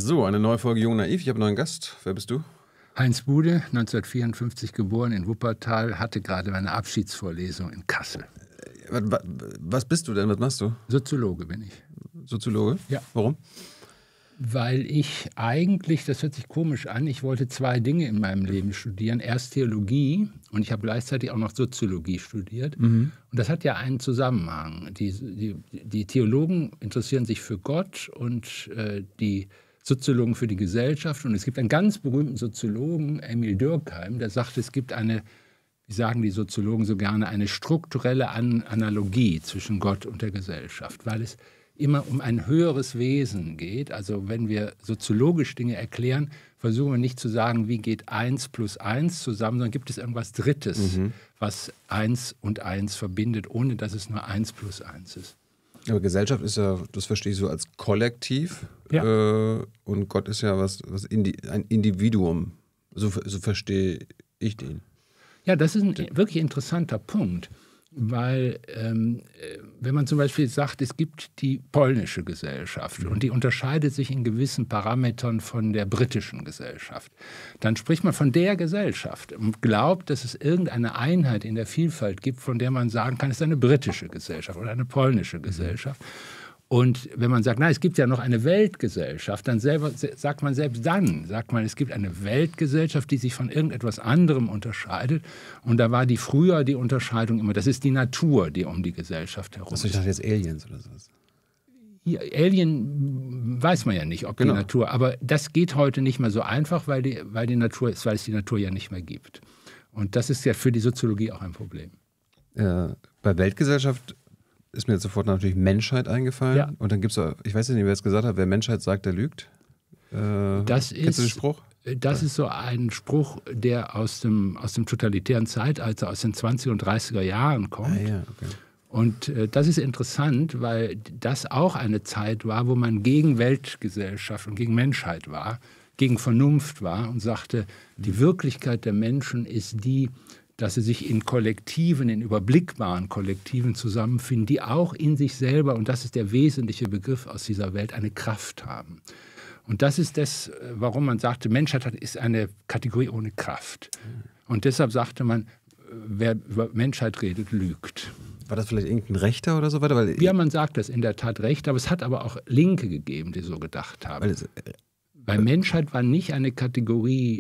So, eine neue Folge Jung Naiv. Ich habe noch einen Gast. Wer bist du? Heinz Bude, 1954 geboren in Wuppertal, hatte gerade meine Abschiedsvorlesung in Kassel. Was bist du denn? Was machst du? Soziologe bin ich. Soziologe? Ja. Warum? Weil ich eigentlich, das hört sich komisch an, ich wollte zwei Dinge in meinem Leben studieren. Erst Theologie und ich habe gleichzeitig auch noch Soziologie studiert. Und das hat ja einen Zusammenhang. Die Theologen interessieren sich für Gott und die Soziologen für die Gesellschaft. Und es gibt einen ganz berühmten Soziologen, Emil Durkheim, der sagt, es gibt eine, wie sagen die Soziologen so gerne, eine strukturelle Analogie zwischen Gott und der Gesellschaft, weil es immer um ein höheres Wesen geht. Also wenn wir soziologisch Dinge erklären, versuchen wir nicht zu sagen, wie geht 1 plus 1 zusammen, sondern gibt es irgendwas Drittes, was 1 und 1 verbindet, ohne dass es nur 1 plus 1 ist. Aber Gesellschaft ist ja, das verstehe ich so als Kollektiv. Ja. Und Gott ist ja ein Individuum. So verstehe ich den. Ja, das ist ein wirklich interessanter Punkt. Weil, wenn man zum Beispiel sagt, es gibt die polnische Gesellschaft und die unterscheidet sich in gewissen Parametern von der britischen Gesellschaft, dann spricht man von der Gesellschaft und glaubt, dass es irgendeine Einheit in der Vielfalt gibt, von der man sagen kann, es ist eine britische Gesellschaft oder eine polnische Gesellschaft. Und wenn man sagt, na, es gibt ja noch eine Weltgesellschaft, dann sagt man, es gibt eine Weltgesellschaft, die sich von irgendetwas anderem unterscheidet. Und da war früher die Unterscheidung immer, das ist die Natur, die um die Gesellschaft herum ist. Ich dachte jetzt Aliens oder sowas. Ja, Alien weiß man ja nicht, ob die Natur, aber das geht heute nicht mehr so einfach, weil es die Natur ja nicht mehr gibt. Und das ist ja für die Soziologie auch ein Problem. Bei Weltgesellschaft ist mir jetzt sofort natürlich Menschheit eingefallen. Ja. Und dann gibt es, ich weiß nicht, wer es gesagt hat, wer Menschheit sagt, der lügt. Kennst du den Spruch? Das ist so ein Spruch, der aus dem totalitären Zeitalter, aus den 20er und 30er Jahren kommt. Ah, ja, okay. Und das ist interessant, weil das auch eine Zeit war, wo man gegen Weltgesellschaft und gegen Menschheit war, gegen Vernunft war und sagte, die Wirklichkeit der Menschen ist die, dass sie sich in Kollektiven, in überblickbaren Kollektiven zusammenfinden, die auch in sich selber, und das ist der wesentliche Begriff aus dieser Welt, eine Kraft haben. Und das ist das, warum man sagte, Menschheit ist eine Kategorie ohne Kraft. Und deshalb sagte man, wer über Menschheit redet, lügt. War das vielleicht irgendein Rechter oder so weiter? Ja, man sagt das in der Tat Recht, aber es hat aber auch Linke gegeben, die so gedacht haben. Weil Menschheit war nicht eine Kategorie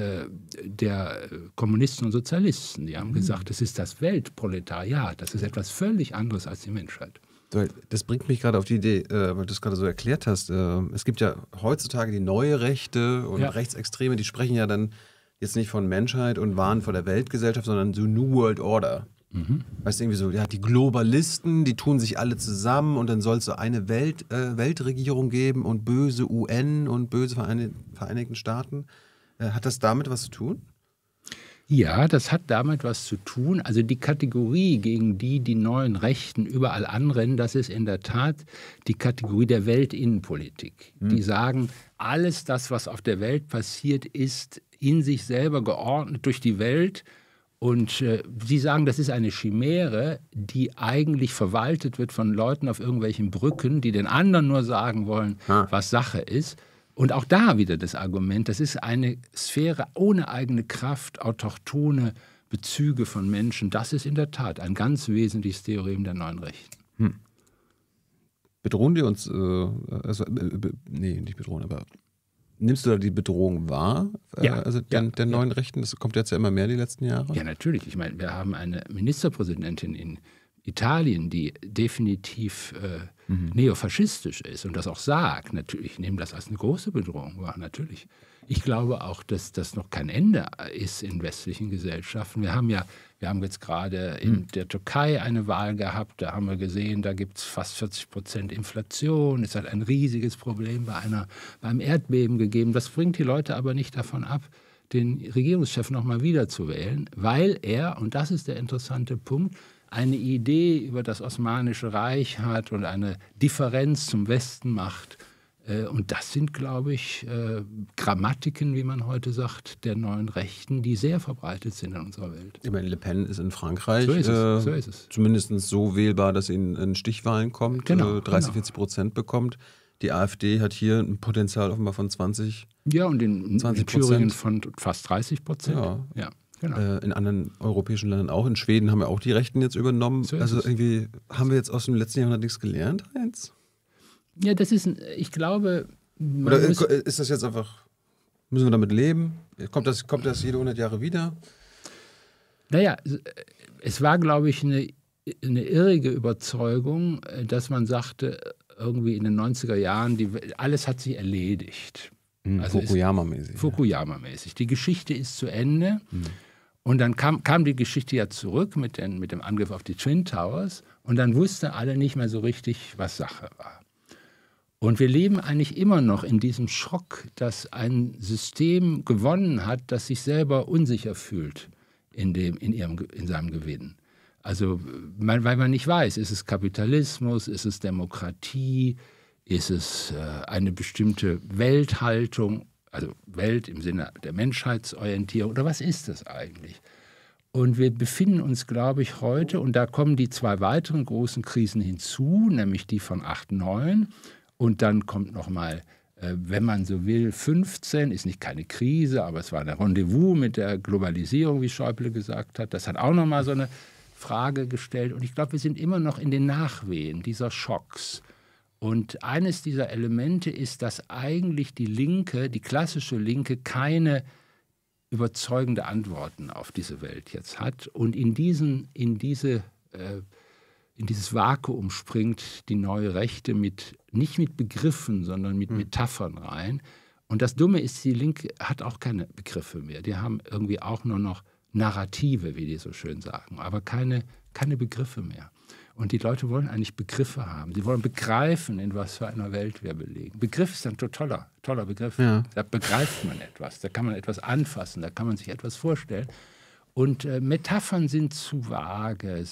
der Kommunisten und Sozialisten. Die haben gesagt, das ist das Weltproletariat, das ist etwas völlig anderes als die Menschheit. Das bringt mich gerade auf die Idee, weil du es gerade so erklärt hast. Es gibt ja heutzutage die neue Rechte und Rechtsextreme, die sprechen ja dann jetzt nicht von Menschheit und warnen vor der Weltgesellschaft, sondern so New World Order. Weißt du, irgendwie so, ja, die Globalisten, die tun sich alle zusammen und dann soll es so eine Weltregierung geben und böse UN und böse Vereinigten Staaten. Hat das damit was zu tun? Ja, das hat damit was zu tun. Also die Kategorie, gegen die neuen Rechten überall anrennen, das ist in der Tat die Kategorie der Weltinnenpolitik. Die sagen, alles das, was auf der Welt passiert, ist in sich selber geordnet durch die Welt. Und sie sagen, das ist eine Chimäre, die eigentlich verwaltet wird von Leuten auf irgendwelchen Brücken, die den anderen nur sagen wollen, was Sache ist. Und auch da wieder das Argument, das ist eine Sphäre ohne eigene Kraft, autochthone Bezüge von Menschen. Das ist in der Tat ein ganz wesentliches Theorem der neuen Rechten. Bedrohen die uns, nee, nicht bedrohen, aber nimmst du da die Bedrohung wahr? Ja. Der neuen Rechten? Das kommt jetzt ja immer mehr die letzten Jahre. Ja, natürlich. Ich meine, wir haben eine Ministerpräsidentin in Italien, die definitiv neofaschistisch ist und das auch sagt. Natürlich, ich nehme das als eine große Bedrohung wahr, natürlich. Ich glaube auch, dass das noch kein Ende ist in westlichen Gesellschaften. Wir haben jetzt gerade in der Türkei eine Wahl gehabt, da haben wir gesehen, da gibt es fast 40% Inflation. Es hat ein riesiges Problem beim Erdbeben gegeben. Das bringt die Leute aber nicht davon ab, den Regierungschef nochmal wieder zu wählen, weil er, und das ist der interessante Punkt, eine Idee über das Osmanische Reich hat und eine Differenz zum Westen macht. Und das sind, glaube ich, Grammatiken, wie man heute sagt, der neuen Rechten, die sehr verbreitet sind in unserer Welt. Ich meine, Le Pen ist in Frankreich so ist es. Zumindest so wählbar, dass sie in Stichwahlen kommt, genau, 30-40% bekommt. Die AfD hat hier ein Potenzial offenbar von 20%. Ja, und in Thüringen von fast 30%. Ja, genau. In anderen europäischen Ländern auch. In Schweden haben wir auch die Rechten jetzt übernommen. So also irgendwie haben wir jetzt aus dem letzten Jahrhundert nichts gelernt, Heinz? Ja, das ist, ich glaube... Oder ist das jetzt einfach, müssen wir damit leben? Kommt das jede 100 Jahre wieder? Naja, es war, glaube ich, eine irrige Überzeugung, dass man sagte, irgendwie in den 90er Jahren, alles hat sich erledigt. Also Fukuyama-mäßig. Fukuyama-mäßig. Die Geschichte ist zu Ende. Und dann kam die Geschichte ja zurück mit dem Angriff auf die Twin Towers. Und dann wussten alle nicht mehr so richtig, was Sache war. Und wir leben eigentlich immer noch in diesem Schock, dass ein System gewonnen hat, das sich selber unsicher fühlt in seinem Gewinn. Also, weil man nicht weiß, ist es Kapitalismus, ist es Demokratie, ist es eine bestimmte Welthaltung, also Welt im Sinne der Menschheitsorientierung, oder was ist das eigentlich? Und wir befinden uns, glaube ich, heute, und da kommen die 2 weiteren großen Krisen hinzu, nämlich die von 8/9, und dann kommt nochmal, wenn man so will, 15, ist nicht keine Krise, aber es war ein Rendezvous mit der Globalisierung, wie Schäuble gesagt hat. Das hat auch nochmal so eine Frage gestellt. Und ich glaube, wir sind immer noch in den Nachwehen dieser Schocks. Und eines dieser Elemente ist, dass eigentlich die Linke, die klassische Linke, keine überzeugende Antworten auf diese Welt jetzt hat. Und in dieses Vakuum springt die neue Rechte nicht mit Begriffen, sondern mit Metaphern rein. Und das Dumme ist, die Linke hat auch keine Begriffe mehr. Die haben irgendwie auch nur noch Narrative, wie die so schön sagen, aber keine Begriffe mehr. Und die Leute wollen eigentlich Begriffe haben. Sie wollen begreifen, in was für einer Welt wir belegen. Begriff ist ein toller Begriff. Ja. Da begreift man etwas, da kann man etwas anfassen, da kann man sich etwas vorstellen. Und Metaphern sind zu vage,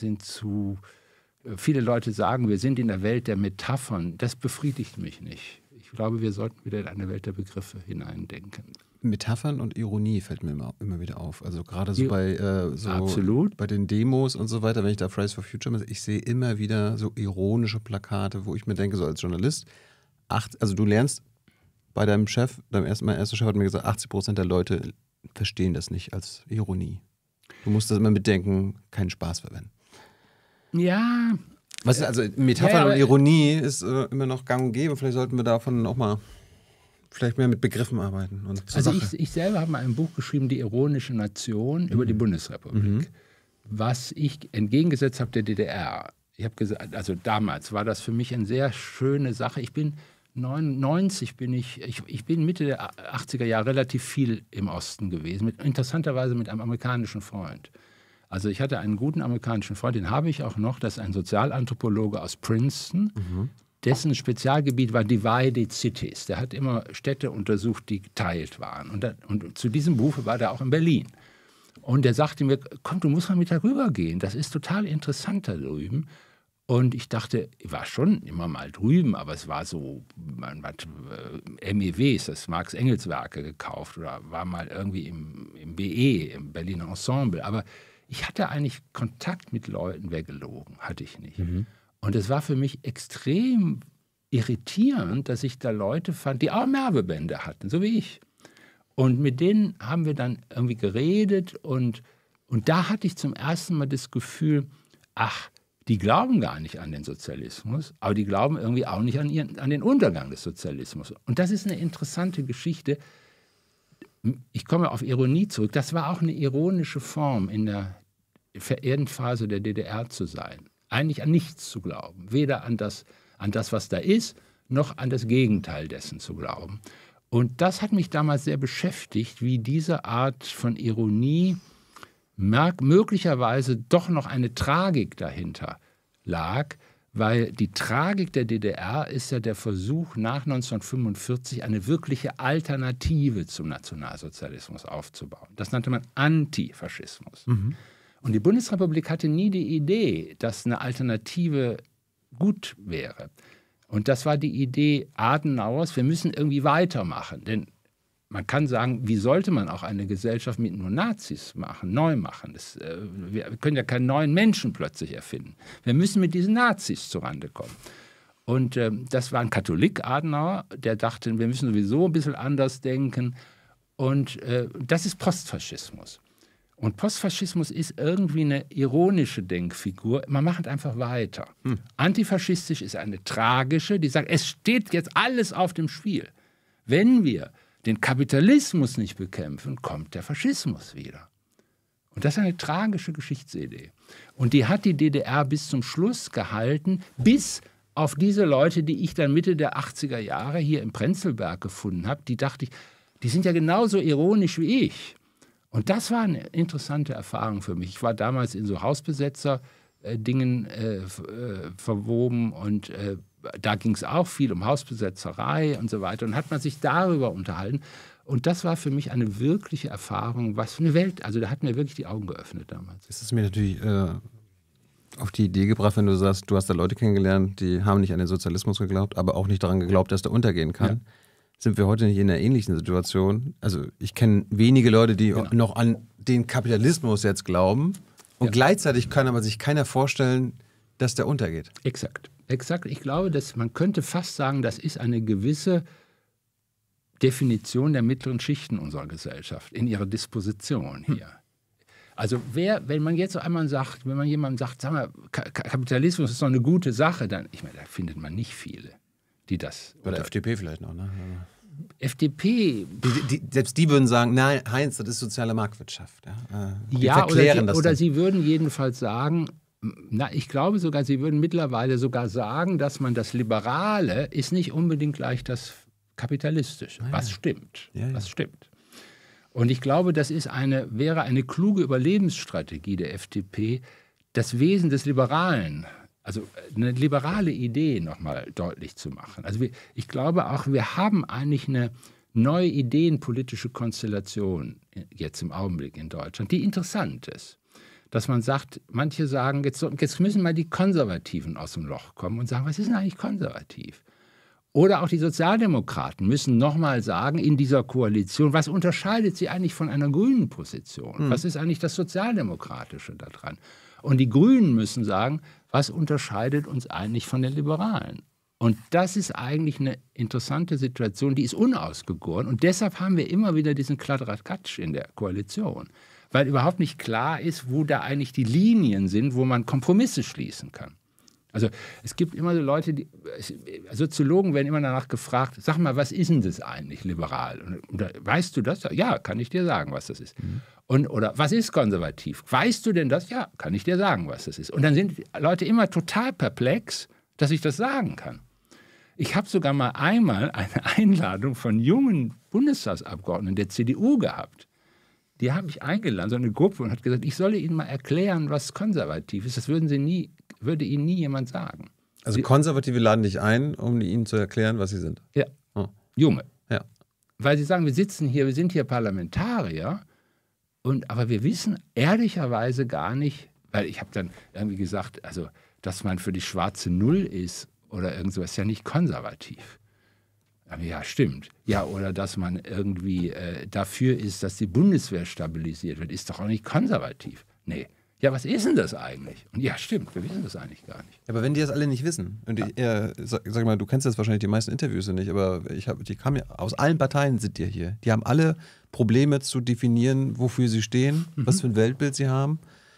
viele Leute sagen, wir sind in der Welt der Metaphern. Das befriedigt mich nicht. Ich glaube, wir sollten wieder in eine Welt der Begriffe hineindenken. Metaphern und Ironie fällt mir immer wieder auf. Also gerade so Absolut. Bei den Demos und so weiter, wenn ich da Fridays for Future mache, ich sehe immer wieder so ironische Plakate, wo ich mir denke, so als Journalist, also du lernst bei deinem Chef, mein erster Chef hat mir gesagt, 80% der Leute verstehen das nicht als Ironie. Du musst das immer mitdenken, keinen Spaß verwenden. Ja. Also Metaphern und Ironie ist immer noch gang und gäbe. Vielleicht sollten wir davon auch mal vielleicht mehr mit Begriffen arbeiten. Also ich selber habe mal ein Buch geschrieben, Die ironische Nation, über die Bundesrepublik, was ich entgegengesetzt habe der DDR. Ich habe gesagt, also damals war das für mich eine sehr schöne Sache. Ich bin 99, ich bin Mitte der 80er Jahre relativ viel im Osten gewesen, interessanterweise mit einem amerikanischen Freund. Also ich hatte einen guten amerikanischen Freund, den habe ich auch noch, das ist ein Sozialanthropologe aus Princeton, dessen Spezialgebiet war Divided Cities. Der hat immer Städte untersucht, die geteilt waren. Und zu diesem Buch war der auch in Berlin. Und der sagte mir, komm, du musst mal mit darüber gehen, das ist total interessant da drüben. Und ich dachte, ich war schon immer mal drüben, aber es war so, man hat MEWs, das Marx-Engels-Werke gekauft oder war mal irgendwie im BE, im Berliner Ensemble. Aber ich hatte eigentlich Kontakt mit Leuten, wer gelogen, hatte ich nicht. Und es war für mich extrem irritierend, dass ich da Leute fand, die auch Werbebände hatten, so wie ich. Und mit denen haben wir dann irgendwie geredet und da hatte ich zum ersten Mal das Gefühl, ach, die glauben gar nicht an den Sozialismus, aber die glauben irgendwie auch nicht an den Untergang des Sozialismus. Und das ist eine interessante Geschichte. Ich komme auf Ironie zurück. Das war auch eine ironische Form, in der Endphase der DDR zu sein. Eigentlich an nichts zu glauben. Weder an das, was da ist, noch an das Gegenteil dessen zu glauben. Und das hat mich damals sehr beschäftigt, wie diese Art von Ironie möglicherweise doch noch eine Tragik dahinter lag, weil die Tragik der DDR ist ja der Versuch, nach 1945 eine wirkliche Alternative zum Nationalsozialismus aufzubauen. Das nannte man Antifaschismus. Und die Bundesrepublik hatte nie die Idee, dass eine Alternative gut wäre. Und das war die Idee Adenauers, wir müssen irgendwie weitermachen. Denn man kann sagen, wie sollte man auch eine Gesellschaft mit nur Nazis neu machen? Wir können ja keinen neuen Menschen plötzlich erfinden. Wir müssen mit diesen Nazis zurande kommen. Und das war ein Katholik, Adenauer, der dachte, wir müssen sowieso ein bisschen anders denken. Und das ist Postfaschismus. Und Postfaschismus ist irgendwie eine ironische Denkfigur. Man macht einfach weiter. Antifaschistisch ist eine tragische, die sagt, es steht jetzt alles auf dem Spiel. Wenn wir den Kapitalismus nicht bekämpfen, kommt der Faschismus wieder. Und das ist eine tragische Geschichtsidee. Und die hat die DDR bis zum Schluss gehalten, bis auf diese Leute, die ich dann Mitte der 80er Jahre hier im Prenzlberg gefunden habe, die dachte ich, die sind ja genauso ironisch wie ich. Und das war eine interessante Erfahrung für mich. Ich war damals in so Hausbesetzer-Dingen verwoben und da ging es auch viel um Hausbesetzerei und so weiter. Und hat man sich darüber unterhalten. Und das war für mich eine wirkliche Erfahrung, was für eine Welt, also da hat mir wirklich die Augen geöffnet damals. Das ist mir natürlich auf die Idee gebracht, wenn du sagst, du hast da Leute kennengelernt, die haben nicht an den Sozialismus geglaubt, aber auch nicht daran geglaubt, dass der untergehen kann. Ja. Sind wir heute nicht in einer ähnlichen Situation? Also ich kenne wenige Leute, die noch an den Kapitalismus jetzt glauben und gleichzeitig kann aber sich keiner vorstellen, dass der untergeht. Exakt. Exakt. Ich glaube, dass man könnte fast sagen, das ist eine gewisse Definition der mittleren Schichten unserer Gesellschaft in ihrer Disposition hier. Also wenn man jetzt einmal sagt, wenn man jemandem sagt, sag mal, Kapitalismus ist doch eine gute Sache, dann, ich meine, da findet man nicht viele, die das... Bei der FDP vielleicht noch, ne? FDP... Selbst die würden sagen, nein, Heinz, das ist soziale Marktwirtschaft. Ja, oder sie würden jedenfalls sagen, ich glaube sogar, sie würden mittlerweile sogar sagen, dass man das Liberale ist nicht unbedingt gleich das Kapitalistische. Was stimmt. Was stimmt. Und ich glaube, das ist wäre eine kluge Überlebensstrategie der FDP, das Wesen des Liberalen, also eine liberale Idee nochmal deutlich zu machen. Also ich glaube auch, wir haben eigentlich eine neue ideenpolitische Konstellation jetzt im Augenblick in Deutschland, die interessant ist. Dass man sagt, manche sagen, jetzt müssen mal die Konservativen aus dem Loch kommen und sagen, was ist denn eigentlich konservativ? Oder auch die Sozialdemokraten müssen nochmal sagen in dieser Koalition, was unterscheidet sie eigentlich von einer grünen Position? Was ist eigentlich das Sozialdemokratische daran? Und die Grünen müssen sagen, was unterscheidet uns eigentlich von den Liberalen? Und das ist eigentlich eine interessante Situation, die ist unausgegoren. Und deshalb haben wir immer wieder diesen Kladderadatsch in der Koalition. Weil überhaupt nicht klar ist, wo da eigentlich die Linien sind, wo man Kompromisse schließen kann. Also es gibt immer so Leute, Soziologen werden immer danach gefragt, sag mal, was ist denn das eigentlich liberal? Und weißt du das? Ja, kann ich dir sagen, was das ist. Oder was ist konservativ? Weißt du denn das? Ja, kann ich dir sagen, was das ist. Und dann sind Leute immer total perplex, dass ich das sagen kann. Ich habe sogar mal einmal eine Einladung von jungen Bundestagsabgeordneten der CDU gehabt. Die haben mich eingeladen, so eine Gruppe, und hat gesagt, ich solle Ihnen mal erklären, was konservativ ist. Das würde Ihnen nie jemand sagen. Also Konservative laden dich ein, um Ihnen zu erklären, was sie sind? Ja, Junge. Ja. Weil sie sagen, wir sind hier Parlamentarier, aber wir wissen ehrlicherweise gar nicht, weil ich habe dann irgendwie gesagt, also, dass man für die schwarze Null ist oder irgend sowas, ist ja nicht konservativ. Aber ja, stimmt. Ja, oder dass man irgendwie dafür ist, dass die Bundeswehr stabilisiert wird, ist doch auch nicht konservativ. Nee. Ja, was ist denn das eigentlich? Und ja, stimmt, wir wissen das eigentlich gar nicht. Aber wenn die das alle nicht wissen, und sag mal, du kennst jetzt wahrscheinlich die meisten Interviews nicht, aber die kamen ja aus allen Parteien, sind die hier. Die haben alle Probleme zu definieren, wofür sie stehen, was für ein Weltbild sie haben.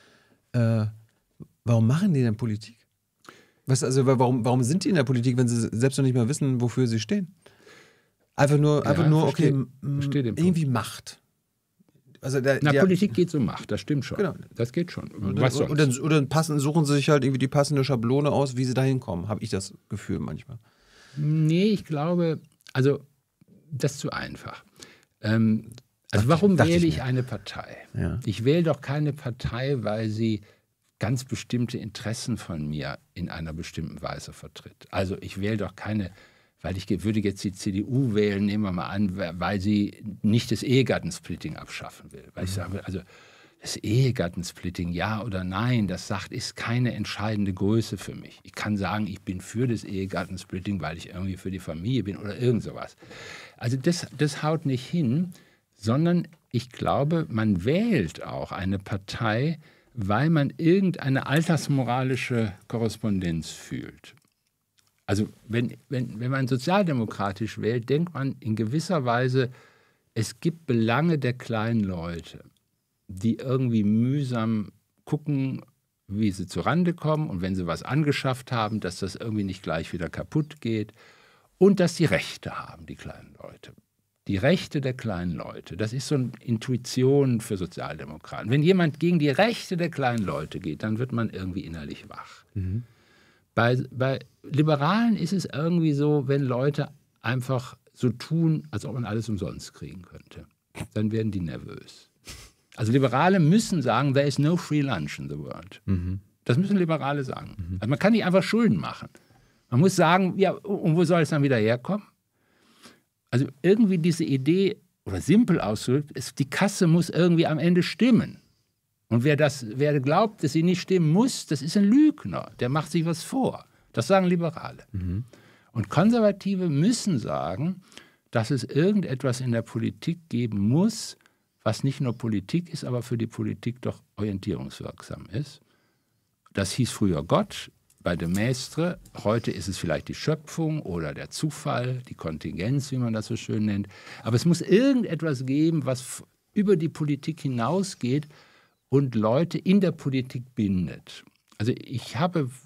Warum machen die denn Politik? Warum sind die in der Politik, wenn sie selbst noch nicht mal wissen, wofür sie stehen? Einfach nur, okay, irgendwie Macht. Also Politik geht um Macht, das stimmt schon. Genau. Das geht schon. Und dann suchen sie sich halt irgendwie die passende Schablone aus, wie sie da hinkommen, habe ich das Gefühl manchmal. Nee, ich glaube, also das ist zu einfach. Warum wähle ich eine Partei? Ja. Ich wähle doch keine Partei, weil sie ganz bestimmte Interessen von mir in einer bestimmten Weise vertritt. Also ich wähle doch keine, weil ich würde jetzt die CDU wählen, nehmen wir mal an, weil sie nicht das Ehegattensplitting abschaffen will. Weil ich sage, also das Ehegattensplitting, ja oder nein, ist keine entscheidende Größe für mich. Ich kann sagen, ich bin für das Ehegattensplitting, weil ich irgendwie für die Familie bin oder irgend sowas. Also das haut nicht hin, sondern ich glaube, man wählt auch eine Partei, weil man irgendeine altersmoralische Korrespondenz fühlt. Also wenn man sozialdemokratisch wählt, denkt man in gewisser Weise, es gibt Belange der kleinen Leute, die irgendwie mühsam gucken, wie sie zurande kommen und wenn sie was angeschafft haben, dass das irgendwie nicht gleich wieder kaputt geht und dass die Rechte haben, die kleinen Leute. Die Rechte der kleinen Leute, das ist so eine Intuition für Sozialdemokraten. Wenn jemand gegen die Rechte der kleinen Leute geht, dann wird man irgendwie innerlich wach. Mhm. Bei Liberalen ist es irgendwie so, wenn Leute einfach so tun, als ob man alles umsonst kriegen könnte, dann werden die nervös. Also Liberale müssen sagen, there is no free lunch in the world. Mhm. Das müssen Liberale sagen. Mhm. Also man kann nicht einfach Schulden machen. Man muss sagen, ja, und wo soll es dann wieder herkommen? Also irgendwie diese Idee, oder simpel ausgedrückt, ist, die Kasse muss irgendwie am Ende stimmen. Und wer glaubt, dass sie nicht stimmen muss, das ist ein Lügner. Der macht sich was vor. Das sagen Liberale. Mhm. Und Konservative müssen sagen, dass es irgendetwas in der Politik geben muss, was nicht nur Politik ist, aber für die Politik doch orientierungswirksam ist. Das hieß früher Gott bei de Maistre. Heute ist es vielleicht die Schöpfung oder der Zufall, die Kontingenz, wie man das so schön nennt. Aber es muss irgendetwas geben, was über die Politik hinausgeht und Leute in der Politik bindet. Also ich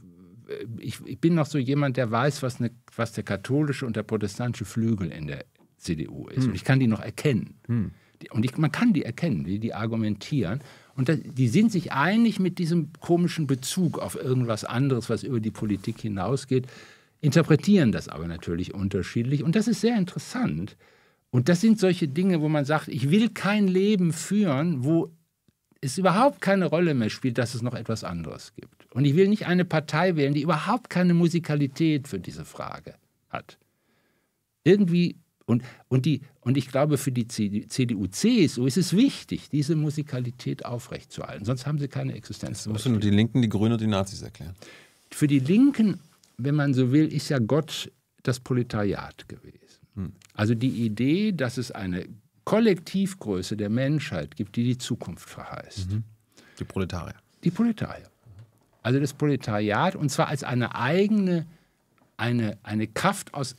bin noch so jemand, der weiß, was der katholische und der protestantische Flügel in der CDU ist. Und ich kann die noch erkennen. Man kann die erkennen, die argumentieren. Und die sind sich einig mit diesem komischen Bezug auf irgendwas anderes, was über die Politik hinausgeht, interpretieren das aber natürlich unterschiedlich. Und das ist sehr interessant. Und das sind solche Dinge, wo man sagt, ich will kein Leben führen, wo es überhaupt keine Rolle mehr spielt, dass es noch etwas anderes gibt. Und ich will nicht eine Partei wählen, die überhaupt keine Musikalität für diese Frage hat. Irgendwie, und ich glaube, für die CDU, CSU ist es wichtig, diese Musikalität aufrechtzuerhalten. Sonst haben sie keine Existenz. Das musst du nur die Linken, die Grünen und die Nazis erklären. Für die Linken, wenn man so will, ist ja Gott das Proletariat gewesen. Also die Idee, dass es eine Kollektivgröße der Menschheit gibt, die die Zukunft verheißt. Die Proletarier. Die Proletarier. Also das Proletariat, und zwar als eine eigene, eine Kraft aus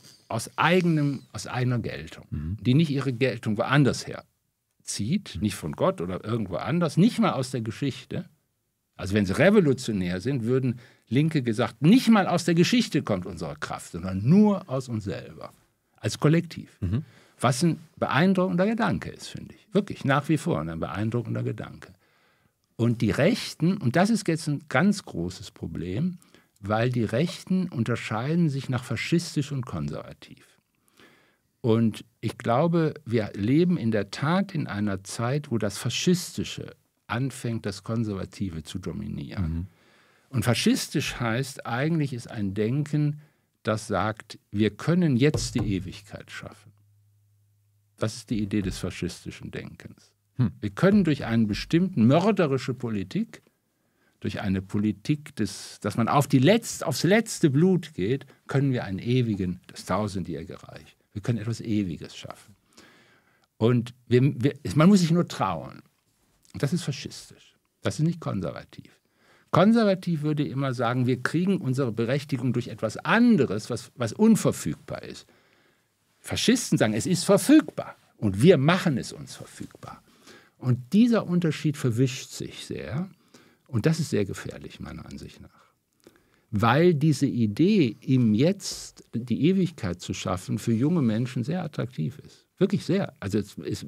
eigener Geltung, die nicht ihre Geltung woanders her zieht, nicht von Gott oder irgendwo anders, nicht mal aus der Geschichte. Also wenn sie revolutionär sind, würden Linke gesagt, nicht mal aus der Geschichte kommt unsere Kraft, sondern nur aus uns selber, als Kollektiv. Was ein beeindruckender Gedanke ist, finde ich. Wirklich, nach wie vor ein beeindruckender Gedanke. Und die Rechten, und das ist jetzt ein ganz großes Problem, weil die Rechten unterscheiden sich nach faschistisch und konservativ. Und ich glaube, wir leben in der Tat in einer Zeit, wo das Faschistische anfängt, das Konservative zu dominieren. Und faschistisch heißt, eigentlich ist ein Denken, das sagt, wir können jetzt die Ewigkeit schaffen. Das ist die Idee des faschistischen Denkens. Wir können durch eine bestimmte mörderische Politik, durch eine Politik, dass man aufs letzte Blut geht, können wir einen ewigen, das tausendjährige Reich. Wir können etwas Ewiges schaffen. Und man muss sich nur trauen. Das ist faschistisch. Das ist nicht konservativ. Konservativ würde immer sagen, wir kriegen unsere Berechtigung durch etwas anderes, was unverfügbar ist. Faschisten sagen, es ist verfügbar und wir machen es uns verfügbar. Und dieser Unterschied verwischt sich sehr und das ist sehr gefährlich, meiner Ansicht nach. Weil diese Idee, ihm jetzt die Ewigkeit zu schaffen, für junge Menschen sehr attraktiv ist. Wirklich sehr. Also ich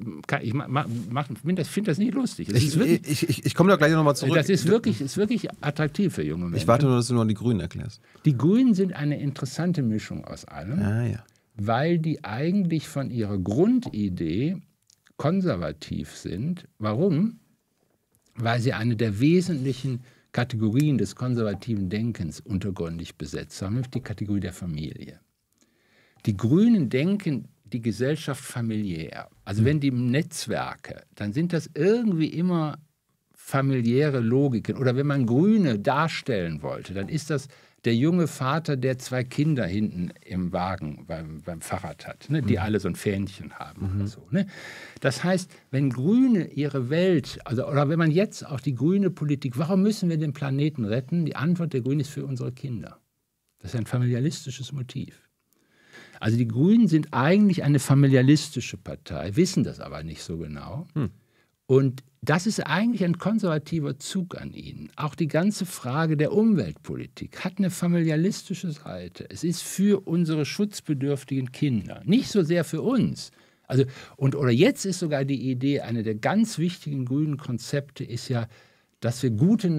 finde das nicht lustig. Ich komme da gleich nochmal zurück. Das ist wirklich attraktiv für junge Menschen. Ich warte nur, dass du noch die Grünen erklärst. Die Grünen sind eine interessante Mischung aus allem, weil die eigentlich von ihrer Grundidee konservativ sind. Warum? Weil sie eine der wesentlichen Kategorien des konservativen Denkens untergründig besetzt haben, nämlich die Kategorie der Familie. Die Grünen denken die Gesellschaft familiär. Also wenn die Netzwerke, dann sind das irgendwie immer familiäre Logiken. Oder wenn man Grüne darstellen wollte, dann ist das der junge Vater, der 2 Kinder hinten im Wagen beim Fahrrad hat, ne, die alle so ein Fähnchen haben oder so. Ne. Das heißt, wenn Grüne ihre Welt, oder wenn man jetzt auch die grüne Politik, warum müssen wir den Planeten retten? Die Antwort der Grünen ist für unsere Kinder. Das ist ein familialistisches Motiv. Also die Grünen sind eigentlich eine familialistische Partei, wissen das aber nicht so genau. Und das ist eigentlich ein konservativer Zug an ihnen. Auch die ganze Frage der Umweltpolitik hat eine familialistische Seite. Es ist für unsere schutzbedürftigen Kinder, nicht so sehr für uns. Also, oder jetzt ist sogar die Idee, eine der ganz wichtigen grünen Konzepte ist ja, dass wir gute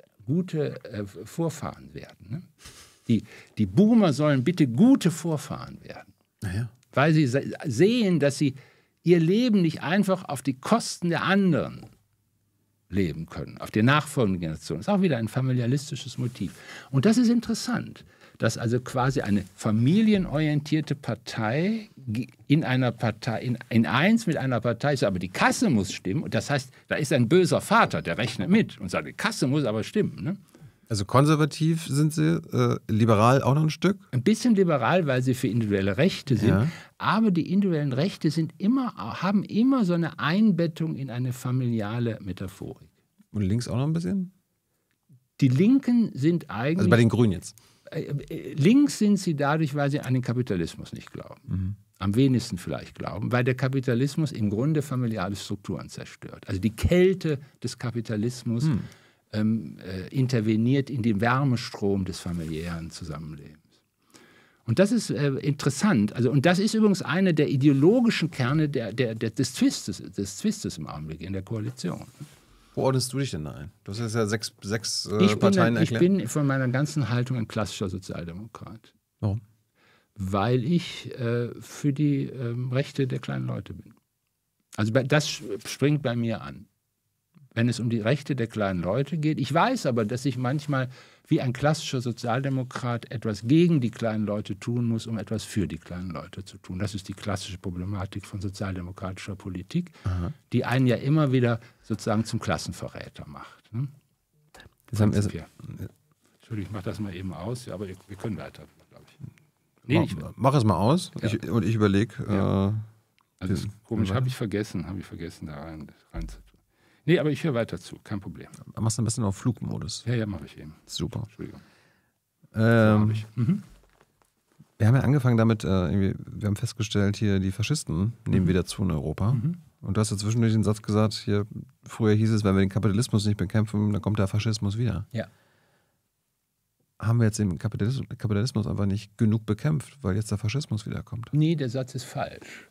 Vorfahren werden. Ne? Die Boomer sollen bitte gute Vorfahren werden. Naja. Weil sie sehen, dass sie ihr Leben nicht einfach auf die Kosten der anderen leben können, auf die nachfolgende Generation. Das ist auch wieder ein familialistisches Motiv. Und das ist interessant, dass also quasi eine familienorientierte Partei in einer Partei, in eins mit einer Partei ist, aber die Kasse muss stimmen. Und das heißt, da ist ein böser Vater, der rechnet mit und sagt, die Kasse muss aber stimmen. Ne? Also konservativ sind sie, liberal auch noch ein Stück? Ein bisschen liberal, weil sie für individuelle Rechte sind. Ja. Aber die individuellen Rechte haben immer so eine Einbettung in eine familiale Metaphorik. Und links auch noch ein bisschen? Die Linken sind eigentlich... Also bei den Grünen jetzt? Links sind sie dadurch, weil sie an den Kapitalismus nicht glauben. Am wenigsten vielleicht glauben, weil der Kapitalismus im Grunde familiale Strukturen zerstört. Also die Kälte des Kapitalismus interveniert in den Wärmestrom des familiären Zusammenlebens. Und das ist interessant. Also, und das ist übrigens eine der ideologischen Kerne des Twistes im Augenblick in der Koalition. Wo ordnest du dich denn ein? Du hast jetzt ja sechs Parteien erklärt. Ich bin von meiner ganzen Haltung ein klassischer Sozialdemokrat. Warum? Weil ich für die Rechte der kleinen Leute bin. Also das springt bei mir an. Wenn es um die Rechte der kleinen Leute geht. Ich weiß aber, dass ich manchmal wie ein klassischer Sozialdemokrat etwas gegen die kleinen Leute tun muss, um etwas für die kleinen Leute zu tun. Das ist die klassische Problematik von sozialdemokratischer Politik, die einen ja immer wieder sozusagen zum Klassenverräter macht. Ne? Entschuldigung, ich mache das mal eben aus, ja, aber wir können weiter, glaube ich. Mach es mal aus und ich überlege. Ja. Also das ist komisch, habe ich vergessen, da rein zu tun. Nee, aber ich höre weiter zu, kein Problem. Machst du ein bisschen auf Flugmodus? Ja, mache ich eben. Super. Entschuldigung. Wir haben ja angefangen damit, wir haben festgestellt, hier die Faschisten nehmen wieder zu in Europa. Und du hast ja zwischendurch den Satz gesagt, hier früher hieß es, wenn wir den Kapitalismus nicht bekämpfen, dann kommt der Faschismus wieder. Ja. Haben wir jetzt den Kapitalismus einfach nicht genug bekämpft, weil jetzt der Faschismus wiederkommt? Nee, der Satz ist falsch.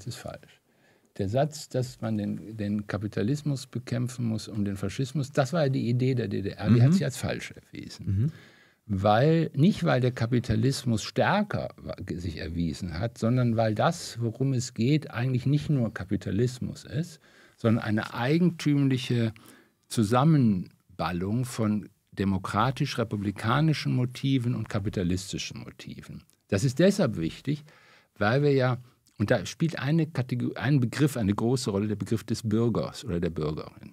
Der Satz, dass man den Kapitalismus bekämpfen muss und den Faschismus, das war ja die Idee der DDR, die hat sich als falsch erwiesen. Nicht, weil der Kapitalismus stärker sich erwiesen hat, sondern weil das, worum es geht, eigentlich nicht nur Kapitalismus ist, sondern eine eigentümliche Zusammenballung von demokratisch-republikanischen Motiven und kapitalistischen Motiven. Das ist deshalb wichtig, weil wir ja, und da spielt ein Begriff eine große Rolle, der Begriff des Bürgers oder der Bürgerin.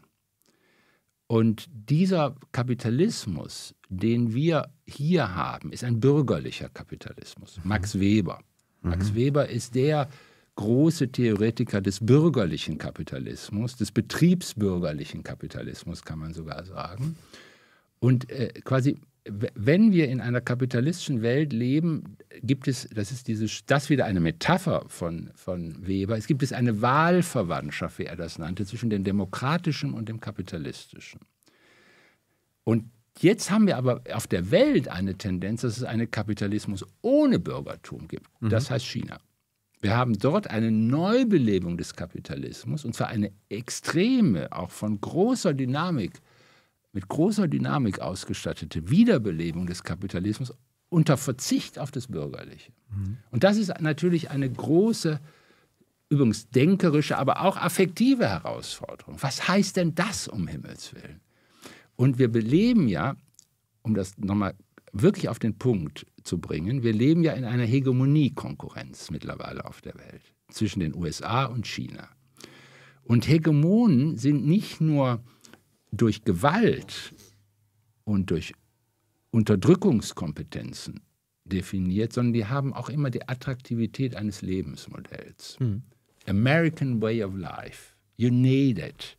Und dieser Kapitalismus, den wir hier haben, ist ein bürgerlicher Kapitalismus. Max Weber. Max Weber ist der große Theoretiker des bürgerlichen Kapitalismus, des betriebsbürgerlichen Kapitalismus, kann man sogar sagen. Und quasi, wenn wir in einer kapitalistischen Welt leben, gibt es, das wieder eine Metapher von Weber, es gibt eine Wahlverwandtschaft, wie er das nannte, zwischen dem Demokratischen und dem Kapitalistischen. Und jetzt haben wir aber auf der Welt eine Tendenz, dass es einen Kapitalismus ohne Bürgertum gibt. Das heißt China. Wir haben dort eine Neubelebung des Kapitalismus, und zwar eine extreme, auch von großer Dynamik, mit großer Dynamik ausgestattete Wiederbelebung des Kapitalismus unter Verzicht auf das Bürgerliche. Und das ist natürlich eine große, übrigens denkerische, aber auch affektive Herausforderung. Was heißt denn das, um Himmels Willen? Und wir beleben ja, um das nochmal wirklich auf den Punkt zu bringen, wir leben ja in einer Hegemoniekonkurrenz mittlerweile auf der Welt zwischen den USA und China. Und Hegemonen sind nicht nur durch Gewalt und durch Unterdrückungskompetenzen definiert, sondern die haben auch immer die Attraktivität eines Lebensmodells. American way of life. You need it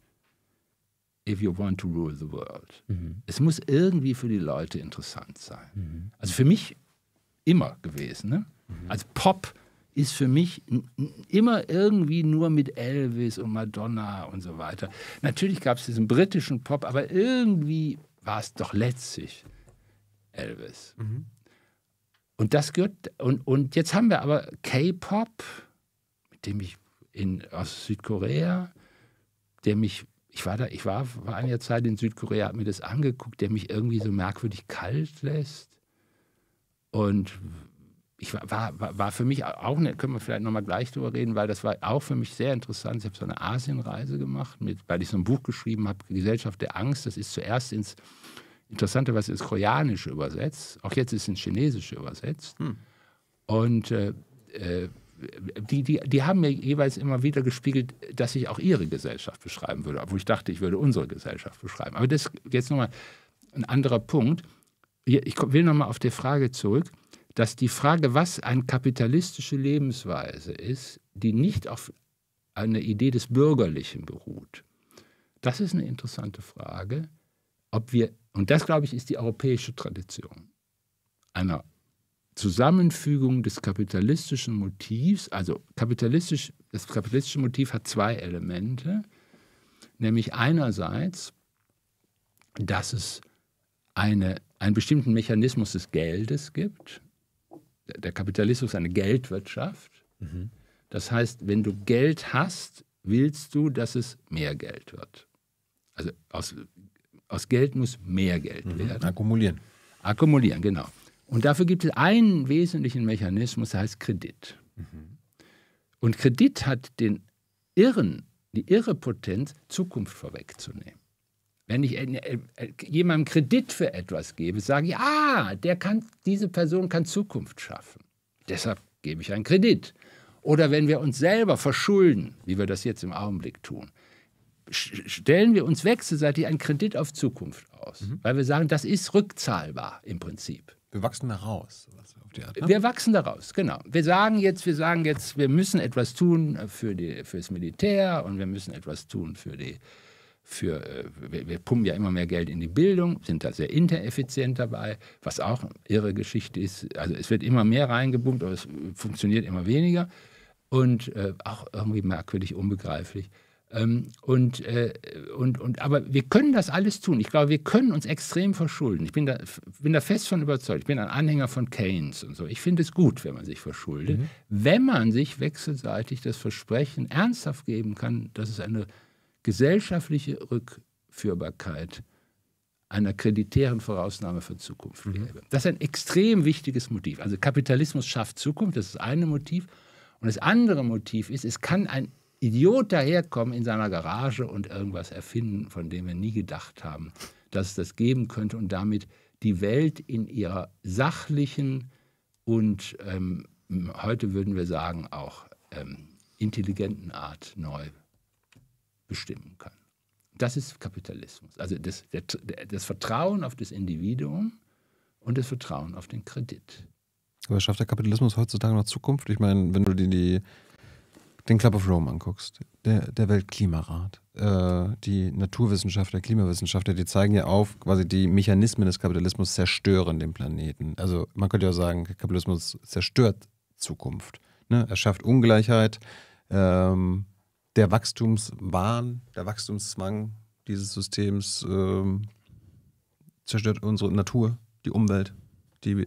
if you want to rule the world. Es muss irgendwie für die Leute interessant sein. Also für mich immer gewesen. Ne? Also Pop ist für mich immer irgendwie nur mit Elvis und Madonna und so weiter. Natürlich gab es diesen britischen Pop, aber irgendwie war es doch letztlich Elvis. Und das gehört, und jetzt haben wir aber K-Pop, mit dem ich aus Südkorea, ich war eine Zeit in Südkorea, habe mir das angeguckt, der mich irgendwie so merkwürdig kalt lässt. Und ich war für mich auch, können wir vielleicht nochmal gleich drüber reden, weil das war auch für mich sehr interessant. Ich habe so eine Asienreise gemacht, weil ich so ein Buch geschrieben habe, Gesellschaft der Angst. Das ist zuerst interessanterweise ins Koreanische übersetzt, auch jetzt ist es ins Chinesische übersetzt. Und die haben mir jeweils immer wieder gespiegelt, dass ich auch ihre Gesellschaft beschreiben würde, obwohl ich dachte, ich würde unsere Gesellschaft beschreiben. Aber das ist jetzt nochmal ein anderer Punkt. Ich will nochmal auf die Frage zurück, dass die Frage, was eine kapitalistische Lebensweise ist, die nicht auf einer Idee des Bürgerlichen beruht, das ist eine interessante Frage, ob wir, und das, glaube ich, ist die europäische Tradition, einer Zusammenfügung des kapitalistischen Motivs, also das kapitalistische Motiv hat zwei Elemente, nämlich einerseits, dass es einen bestimmten Mechanismus des Geldes gibt. Der Kapitalismus ist eine Geldwirtschaft. Das heißt, wenn du Geld hast, willst du, dass es mehr Geld wird. Also aus Geld muss mehr Geld werden. Akkumulieren. Akkumulieren, genau. Und dafür gibt es einen wesentlichen Mechanismus, der heißt Kredit. Und Kredit hat die irre Potenz, Zukunft vorwegzunehmen. Wenn ich jemandem Kredit für etwas gebe, sage ich, diese Person kann Zukunft schaffen. Deshalb gebe ich einen Kredit. Oder wenn wir uns selber verschulden, wie wir das jetzt im Augenblick tun, stellen wir uns wechselseitig einen Kredit auf Zukunft aus. Weil wir sagen, das ist rückzahlbar im Prinzip. Wir wachsen da raus. Auf die Art, ne? Wir wachsen daraus, genau. Wir sagen jetzt, wir müssen etwas tun fürs Militär und wir müssen etwas tun wir pumpen ja immer mehr Geld in die Bildung, sind da sehr intereffizient dabei, was auch eine irre Geschichte ist. Also es wird immer mehr reingepumpt, aber es funktioniert immer weniger und auch irgendwie merkwürdig, unbegreiflich. Aber wir können das alles tun. Ich glaube, wir können uns extrem verschulden. Ich bin da fest von überzeugt. Ich bin ein Anhänger von Keynes und so. Ich finde es gut, wenn man sich verschuldet, wenn man sich wechselseitig das Versprechen ernsthaft geben kann, dass es eine gesellschaftliche Rückführbarkeit einer kreditären Vorausnahme für Zukunft gäbe. Das ist ein extrem wichtiges Motiv. Also Kapitalismus schafft Zukunft, das ist das eine Motiv. Und das andere Motiv ist, es kann ein Idiot daherkommen in seiner Garage und irgendwas erfinden, von dem wir nie gedacht haben, dass es das geben könnte und damit die Welt in ihrer sachlichen und heute würden wir sagen auch intelligenten Art neu bestimmen kann. Das ist Kapitalismus. Also das Vertrauen auf das Individuum und das Vertrauen auf den Kredit. Aber schafft der Kapitalismus heutzutage noch Zukunft? Ich meine, wenn du dir den Club of Rome anguckst, der Weltklimarat, die Naturwissenschaftler, Klimawissenschaftler, die zeigen ja auf, quasi die Mechanismen des Kapitalismus zerstören den Planeten. Also man könnte ja sagen, Kapitalismus zerstört Zukunft. Ne? Er schafft Ungleichheit, der Wachstumswahn, der Wachstumszwang dieses Systems zerstört unsere Natur, die Umwelt, die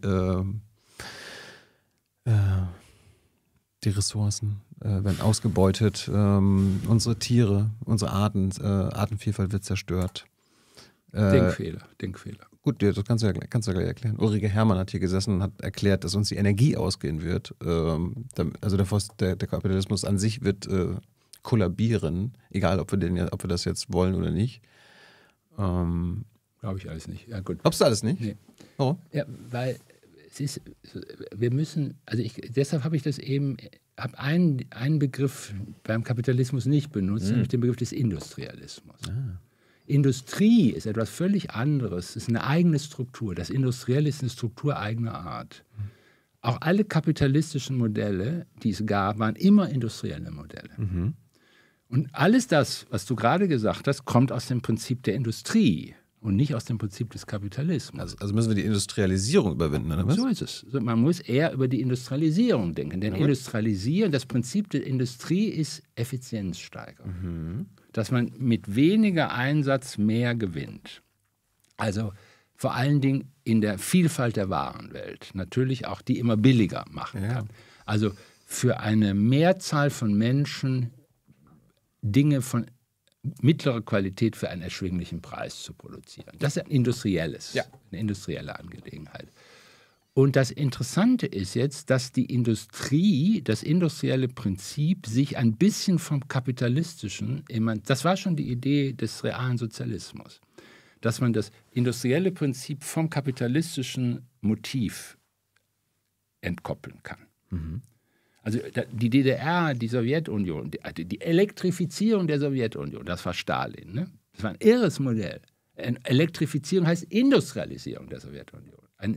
Ressourcen werden ausgebeutet, unsere Tiere, unsere Artenvielfalt wird zerstört. Denkfehler. Gut, das kannst du ja gleich erklären. Ulrike Herrmann hat hier gesessen und hat erklärt, dass uns die Energie ausgehen wird. Also der Kapitalismus an sich wird kollabieren, egal ob wir das jetzt wollen oder nicht. Glaube ich alles nicht. Ja, gut. Glaubst du alles nicht? Nee. Warum? Ja, weil wir müssen, deshalb habe ich das eben, einen Begriff beim Kapitalismus nicht benutzt, nämlich den Begriff des Industrialismus. Industrie ist etwas völlig anderes, ist eine eigene Struktur. Das Industrielle ist eine Struktur eigener Art. Auch alle kapitalistischen Modelle, die es gab, waren immer industrielle Modelle. Und alles das, was du gerade gesagt hast, kommt aus dem Prinzip der Industrie. und nicht aus dem Prinzip des Kapitalismus. Also müssen wir die Industrialisierung überwinden, oder was? So ist es. Man muss eher über die Industrialisierung denken. Denn Industrialisieren, das Prinzip der Industrie ist Effizienzsteigerung. Dass man mit weniger Einsatz mehr gewinnt. Also vor allen Dingen in der Vielfalt der Warenwelt. Natürlich auch die immer billiger machen kann. Also für eine Mehrzahl von Menschen Dinge von mittlere Qualität für einen erschwinglichen Preis zu produzieren. Das ist eine industrielle Angelegenheit. Und das Interessante ist jetzt, dass die Industrie, das industrielle Prinzip sich ein bisschen vom kapitalistischen, das war schon die Idee des realen Sozialismus, dass man das industrielle Prinzip vom kapitalistischen Motiv entkoppeln kann. Also die DDR, die Sowjetunion, die Elektrifizierung der Sowjetunion, das war Stalin. Ne? Das war ein irres Modell. Elektrifizierung heißt Industrialisierung der Sowjetunion. Eine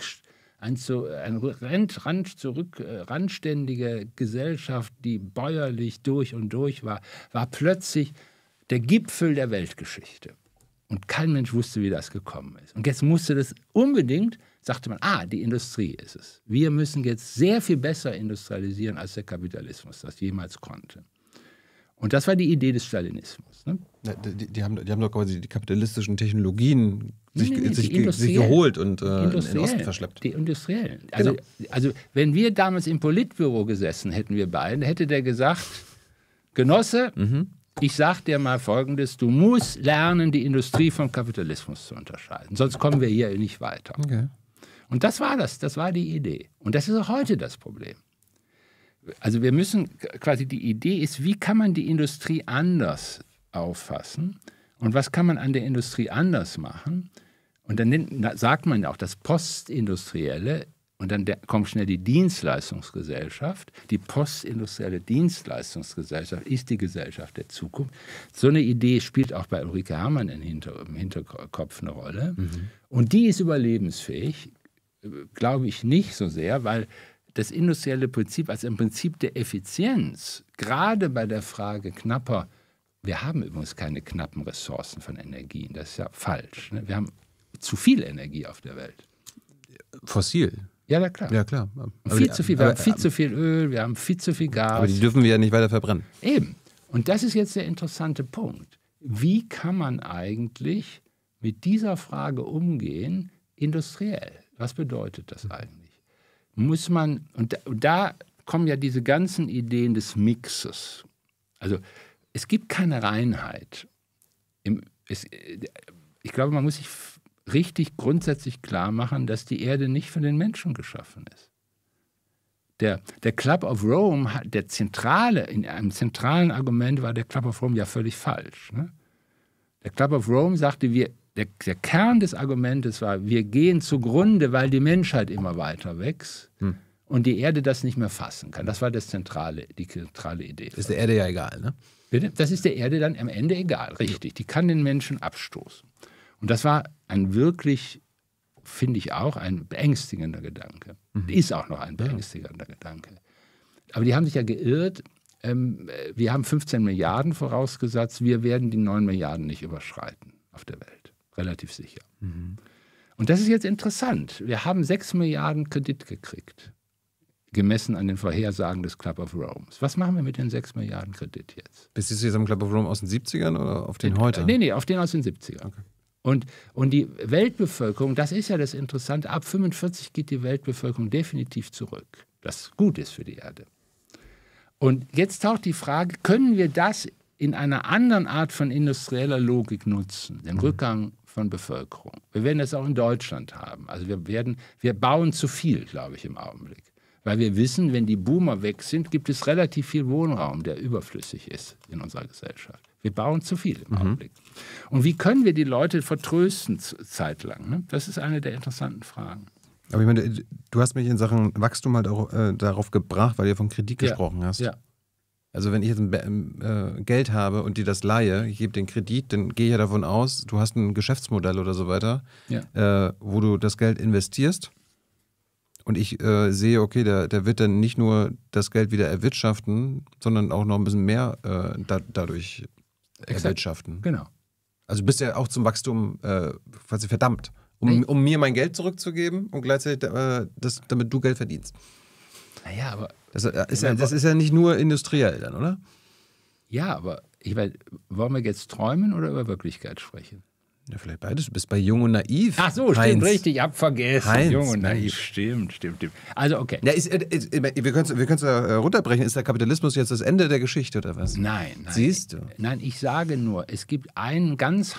randständige Gesellschaft, die bäuerlich durch und durch war plötzlich der Gipfel der Weltgeschichte. Und kein Mensch wusste, wie das gekommen ist. Und jetzt musste das unbedingt, sagte man, die Industrie ist es. Wir müssen jetzt sehr viel besser industrialisieren, als der Kapitalismus das jemals konnte. Und das war die Idee des Stalinismus. Ne? Ja, die haben doch quasi die kapitalistischen Technologien sich geholt und in den Osten verschleppt. Die Industriellen. Also wenn wir damals im Politbüro gesessen hätten, wir beiden, hätte der gesagt, Genosse, ich sage dir mal Folgendes, du musst lernen, die Industrie vom Kapitalismus zu unterscheiden. Sonst kommen wir hier nicht weiter. Okay. Und das war die Idee. Und das ist auch heute das Problem. Also wir müssen die Idee ist, wie kann man die Industrie anders auffassen und was kann man an der Industrie anders machen? Und dann sagt man auch, das Postindustrielle, und dann kommt schnell die Dienstleistungsgesellschaft. Die postindustrielle Dienstleistungsgesellschaft ist die Gesellschaft der Zukunft. So eine Idee spielt auch bei Ulrike Herrmann im Hinterkopf eine Rolle. Und die ist überlebensfähig, glaube ich nicht so sehr, weil das industrielle Prinzip als ein Prinzip der Effizienz, gerade bei der Frage wir haben übrigens keine knappen Ressourcen von Energien, das ist ja falsch. Ne? Wir haben zu viel Energie auf der Welt. Fossil. Ja, klar. Ja, klar. Viel zu viel. Wir haben viel zu viel Öl, wir haben viel zu viel Gas. Aber die dürfen wir ja nicht weiter verbrennen. Eben. Und das ist jetzt der interessante Punkt. Wie kann man eigentlich mit dieser Frage umgehen, industriell? Was bedeutet das eigentlich? Muss man, und da kommen ja diese ganzen Ideen des Mixes. Also es gibt keine Reinheit. Ich glaube, man muss sich richtig grundsätzlich klar machen, dass die Erde nicht für den Menschen geschaffen ist. Der Club of Rome, in einem zentralen Argument war der Club of Rome ja völlig falsch. Ne? Der Club of Rome sagte, der Kern des Argumentes war, wir gehen zugrunde, weil die Menschheit immer weiter wächst und die Erde das nicht mehr fassen kann. Das war die zentrale Idee. Ist der Erde ja egal, ne? Bitte? Das ist der Erde dann am Ende egal, richtig. Die kann den Menschen abstoßen. Und das war ein wirklich, finde ich auch, ein beängstigender Gedanke. Ist auch noch ein beängstigender Gedanke. Aber die haben sich ja geirrt. Wir haben 15 Milliarden vorausgesetzt. Wir werden die 9 Milliarden nicht überschreiten auf der Welt. Relativ sicher. Und das ist jetzt interessant. Wir haben 6 Milliarden Kredit gekriegt, gemessen an den Vorhersagen des Club of Rome. Was machen wir mit den 6 Milliarden Kredit jetzt? Bist du jetzt am Club of Rome aus den 70ern oder auf den heute? Nee, auf den aus den 70ern. Okay. Und die Weltbevölkerung, das ist ja das Interessante, ab 45 geht die Weltbevölkerung definitiv zurück, das gut ist für die Erde. Und jetzt taucht die Frage, können wir das in einer anderen Art von industrieller Logik nutzen, den Rückgang von Bevölkerung? Wir werden das auch in Deutschland haben. Also wir bauen zu viel, glaube ich, im Augenblick. Weil wir wissen, wenn die Boomer weg sind, gibt es relativ viel Wohnraum, der überflüssig ist in unserer Gesellschaft. Wir bauen zu viel im Augenblick. Und wie können wir die Leute vertrösten zeitlang? Ne? Das ist eine der interessanten Fragen. Aber ich meine, du hast mich in Sachen Wachstum halt auch darauf gebracht, weil du ja von Kredit gesprochen hast. Ja. Also wenn ich jetzt Geld habe und dir das leihe, ich gebe den Kredit, dann gehe ich ja davon aus, du hast ein Geschäftsmodell oder so weiter, wo du das Geld investierst. Und ich sehe, okay, der wird dann nicht nur das Geld wieder erwirtschaften, sondern auch noch ein bisschen mehr dadurch erwirtschaften. Genau. Also du bist ja auch zum Wachstum quasi verdammt, um mir mein Geld zurückzugeben und gleichzeitig damit du Geld verdienst. Naja, aber... Das ist ja nicht nur industriell dann, oder? Ja, aber wollen wir jetzt träumen oder über Wirklichkeit sprechen? Ja, vielleicht beides. Du bist bei Jung und Naiv. Ach so, Heinz. Stimmt, richtig, ich hab vergessen. Heinz, Jung und Naiv, Mensch. stimmt. Also, okay. Ja, wir können es ja runterbrechen. Ist der Kapitalismus jetzt das Ende der Geschichte oder was? Nein. Siehst du? Nein, ich sage nur, es gibt ein ganz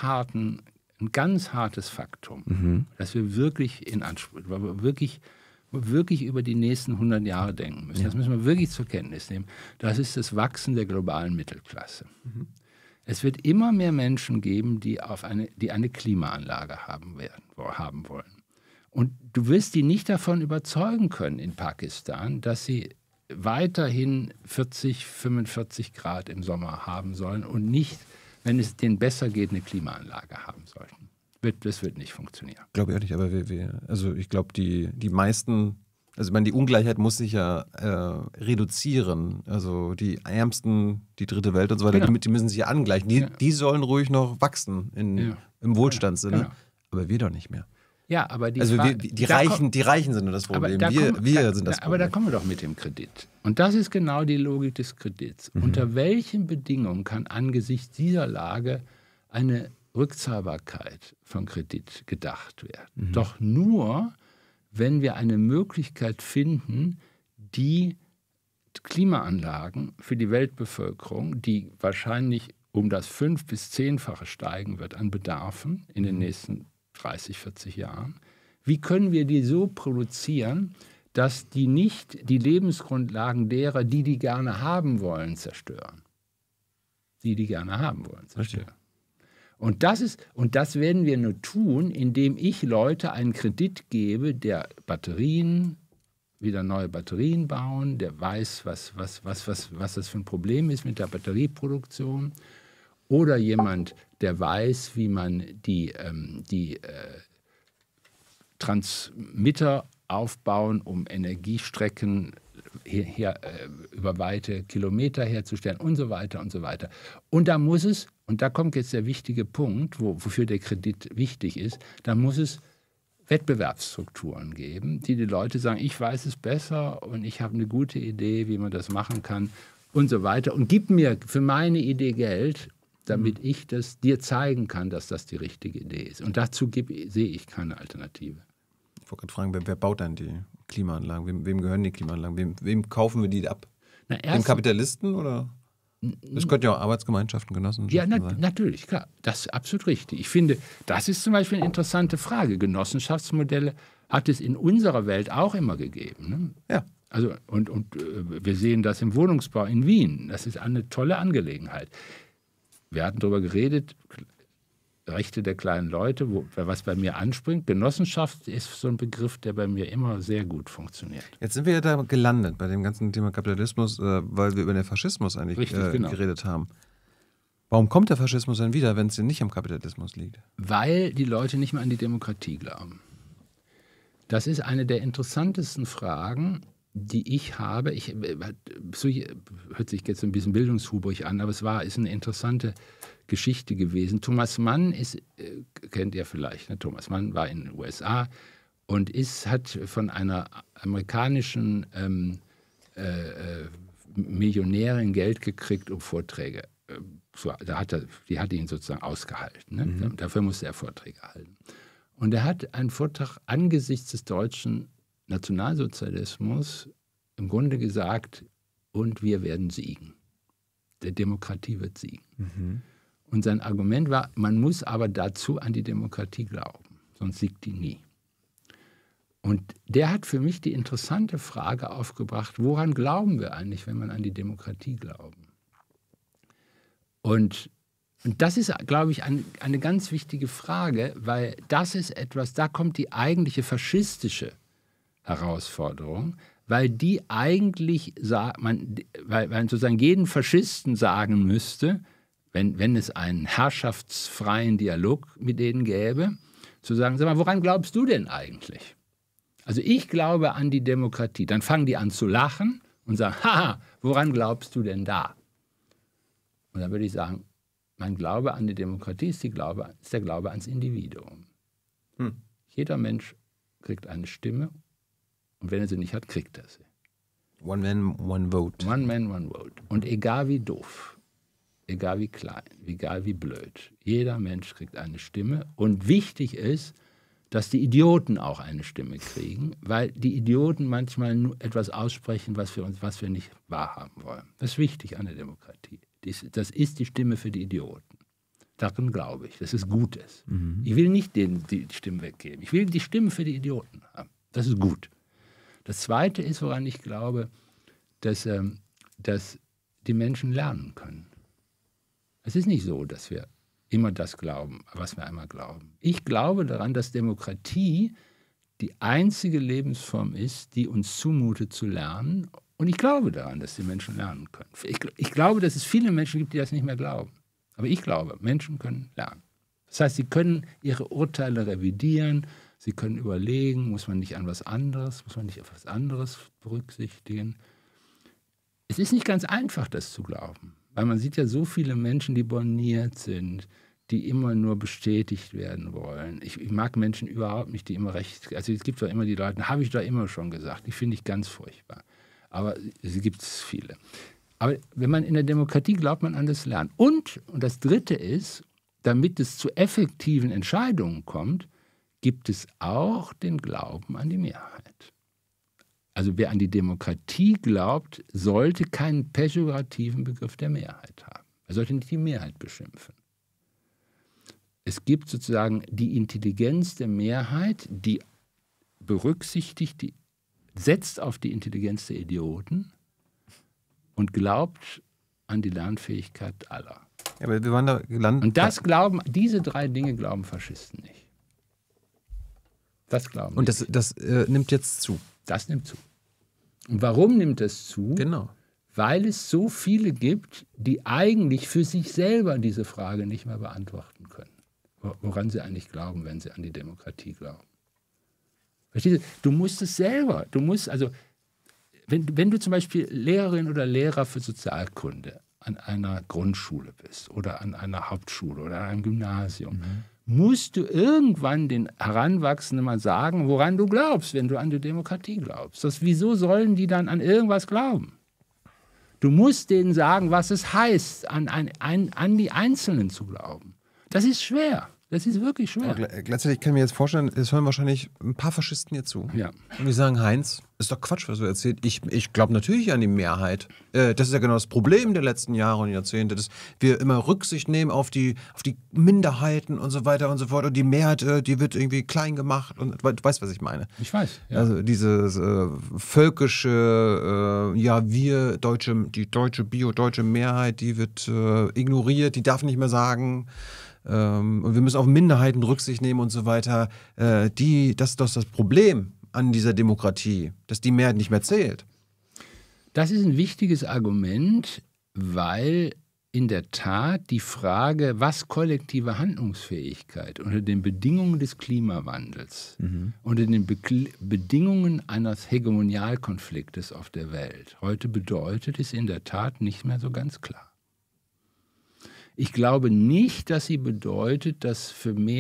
hartes Faktum, das wir wirklich in Anspruch, weil wir wirklich über die nächsten 100 Jahre denken müssen. Das müssen wir wirklich zur Kenntnis nehmen. Das ist das Wachsen der globalen Mittelklasse. Es wird immer mehr Menschen geben, die eine Klimaanlage haben wollen. Und du wirst die nicht davon überzeugen können in Pakistan, dass sie weiterhin 40, 45 Grad im Sommer haben sollen und nicht, wenn es denen besser geht, eine Klimaanlage haben sollten. Das wird nicht funktionieren. Glaube ich auch nicht, aber also ich glaube, die meisten, also ich meine, die Ungleichheit muss sich ja reduzieren. Also die Ärmsten, die dritte Welt und so weiter, die müssen sich ja angleichen. Die sollen ruhig noch wachsen im Wohlstandssinne, aber wir doch nicht mehr. Ja, aber die Reichen sind nur das Problem. Wir sind das Problem. Aber da kommen wir doch mit dem Kredit. Und das ist genau die Logik des Kredits. Unter welchen Bedingungen kann angesichts dieser Lage eine Rückzahlbarkeit von Kredit gedacht werden? Doch nur, wenn wir eine Möglichkeit finden, die Klimaanlagen für die Weltbevölkerung, die wahrscheinlich um das 5- bis 10-fache steigen wird an Bedarfen in den nächsten 30, 40 Jahren, wie können wir die so produzieren, dass die nicht die Lebensgrundlagen derer, die gerne haben wollen, zerstören? Die gerne haben wollen, zerstören. Richtig. Und das werden wir nur tun, indem ich Leute einen Kredit gebe, der wieder neue Batterien bauen, der weiß, was das für ein Problem ist mit der Batterieproduktion. Oder jemand, der weiß, wie man die Transmitter aufbauen, um Energiestrecken über weite Kilometer herzustellen und so weiter und so weiter. Und da muss es, und da kommt jetzt der wichtige Punkt, wofür der Kredit wichtig ist, da muss es Wettbewerbsstrukturen geben, die Leute sagen, ich weiß es besser und ich habe eine gute Idee, wie man das machen kann und so weiter. Und gib mir für meine Idee Geld, damit ich das dir zeigen kann, dass das die richtige Idee ist. Und dazu sehe ich keine Alternative. Ich wollte gerade fragen, wer baut dann die Klimaanlagen? Wem gehören die Klimaanlagen? Wem kaufen wir die ab? Dem Kapitalisten oder? Das könnten ja auch Arbeitsgemeinschaften, Genossenschaften sein. Ja, natürlich, klar. Das ist absolut richtig. Ich finde, das ist zum Beispiel eine interessante Frage. Genossenschaftsmodelle hat es in unserer Welt auch immer gegeben. Ne? Ja. Also, und wir sehen das im Wohnungsbau in Wien. Das ist eine tolle Angelegenheit. Wir hatten darüber geredet, Rechte der kleinen Leute, was bei mir anspringt. Genossenschaft ist so ein Begriff, der bei mir immer sehr gut funktioniert. Jetzt sind wir ja da gelandet bei dem ganzen Thema Kapitalismus, weil wir über den Faschismus eigentlich geredet haben. Warum kommt der Faschismus dann wieder, wenn es denn nicht am Kapitalismus liegt? Weil die Leute nicht mehr an die Demokratie glauben. Das ist eine der interessantesten Fragen, die ich habe. Hört sich jetzt ein bisschen bildungshubrig an, aber ist eine interessante Geschichte gewesen. Thomas Mann kennt ihr vielleicht, ne? Thomas Mann war in den USA und hat von einer amerikanischen Millionärin Geld gekriegt, um Vorträge. Die hat ihn sozusagen ausgehalten. Ne? Dafür musste er Vorträge halten. Und er hat einen Vortrag angesichts des deutschen Nationalsozialismus im Grunde gesagt, und wir werden siegen. Der Demokratie wird siegen. Und sein Argument war, man muss aber dazu an die Demokratie glauben, sonst siegt die nie. Und der hat für mich die interessante Frage aufgebracht, woran glauben wir eigentlich, wenn man an die Demokratie glauben? Und das ist, glaube ich, eine ganz wichtige Frage, weil das ist etwas, da kommt die eigentliche faschistische Herausforderung, weil die eigentlich, weil sozusagen jeden Faschisten sagen müsste, wenn es einen herrschaftsfreien Dialog mit denen gäbe, zu sagen, sag mal, woran glaubst du denn eigentlich? Also ich glaube an die Demokratie. Dann fangen die an zu lachen und sagen, haha, woran glaubst du denn da? Und dann würde ich sagen, mein Glaube an die Demokratie ist der Glaube ans Individuum. Jeder Mensch kriegt eine Stimme und wenn er sie nicht hat, kriegt er sie. One man, one vote. One man, one vote. Und egal wie doof, egal wie klein, egal wie blöd, jeder Mensch kriegt eine Stimme. Und wichtig ist, dass die Idioten auch eine Stimme kriegen, weil die Idioten manchmal nur etwas aussprechen, was wir nicht wahrhaben wollen. Das ist wichtig an der Demokratie. Das ist die Stimme für die Idioten. Daran glaube ich, dass es gut ist. Ich will nicht denen die Stimme weggeben. Ich will die Stimme für die Idioten haben. Das ist gut. Das Zweite ist, woran ich glaube, dass die Menschen lernen können. Es ist nicht so, dass wir immer das glauben, was wir einmal glauben. Ich glaube daran, dass Demokratie die einzige Lebensform ist, die uns zumutet zu lernen. Und ich glaube daran, dass die Menschen lernen können. Ich glaube, dass es viele Menschen gibt, die das nicht mehr glauben. Aber ich glaube, Menschen können lernen. Das heißt, sie können ihre Urteile revidieren, sie können überlegen, muss man nicht auf was anderes berücksichtigen. Es ist nicht ganz einfach, das zu glauben, weil man sieht ja so viele Menschen, die borniert sind, die immer nur bestätigt werden wollen. Ich mag Menschen überhaupt nicht, die immer recht, also es gibt doch immer die Leute, habe ich doch immer schon gesagt, die finde ich ganz furchtbar. Aber es gibt viele. Aber wenn man in der Demokratie glaubt, man an das Lernen. Und das Dritte ist, damit es zu effektiven Entscheidungen kommt, gibt es auch den Glauben an die Mehrheit. Also wer an die Demokratie glaubt, sollte keinen pejorativen Begriff der Mehrheit haben. Er sollte nicht die Mehrheit beschimpfen. Es gibt sozusagen die Intelligenz der Mehrheit, die berücksichtigt, die setzt auf die Intelligenz der Idioten und glaubt an die Lernfähigkeit aller. Ja, aber wir waren da gelandet. Und diese 3 Dinge glauben Faschisten nicht. Das glauben und das nimmt jetzt zu. Das nimmt zu. Und warum nimmt das zu? Genau. Weil es so viele gibt, die eigentlich für sich selber diese Frage nicht mehr beantworten können. Woran sie eigentlich glauben, wenn sie an die Demokratie glauben. Verstehst du? Du musst es selber. Du musst, also, wenn du zum Beispiel Lehrerin oder Lehrer für Sozialkunde an einer Grundschule bist oder an einer Hauptschule oder an einem Gymnasium, musst du irgendwann den Heranwachsenden mal sagen, woran du glaubst, wenn du an die Demokratie glaubst. Wieso sollen die dann an irgendwas glauben? Du musst denen sagen, was es heißt, an die Einzelnen zu glauben. Das ist schwer. Das ist wirklich schwer. Gleichzeitig kann ich mir jetzt vorstellen, es hören wahrscheinlich ein paar Faschisten hier zu. Ja. Und die sagen, Heinz, ist doch Quatsch, was du erzählst. Ich glaube natürlich an die Mehrheit. Das ist ja genau das Problem der letzten Jahre und Jahrzehnte, dass wir immer Rücksicht nehmen auf die Minderheiten und so weiter und so fort. Und die Mehrheit, die wird irgendwie klein gemacht. Und du weißt, was ich meine. Ich weiß, ja. Also dieses völkische, die deutsche Mehrheit, die wird ignoriert, die darf nicht mehr sagen. Und wir müssen auf Minderheiten Rücksicht nehmen und so weiter. Das ist doch das Problem an dieser Demokratie, dass die Mehrheit nicht mehr zählt. Das ist ein wichtiges Argument, weil in der Tat die Frage, was kollektive Handlungsfähigkeit unter den Bedingungen des Klimawandels, unter den Bedingungen eines Hegemonialkonfliktes auf der Welt heute bedeutet, ist in der Tat nicht mehr so ganz klar. Ich glaube nicht, dass sie bedeutet, dass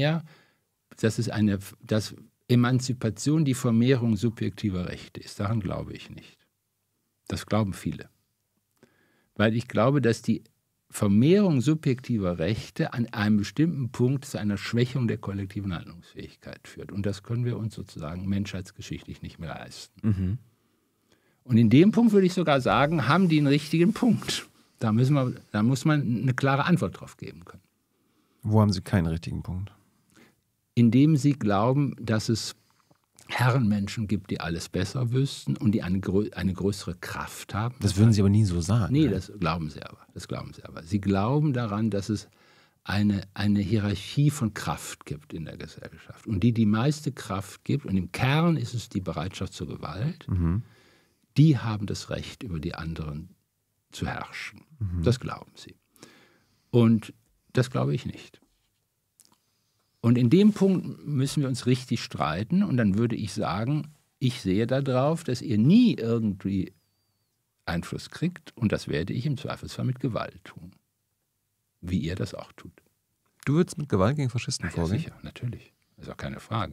Emanzipation die Vermehrung subjektiver Rechte ist. Daran glaube ich nicht. Das glauben viele. Weil ich glaube, dass die Vermehrung subjektiver Rechte an einem bestimmten Punkt zu einer Schwächung der kollektiven Handlungsfähigkeit führt. Und das können wir uns sozusagen menschheitsgeschichtlich nicht mehr leisten. Und in dem Punkt würde ich sogar sagen, haben die einen richtigen Punkt. Da muss man eine klare Antwort drauf geben können. Wo haben Sie keinen richtigen Punkt? Indem Sie glauben, dass es Herrenmenschen gibt, die alles besser wüssten und die eine größere Kraft haben. Das würden Sie aber nie so sagen. Nee, das glauben Sie aber. Sie glauben daran, dass es eine Hierarchie von Kraft gibt in der Gesellschaft. Und die meiste Kraft gibt, und im Kern ist es die Bereitschaft zur Gewalt, die haben das Recht, über die anderen zu herrschen. Das glauben sie. Und das glaube ich nicht. Und in dem Punkt müssen wir uns richtig streiten. Und dann würde ich sagen, ich sehe darauf, dass ihr nie irgendwie Einfluss kriegt. Und das werde ich im Zweifelsfall mit Gewalt tun. wie ihr das auch tut. Du würdest mit Gewalt gegen Faschisten vorgehen? Sicher, natürlich. Das ist auch keine Frage.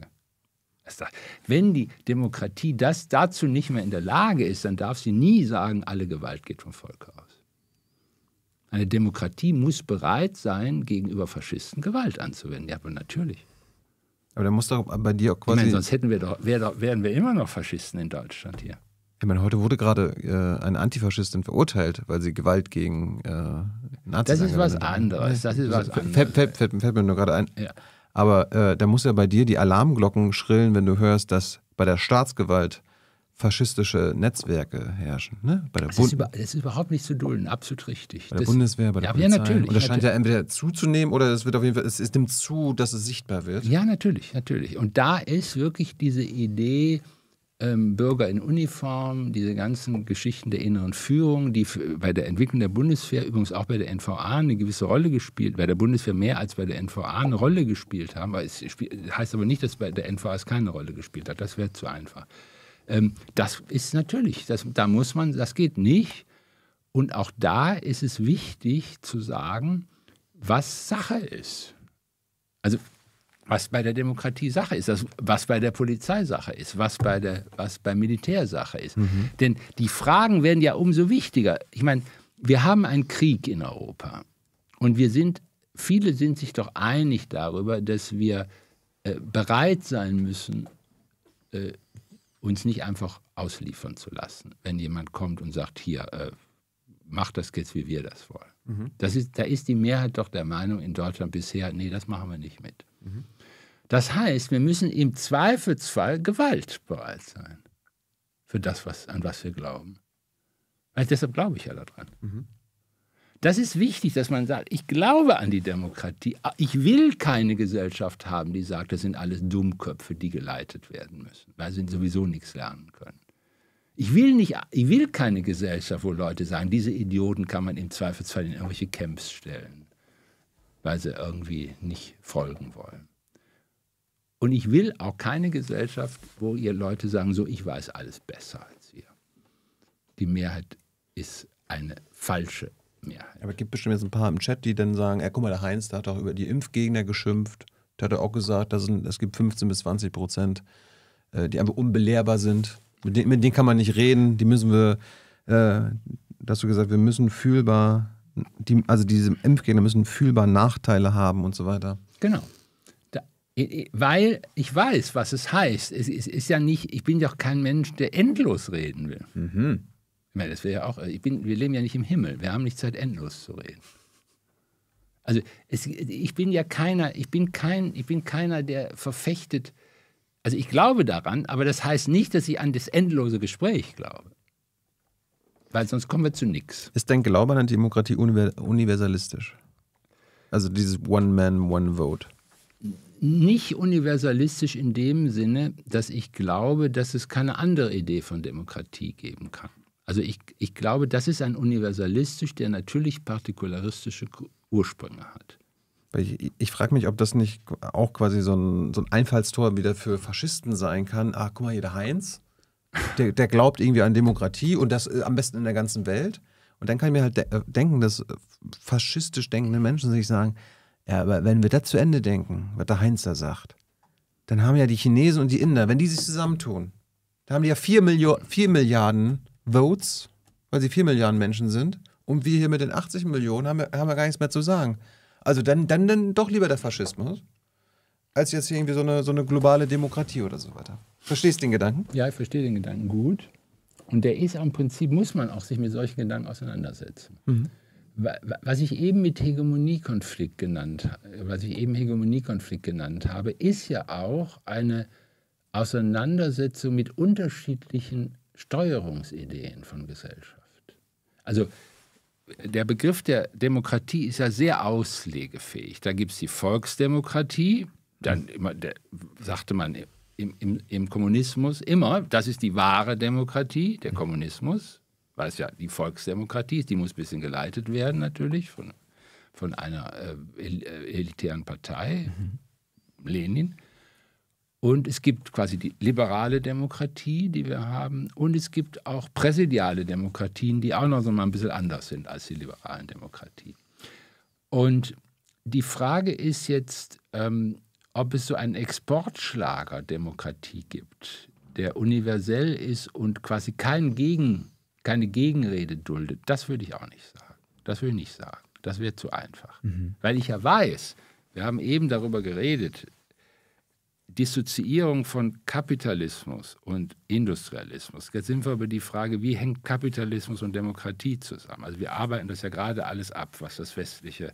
Wenn die Demokratie dazu nicht mehr in der Lage ist, dann darf sie nie sagen, alle Gewalt geht vom Volk aus. Eine Demokratie muss bereit sein, gegenüber Faschisten Gewalt anzuwenden. Ja, aber natürlich. Aber da muss doch bei dir auch quasi... Ich meine, sonst wären wir immer noch Faschisten in Deutschland hier. Ich meine, heute wurde gerade eine Antifaschistin verurteilt, weil sie Gewalt gegen Nazis... Das ist was anderes. Fällt mir nur gerade ein. Ja. Aber da muss ja bei dir die Alarmglocken schrillen, wenn du hörst, dass bei der Staatsgewalt faschistische Netzwerke herrschen. Ne? Das ist überhaupt nicht zu dulden, absolut richtig. Bei der Bundeswehr, bei der Polizei. Ja, natürlich. Und das scheint ja entweder zuzunehmen oder es wird auf jeden Fall, es nimmt zu, dass es sichtbar wird. Ja, natürlich. Und da ist wirklich diese Idee, Bürger in Uniform, diese ganzen Geschichten der inneren Führung, die bei der Entwicklung der Bundeswehr, übrigens auch bei der NVA eine gewisse Rolle gespielt, bei der Bundeswehr mehr als bei der NVA eine Rolle gespielt haben. Es heißt aber nicht, dass bei der NVA es keine Rolle gespielt hat. Das wäre zu einfach. Das ist natürlich, das geht nicht. Und auch da ist es wichtig zu sagen, was Sache ist. Also was bei der Demokratie Sache ist, was bei der Polizei Sache ist, was beim Militär Sache ist. Mhm. Denn die Fragen werden ja umso wichtiger. Ich meine, wir haben einen Krieg in Europa und viele sind sich doch einig darüber, dass wir bereit sein müssen, uns nicht einfach ausliefern zu lassen, wenn jemand kommt und sagt, hier, macht das jetzt, wie wir das wollen. Mhm. Da ist die Mehrheit doch der Meinung in Deutschland bisher, nee, das machen wir nicht mit. Mhm. Das heißt, wir müssen im Zweifelsfall gewaltbereit sein für das, an was wir glauben. Also deshalb glaube ich ja daran. Mhm. Das ist wichtig, dass man sagt, ich glaube an die Demokratie. Ich will keine Gesellschaft haben, die sagt, das sind alles Dummköpfe, die geleitet werden müssen, weil sie sowieso nichts lernen können. Ich will keine Gesellschaft, wo Leute sagen, diese Idioten kann man im Zweifelsfall in irgendwelche Camps stellen, weil sie irgendwie nicht folgen wollen. Und ich will auch keine Gesellschaft, wo ihr Leute sagen, so, ich weiß alles besser als ihr. Die Mehrheit ist eine falsche Mehrheit. Aber es gibt bestimmt jetzt ein paar im Chat, die dann sagen, guck mal, der Heinz, der hat auch über die Impfgegner geschimpft. Der hat auch gesagt, es gibt 15-20%, die einfach unbelehrbar sind. Mit denen kann man nicht reden. Die müssen wir, hast du gesagt, wir müssen fühlbar, diese Impfgegner müssen fühlbar Nachteile haben und so weiter. Genau. Weil ich weiß, was es heißt. Es ist ja nicht, ich bin doch kein Mensch, der endlos reden will. Mhm. Ich meine, das wäre ja auch, wir leben ja nicht im Himmel, wir haben nicht Zeit, endlos zu reden. Also ich bin ja keiner, der verfechtet, also ich glaube daran, aber das heißt nicht, dass ich an das endlose Gespräch glaube. Weil sonst kommen wir zu nichts. Ist dein Glaube an die Demokratie universalistisch? Also dieses One-Man, One-Vote? Nicht universalistisch in dem Sinne, dass ich glaube, dass es keine andere Idee von Demokratie geben kann. Also ich glaube, das ist ein universalistisch, der natürlich partikularistische Ursprünge hat. Ich frage mich, ob das nicht auch quasi so ein Einfallstor wieder für Faschisten sein kann. Guck mal hier, der Heinz, der glaubt irgendwie an Demokratie und das am besten in der ganzen Welt. Und dann kann ich mir halt denken, dass faschistisch denkende Menschen sich sagen, ja, aber wenn wir das zu Ende denken, was der Heinz da sagt, dann haben ja die Chinesen und die Inder, wenn die sich zusammentun, da haben die ja 4 Milliarden Votes, weil sie 4 Milliarden Menschen sind, und wir hier mit den 80 Millionen haben wir gar nichts mehr zu sagen. Also dann doch lieber der Faschismus, als jetzt irgendwie so eine globale Demokratie oder so weiter. Verstehst du den Gedanken? Ja, ich verstehe den Gedanken gut. Und der ist im Prinzip, muss man auch sich mit solchen Gedanken auseinandersetzen. Mhm. Was ich eben Hegemoniekonflikt genannt habe, ist ja auch eine Auseinandersetzung mit unterschiedlichen Steuerungsideen von Gesellschaft. Also der Begriff der Demokratie ist ja sehr auslegefähig. Da gibt es die Volksdemokratie, dann sagte man im Kommunismus immer, das ist die wahre Demokratie, der Kommunismus, weil es ja die Volksdemokratie ist, die muss ein bisschen geleitet werden natürlich von einer elitären Partei, Lenin. Und es gibt quasi die liberale Demokratie, die wir haben, und es gibt auch präsidiale Demokratien, die auch noch so mal ein bisschen anders sind als die liberalen Demokratien. Und die Frage ist jetzt, ob es so einen Exportschlager Demokratie gibt, der universell ist und quasi keine Gegenrede duldet. Das würde ich auch nicht sagen. Das will ich nicht sagen. Das wäre zu einfach. Weil ich ja weiß, wir haben eben darüber geredet, Dissoziierung von Kapitalismus und Industrialismus. Jetzt sind wir über die Frage, wie hängt Kapitalismus und Demokratie zusammen? Also wir arbeiten das ja gerade alles ab, was das westliche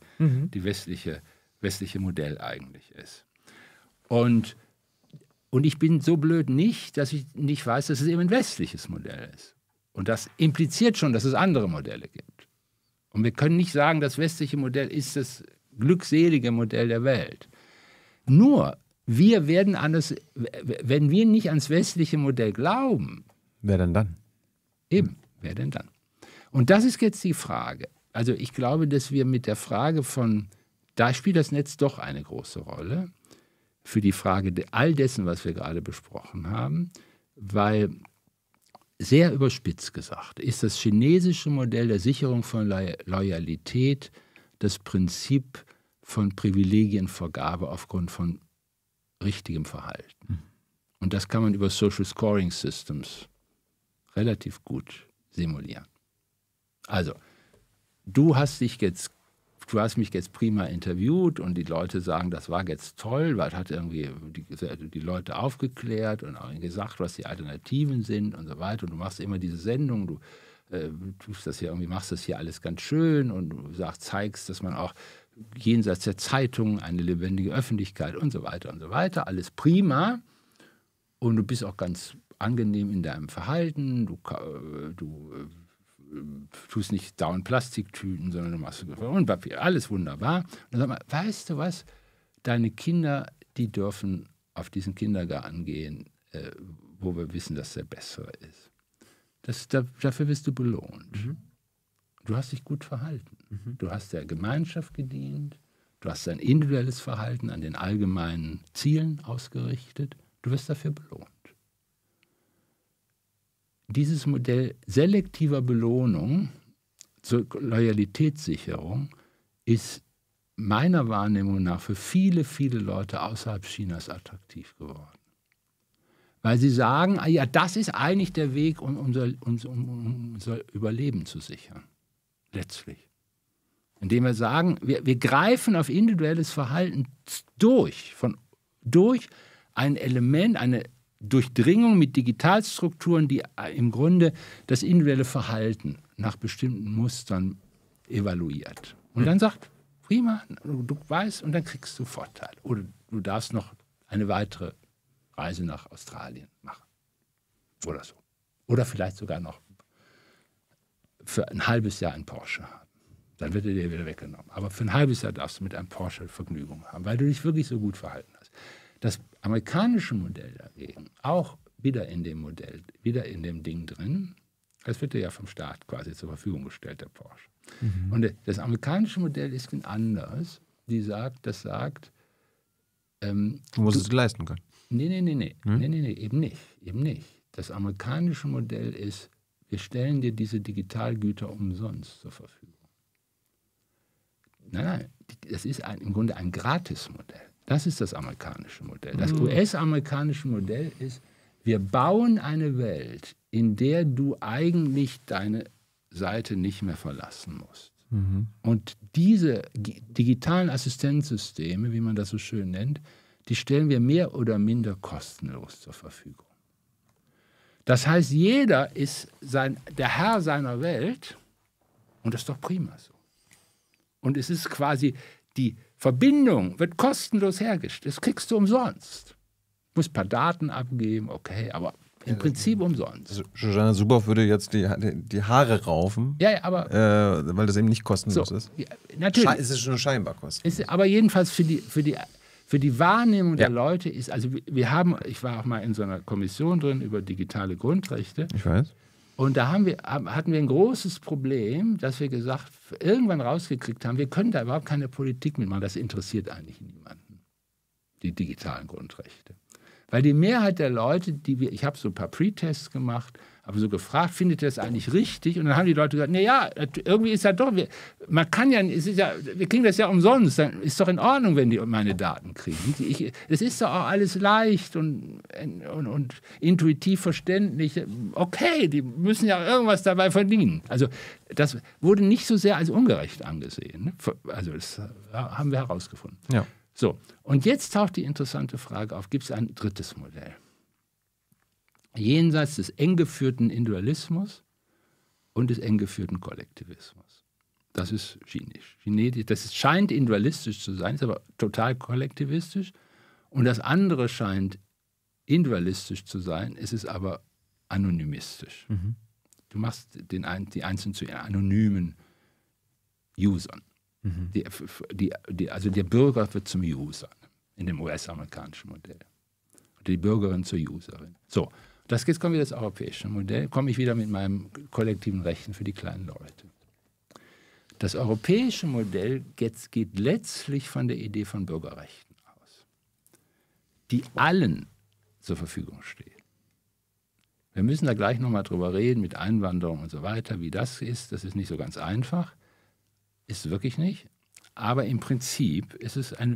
Modell eigentlich ist. Und ich bin so blöd nicht, dass ich nicht weiß, dass es eben ein westliches Modell ist. Und das impliziert schon, dass es andere Modelle gibt. Und wir können nicht sagen, das westliche Modell ist das glückselige Modell der Welt. Nur, wir werden anders, wenn wir nicht ans westliche Modell glauben. Wer denn dann? Eben, wer denn dann? Und das ist jetzt die Frage. Also ich glaube, dass wir mit der Frage von, da spielt das Netz doch eine große Rolle, für die Frage all dessen, was wir gerade besprochen haben, weil sehr überspitzt gesagt ist das chinesische Modell der Sicherung von Loyalität das Prinzip von Privilegienvergabe aufgrund von richtigem Verhalten. Und das kann man über Social Scoring Systems relativ gut simulieren. Also, du hast mich jetzt prima interviewt und die Leute sagen, das war jetzt toll, weil es hat irgendwie die Leute aufgeklärt und auch gesagt, was die Alternativen sind und so weiter. Und du machst immer diese Sendung, du tust das hier irgendwie, machst das hier alles ganz schön und du zeigst, dass man auch jenseits der Zeitungen eine lebendige Öffentlichkeit und so weiter und so weiter. Alles prima. Und du bist auch ganz angenehm in deinem Verhalten. Du tust nicht dauernd Plastiktüten, sondern du machst und Papier. Alles wunderbar. Und dann sag mal, weißt du was? Deine Kinder, die dürfen auf diesen Kindergarten gehen, wo wir wissen, dass der bessere ist. Dafür wirst du belohnt. Du hast dich gut verhalten. Du hast der Gemeinschaft gedient. Du hast dein individuelles Verhalten an den allgemeinen Zielen ausgerichtet. Du wirst dafür belohnt. Dieses Modell selektiver Belohnung zur Loyalitätssicherung ist meiner Wahrnehmung nach für viele, viele Leute außerhalb Chinas attraktiv geworden. Weil sie sagen, ja, das ist eigentlich der Weg, um unser Überleben zu sichern. Letztlich. Indem wir sagen, wir greifen auf individuelles Verhalten durch ein Element, eine Durchdringung mit Digitalstrukturen, die im Grunde das individuelle Verhalten nach bestimmten Mustern evaluiert. Und dann sagt, prima, du weißt, und dann kriegst du Vorteil. Oder du darfst noch eine weitere Reise nach Australien machen. Oder so. Oder vielleicht sogar noch für ein halbes Jahr einen Porsche haben. Dann wird er dir wieder weggenommen. Aber für ein halbes Jahr darfst du mit einem Porsche Vergnügung haben, weil du dich wirklich so gut verhalten hast. Das amerikanische Modell dagegen, auch wieder in dem Ding drin, das wird dir ja vom Staat quasi zur Verfügung gestellt, der Porsche. Und das amerikanische Modell ist anders. Das sagt, du musst es leisten können. Nee, eben nicht. Das amerikanische Modell ist, wir stellen dir diese Digitalgüter umsonst zur Verfügung. Nein, das ist im Grunde ein Gratismodell. Das ist das amerikanische Modell. Das US-amerikanische Modell ist, wir bauen eine Welt, in der du eigentlich deine Seite nicht mehr verlassen musst. Und diese digitalen Assistenzsysteme, wie man das so schön nennt, die stellen wir mehr oder minder kostenlos zur Verfügung. Das heißt, jeder ist der Herr seiner Welt und das ist doch prima so. Und es ist quasi, die Verbindung wird kostenlos hergestellt. Das kriegst du umsonst. Du musst ein paar Daten abgeben, okay, aber im Prinzip umsonst. Shoshana Zuboff würde jetzt die Haare raufen, aber, weil das eben nicht kostenlos ist. Ja, natürlich. Es ist schon scheinbar kostenlos. Aber jedenfalls für die Wahrnehmung der Leute ist, also ich war auch mal in so einer Kommission drin über digitale Grundrechte. Ich weiß. Und da hatten wir ein großes Problem, dass wir irgendwann rausgekriegt haben, wir können da überhaupt keine Politik mitmachen. Das interessiert eigentlich niemanden, die digitalen Grundrechte. Weil die Mehrheit der Leute, ich habe so ein paar Pre-Tests gemacht, habe so gefragt, findet ihr das eigentlich richtig? Und dann haben die Leute gesagt, naja, irgendwie ist das doch, man kann ja, wir kriegen das ja umsonst, dann ist doch in Ordnung, wenn die meine Daten kriegen. Es ist doch auch alles leicht und intuitiv verständlich. Okay, die müssen ja irgendwas dabei verdienen. Also das wurde nicht so sehr als ungerecht angesehen. Ne? Also das haben wir herausgefunden. Ja. So, und jetzt taucht die interessante Frage auf, gibt es ein drittes Modell? Jenseits des eng geführten Individualismus und des eng geführten Kollektivismus. Das ist chinesisch. Das scheint individualistisch zu sein, ist aber total kollektivistisch. Und das andere scheint individualistisch zu sein, es ist aber anonymistisch. Mhm. Du machst die Einzelnen zu anonymen Usern. Mhm. Also der Bürger wird zum User in dem US-amerikanischen Modell. Und die Bürgerin zur Userin. So. Jetzt kommt wieder das europäische Modell, komme ich wieder mit meinem kollektiven Rechten für die kleinen Leute. Das europäische Modell geht letztlich von der Idee von Bürgerrechten aus, die allen zur Verfügung stehen. Wir müssen da gleich nochmal drüber reden, mit Einwanderung und so weiter, wie das ist. Das ist nicht so ganz einfach, ist wirklich nicht. Aber im Prinzip ist es ein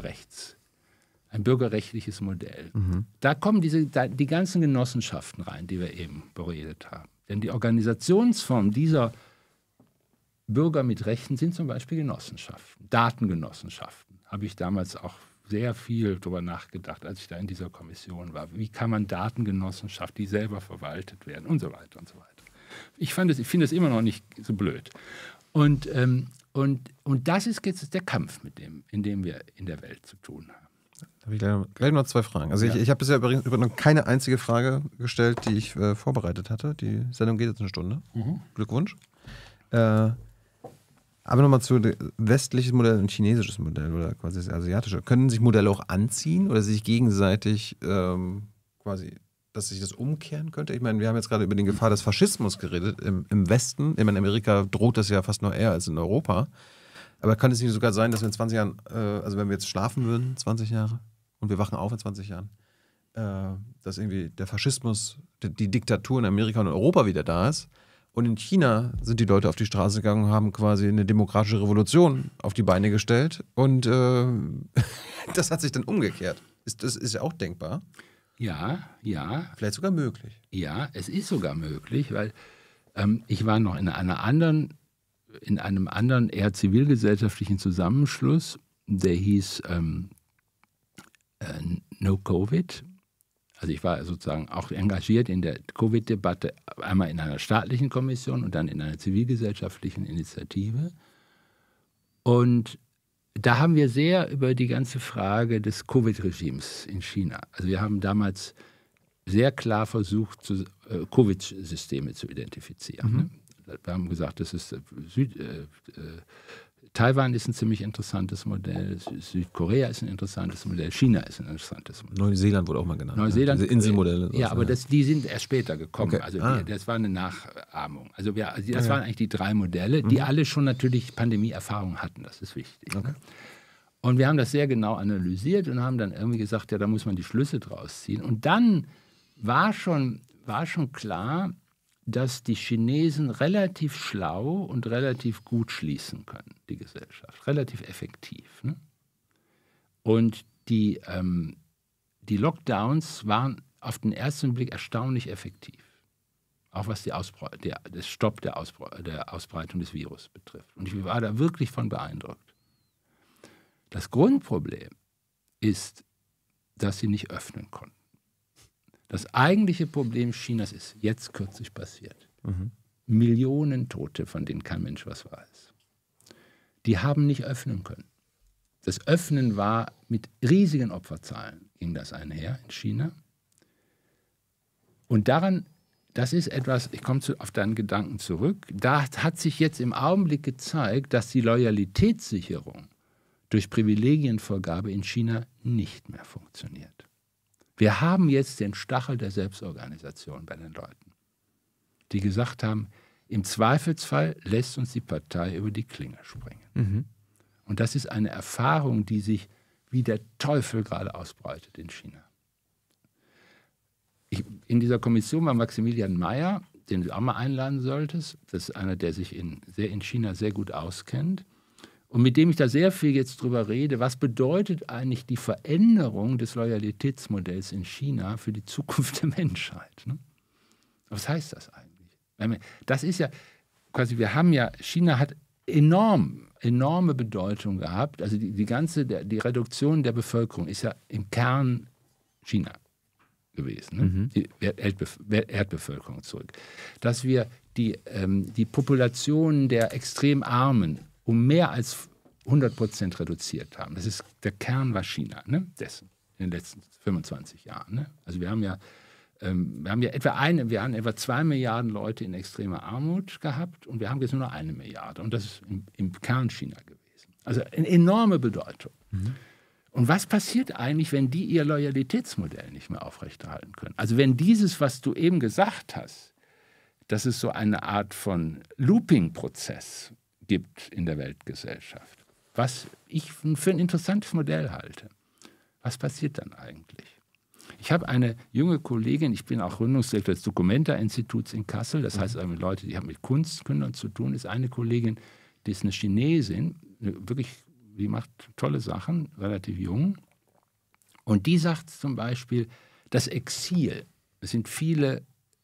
bürgerrechtliches Modell. Mhm. Da kommen die ganzen Genossenschaften rein, die wir eben beredet haben. Denn die Organisationsform dieser Bürger mit Rechten sind zum Beispiel Genossenschaften, Datengenossenschaften. Habe ich damals auch sehr viel darüber nachgedacht, als ich da in dieser Kommission war. Wie kann man Datengenossenschaft, die selber verwaltet werden und so weiter und so weiter. Ich finde es immer noch nicht so blöd. Und das ist jetzt der Kampf, in dem wir in der Welt zu tun haben. Da habe ich gleich noch zwei Fragen. Also ich habe bisher übrigens noch keine einzige Frage gestellt, die ich vorbereitet hatte. Die Sendung geht jetzt eine Stunde. Mhm. Glückwunsch. Aber nochmal zu westliches Modell und chinesisches Modell oder quasi das asiatische. Können sich Modelle auch anziehen oder sich gegenseitig quasi, dass sich das umkehren könnte? Ich meine, wir haben jetzt gerade über die Gefahr des Faschismus geredet im Westen. In Amerika droht das ja fast noch eher als in Europa. Aber kann es nicht sogar sein, dass wir in 20 Jahren, also wenn wir jetzt schlafen würden, 20 Jahre, und wir wachen auf in 20 Jahren, dass irgendwie der Faschismus, die Diktatur in Amerika und Europa wieder da ist. Und in China sind die Leute auf die Straße gegangen und haben quasi eine demokratische Revolution auf die Beine gestellt. Und das hat sich dann umgekehrt. Das ist ja auch denkbar. Ja. Vielleicht sogar möglich. Ja, es ist sogar möglich, weil ich war noch in einem anderen eher zivilgesellschaftlichen Zusammenschluss, der hieß No Covid. Also ich war sozusagen auch engagiert in der Covid-Debatte, einmal in einer staatlichen Kommission und dann in einer zivilgesellschaftlichen Initiative. Und da haben wir sehr über die ganze Frage des Covid-Regimes in China, also wir haben damals sehr klar versucht, Covid-Systeme zu identifizieren. Mhm. Wir haben gesagt, das ist Taiwan ist ein ziemlich interessantes Modell, Südkorea ist ein interessantes Modell, China ist ein interessantes Modell. Neuseeland wurde auch mal genannt. Neuseeland, diese Inselmodelle. Ja, aber die sind erst später gekommen. Okay. Also das war eine Nachahmung. Also das waren eigentlich die drei Modelle, die alle schon natürlich Pandemieerfahrung hatten. Das ist wichtig. Okay. Ne? Und wir haben das sehr genau analysiert und haben dann irgendwie gesagt, ja, da muss man die Schlüsse draus ziehen. Und dann war schon klar, dass die Chinesen relativ schlau und relativ gut schließen können, die Gesellschaft. Relativ effektiv. Ne? Und die Lockdowns waren auf den ersten Blick erstaunlich effektiv. Auch was das Stopp der Ausbreitung des Virus betrifft. Und ich war da wirklich von beeindruckt. Das Grundproblem ist, dass sie nicht öffnen konnten. Das eigentliche Problem Chinas ist jetzt kürzlich passiert. Mhm. Millionen Tote, von denen kein Mensch was weiß. Die haben nicht öffnen können. Das Öffnen war mit riesigen Opferzahlen, ging das einher in China. Und das ist etwas, ich komme auf deinen Gedanken zurück, da hat sich jetzt im Augenblick gezeigt, dass die Loyalitätssicherung durch Privilegienvergabe in China nicht mehr funktioniert. Wir haben jetzt den Stachel der Selbstorganisation bei den Leuten, die gesagt haben, im Zweifelsfall lässt uns die Partei über die Klinge springen. Mhm. Und das ist eine Erfahrung, die sich wie der Teufel gerade ausbreitet in China. in dieser Kommission war Maximilian Mayer, den du auch mal einladen solltest. Das ist einer, der sich in China sehr gut auskennt. Und mit dem ich da sehr viel jetzt drüber rede, was bedeutet eigentlich die Veränderung des Loyalitätsmodells in China für die Zukunft der Menschheit? Ne? Was heißt das eigentlich? Das ist ja quasi, China hat enorme Bedeutung gehabt. Also die Reduktion der Bevölkerung ist ja im Kern China gewesen, ne? Die Erdbevölkerung zurück. Dass wir die Population der extrem Armen um mehr als 100% reduziert haben. Das ist, der Kern war China, ne? Dessen in den letzten 25 Jahren. Ne? Also wir haben etwa 2 Milliarden Leute in extremer Armut gehabt und wir haben jetzt nur noch 1 Milliarde. Und das ist im Kern China gewesen. Also eine enorme Bedeutung. Und was passiert eigentlich, wenn die ihr Loyalitätsmodell nicht mehr aufrechterhalten können? Also wenn dieses, was du eben gesagt hast, dass es so eine Art von Looping-Prozess gibt in der Weltgesellschaft, was ich für ein interessantes Modell halte. Was passiert dann eigentlich? Ich habe eine junge Kollegin, ich bin auch Gründungsdirektor des Documenta-Instituts in Kassel, das heißt also Leute, die haben mit Kunstkünstlern zu tun, ist eine Kollegin, die ist eine Chinesin, die macht tolle Sachen, relativ jung. Und die sagt zum Beispiel, das Exil, es sind viele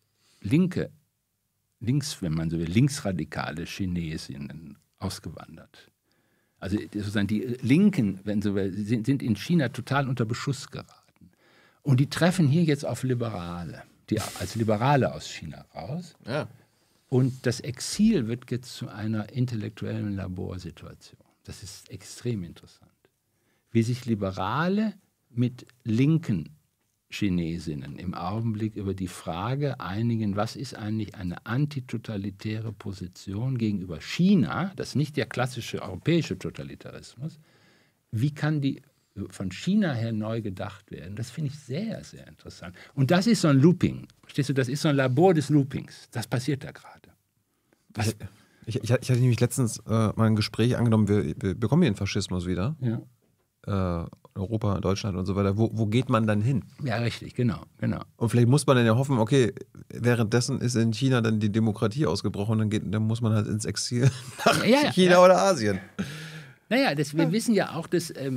wenn man so will, linksradikale Chinesinnen ausgewandert. Also sozusagen die Linken, wenn so will, sind in China total unter Beschuss geraten. Und die treffen hier jetzt auf Liberale, als Liberale aus China raus. Ja. Und das Exil wird jetzt zu einer intellektuellen Laborsituation. Das ist extrem interessant. Wie sich Liberale mit linken Chinesinnen im Augenblick über die Frage einigen, was ist eigentlich eine antitotalitäre Position gegenüber China, das ist nicht der klassische europäische Totalitarismus, wie kann die von China her neu gedacht werden? Das finde ich sehr, sehr interessant. Und das ist so ein Looping, verstehst du, das ist so ein Labor des Loopings, das passiert da gerade. Ich hatte nämlich letztens mal ein Gespräch angenommen, wir bekommen hier den Faschismus wieder. Ja. Europa, Deutschland und so weiter. Wo geht man dann hin? Ja, richtig, genau. Und vielleicht muss man dann ja hoffen, okay, währenddessen ist in China dann die Demokratie ausgebrochen, dann muss man halt ins Exil nach China oder Asien. Naja, wir wissen ja auch, dass es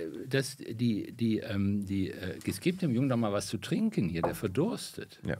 gibt dem Jungen doch mal was zu trinken hier, der verdurstet. Ja.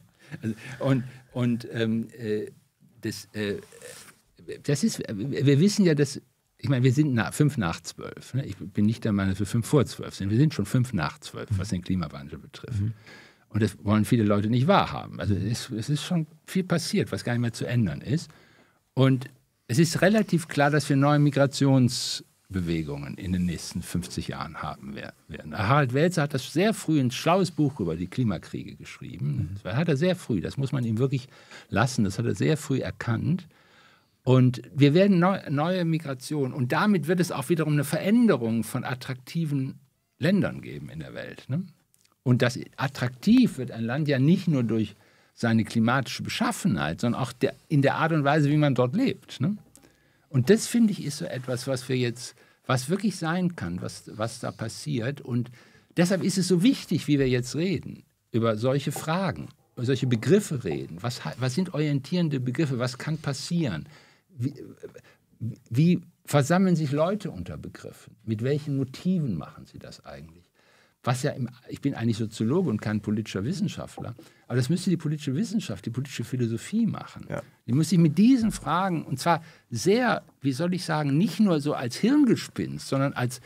Wir wissen ja, dass ich meine, wir sind 5 nach 12. Ne? Ich bin nicht der Meinung, dass wir 5 vor 12 sind. Wir sind schon 5 nach 12, was den Klimawandel betrifft. Und das wollen viele Leute nicht wahrhaben. Also es ist schon viel passiert, was gar nicht mehr zu ändern ist. Und es ist relativ klar, dass wir neue Migrationsbewegungen in den nächsten 50 Jahren haben werden. Harald Welzer hat das sehr früh ein schlaues Buch über die Klimakriege geschrieben. Das hat er sehr früh, das muss man ihm wirklich lassen, das hat er sehr früh erkannt. Und wir werden neue Migration und damit wird es auch wiederum eine Veränderung von attraktiven Ländern geben in der Welt. Ne? Und das attraktiv wird ein Land ja nicht nur durch seine klimatische Beschaffenheit, sondern auch in der Art und Weise, wie man dort lebt. Ne? Und das, finde ich, ist so etwas, was wirklich sein kann, was da passiert. Und deshalb ist es so wichtig, wie wir jetzt reden, über solche Fragen, über solche Begriffe reden. Was sind orientierende Begriffe? Was kann passieren? Wie versammeln sich Leute unter Begriffen? Mit welchen Motiven machen sie das eigentlich? Ich bin eigentlich Soziologe und kein politischer Wissenschaftler, aber das müsste die politische Wissenschaft, die politische Philosophie machen. Ja. Die muss sich mit diesen Fragen, und zwar sehr, wie soll ich sagen, nicht nur so als Hirngespinst, sondern als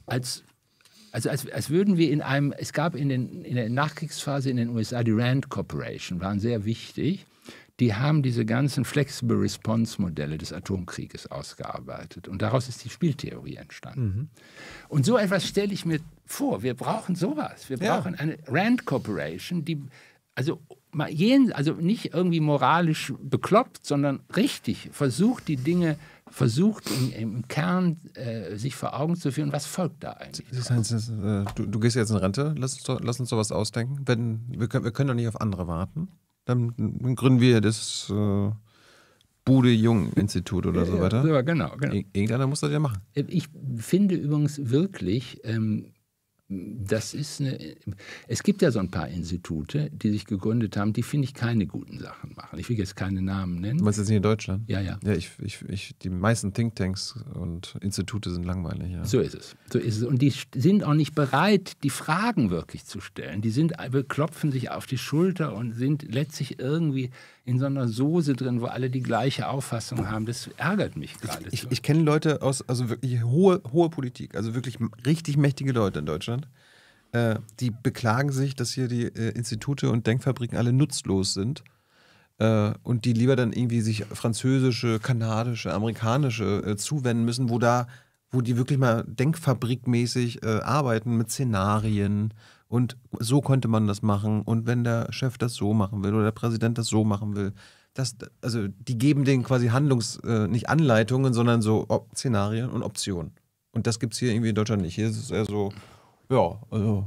würden wir es gab in der Nachkriegsphase in den USA die Rand Corporation, waren sehr wichtig. Die haben diese ganzen Flexible Response Modelle des Atomkrieges ausgearbeitet. Und daraus ist die Spieltheorie entstanden. Und so etwas stelle ich mir vor. Wir brauchen sowas. Wir brauchen eine Rand Corporation, die also nicht irgendwie moralisch bekloppt, sondern richtig versucht, die Dinge im Kern sich vor Augen zu führen. Was folgt da eigentlich? Das heißt, du gehst jetzt in Rente. Lass uns sowas ausdenken. Wir können doch nicht auf andere warten. Dann gründen wir das Bude-Jung-Institut oder so weiter. Ja, genau. Irgendeiner muss das ja machen. Ich finde übrigens wirklich, Es gibt ja so ein paar Institute, die sich gegründet haben, die, finde ich, keine guten Sachen machen. Ich will jetzt keine Namen nennen. Du meinst jetzt nicht in Deutschland? Ja, ja. Ja, die meisten Thinktanks und Institute sind langweilig. Ja. So ist es. Und die sind auch nicht bereit, die Fragen wirklich zu stellen. Die klopfen sich auf die Schulter und sind letztlich irgendwie in so einer Soße drin, wo alle die gleiche Auffassung haben. Das ärgert mich gerade. Ich kenne Leute also wirklich hohe Politik, also wirklich richtig mächtige Leute in Deutschland. Die beklagen sich, dass hier die Institute und Denkfabriken alle nutzlos sind und die lieber dann irgendwie sich französische, kanadische, amerikanische zuwenden müssen, wo die wirklich mal denkfabrikmäßig arbeiten mit Szenarien und so könnte man das machen und wenn der Chef das so machen will oder der Präsident das so machen will, also die geben denen quasi nicht Anleitungen, sondern so Szenarien und Optionen. Und das gibt es hier irgendwie in Deutschland nicht. Hier ist es eher so, ja,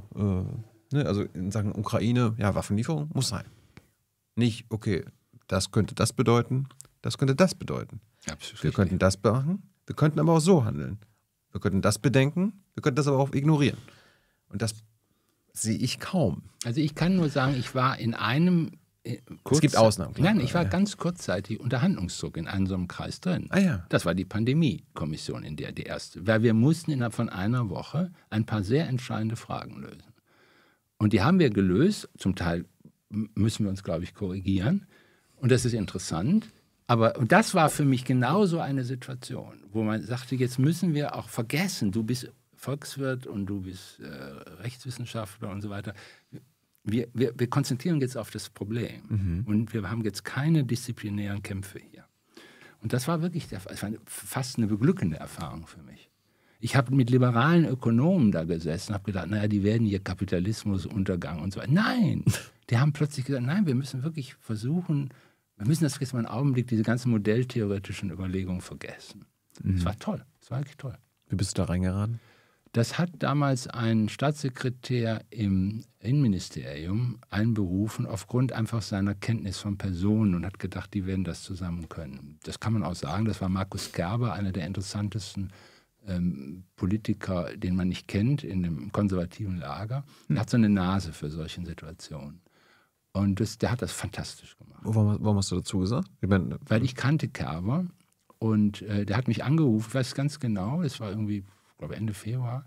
also in Sachen Ukraine, ja, Waffenlieferung muss sein. Nicht, okay, das könnte das bedeuten, das könnte das bedeuten. Absolut. Wir könnten das machen, wir könnten aber auch so handeln. Wir könnten das bedenken, wir könnten das aber auch ignorieren. Und das sehe ich kaum. Also ich kann nur sagen, ich war in einem es gibt Ausnahmen. Klar. Nein, ich war ganz kurzzeitig unter Handlungsdruck in einem so einem Kreis drin. Ah, ja. Das war die Pandemie-Kommission, die erste. Weil wir mussten innerhalb von einer Woche ein paar sehr entscheidende Fragen lösen. Und die haben wir gelöst. Zum Teil müssen wir uns, glaube ich, korrigieren. Und das ist interessant. Und das war für mich genauso eine Situation, wo man sagte, jetzt müssen wir auch vergessen, du bist Volkswirt und du bist Rechtswissenschaftler und so weiter. Wir konzentrieren jetzt auf das Problem und wir haben jetzt keine disziplinären Kämpfe hier. Und das war wirklich fast eine beglückende Erfahrung für mich. Ich habe mit liberalen Ökonomen da gesessen und habe gedacht, naja, die werden hier Kapitalismus, Untergang und so weiter. Nein, die haben plötzlich gesagt, nein, wir müssen wirklich versuchen, wir müssen das jetzt mal einen Augenblick, diese ganzen modelltheoretischen Überlegungen vergessen. Das war toll, das war wirklich toll. Wie bist du da reingeraten? Das hat damals ein Staatssekretär im Innenministerium einberufen aufgrund einfach seiner Kenntnis von Personen und hat gedacht, die werden das zusammen können. Das kann man auch sagen, das war Markus Gerber, einer der interessantesten Politiker, den man nicht kennt in dem konservativen Lager. Er hat so eine Nase für solche Situationen. Und der hat das fantastisch gemacht. Warum hast du dazu gesagt? Weil ich kannte Gerber und der hat mich angerufen, ich weiß ganz genau, es war irgendwie, ich glaube Ende Februar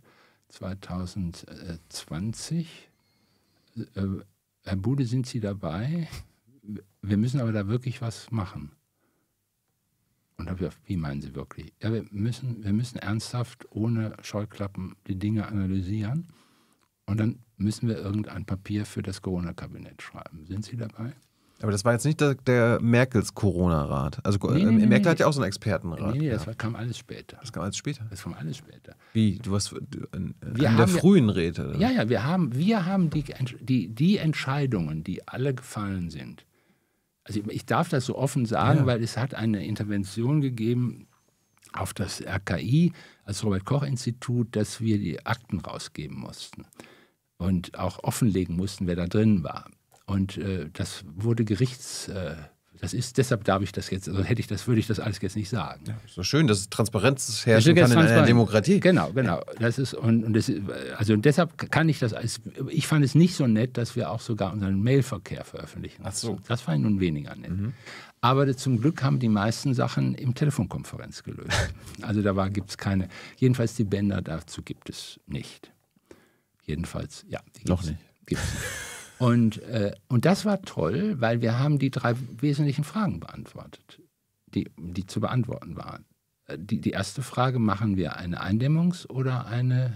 2020. Herr Bude, sind Sie dabei? Wir müssen aber da wirklich was machen. Und habe gesagt, wie meinen Sie wirklich? Ja, wir müssen ernsthaft, ohne Scheuklappen, die Dinge analysieren. Und dann müssen wir irgendein Papier für das Corona-Kabinett schreiben. Sind Sie dabei? Aber das war jetzt nicht der Merkels Corona-Rat. Also Merkel hat ja auch so einen Expertenrat. Nee, das kam alles später. Das kam alles später? Das kam alles später. Wie? Du hast in der frühen Rede? Oder? Ja, wir haben die Entscheidungen, die alle gefallen sind. Also ich darf das so offen sagen, weil es hat eine Intervention gegeben auf das RKI, als Robert-Koch-Institut, dass wir die Akten rausgeben mussten und auch offenlegen mussten, wer da drin war. Und das wurde deshalb darf ich das jetzt, also würde ich das alles jetzt nicht sagen. Ja, ist so schön, dass Transparenz herrschen kann in einer Demokratie. Genau. Das ist, also deshalb kann ich das ich fand es nicht so nett, dass wir auch sogar unseren Mailverkehr veröffentlichen. Ach so. Das war nun weniger nett. Aber zum Glück haben die meisten Sachen im Telefonkonferenz gelöst. Also gibt es keine, jedenfalls die Bänder dazu gibt es nicht. Jedenfalls, ja. Noch nicht. Gibt's nicht. Und das war toll, weil wir haben die 3 wesentlichen Fragen beantwortet, die zu beantworten waren. Die erste Frage, machen wir eine Eindämmungs- oder eine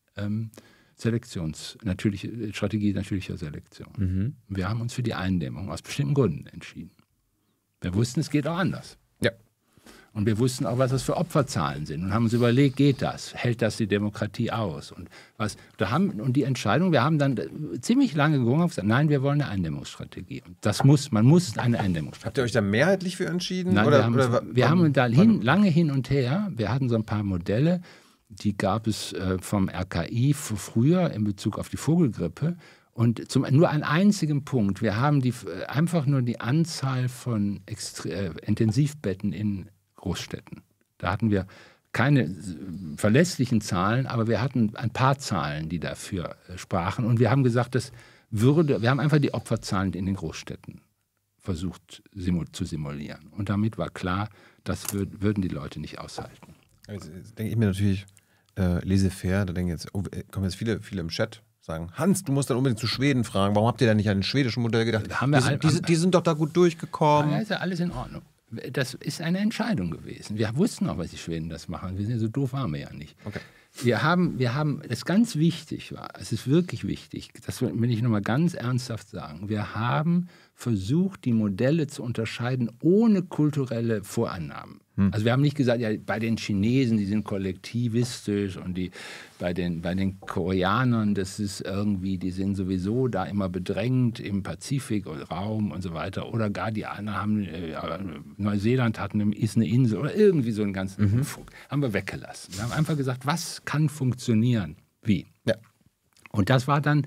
Strategie natürlicher Selektion? Wir haben uns für die Eindämmung aus bestimmten Gründen entschieden. Wir wussten, es geht auch anders. Ja. Und wir wussten auch, was das für Opferzahlen sind und haben uns überlegt, geht das? Hält das die Demokratie aus? Und die Entscheidung, wir haben dann ziemlich lange gerungen und gesagt, nein, wir wollen eine Eindämmungsstrategie. Und man muss eine Eindämmungsstrategie. Habt ihr euch da mehrheitlich für entschieden? Nein, wir haben da lange hin und her. Wir hatten so ein paar Modelle, die gab es vom RKI früher in Bezug auf die Vogelgrippe. Und nur einen einzigen Punkt. Wir haben einfach nur die Anzahl von Intensivbetten in Großstädten. Da hatten wir keine verlässlichen Zahlen, aber wir hatten ein paar Zahlen, die dafür sprachen. Und wir haben gesagt, wir haben einfach die Opferzahlen in den Großstädten versucht zu simulieren. Und damit war klar, das würden die Leute nicht aushalten. Jetzt denke ich mir natürlich, laissez-faire, da denken jetzt, kommen jetzt viele im Chat, sagen, Hans, du musst dann unbedingt zu Schweden fragen, warum habt ihr da nicht an ein schwedisches Modell gedacht? Die sind doch da gut durchgekommen. Ja, ist ja alles in Ordnung. Das ist eine Entscheidung gewesen. Wir wussten auch, was die Schweden das machen. Wir sind so doof, waren wir ja nicht. Okay. Wir haben, das ganz wichtig war, es ist wirklich wichtig, das will ich nochmal ganz ernsthaft sagen, wir haben versucht, die Modelle zu unterscheiden ohne kulturelle Vorannahmen. Also wir haben nicht gesagt, ja, bei den Chinesen, die sind kollektivistisch und bei den Koreanern, das ist irgendwie, die sind sowieso da immer bedrängt im Pazifikraum und so weiter. Oder gar die anderen haben, Neuseeland ist eine Insel oder irgendwie so einen ganzen Unfug. Haben wir weggelassen. Wir haben einfach gesagt, was kann funktionieren? Wie? Ja. Und das war dann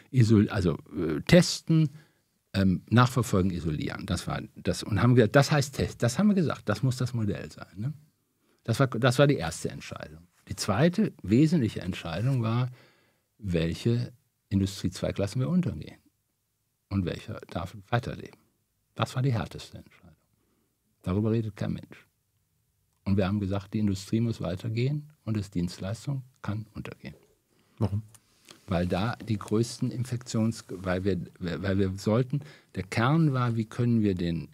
testen, nachverfolgen, isolieren. Das war das. Und haben gesagt, das heißt Test. Das haben wir gesagt. Das muss das Modell sein. Ne? Das war die erste Entscheidung. Die zweite wesentliche Entscheidung war, welche Industriezweigklassen wir untergehen und welcher darf weiterleben. Das war die härteste Entscheidung. Darüber redet kein Mensch. Und wir haben gesagt, die Industrie muss weitergehen und das Dienstleistung kann untergehen. Warum? Weil da die größten weil wir sollten, der Kern war, wie können wir die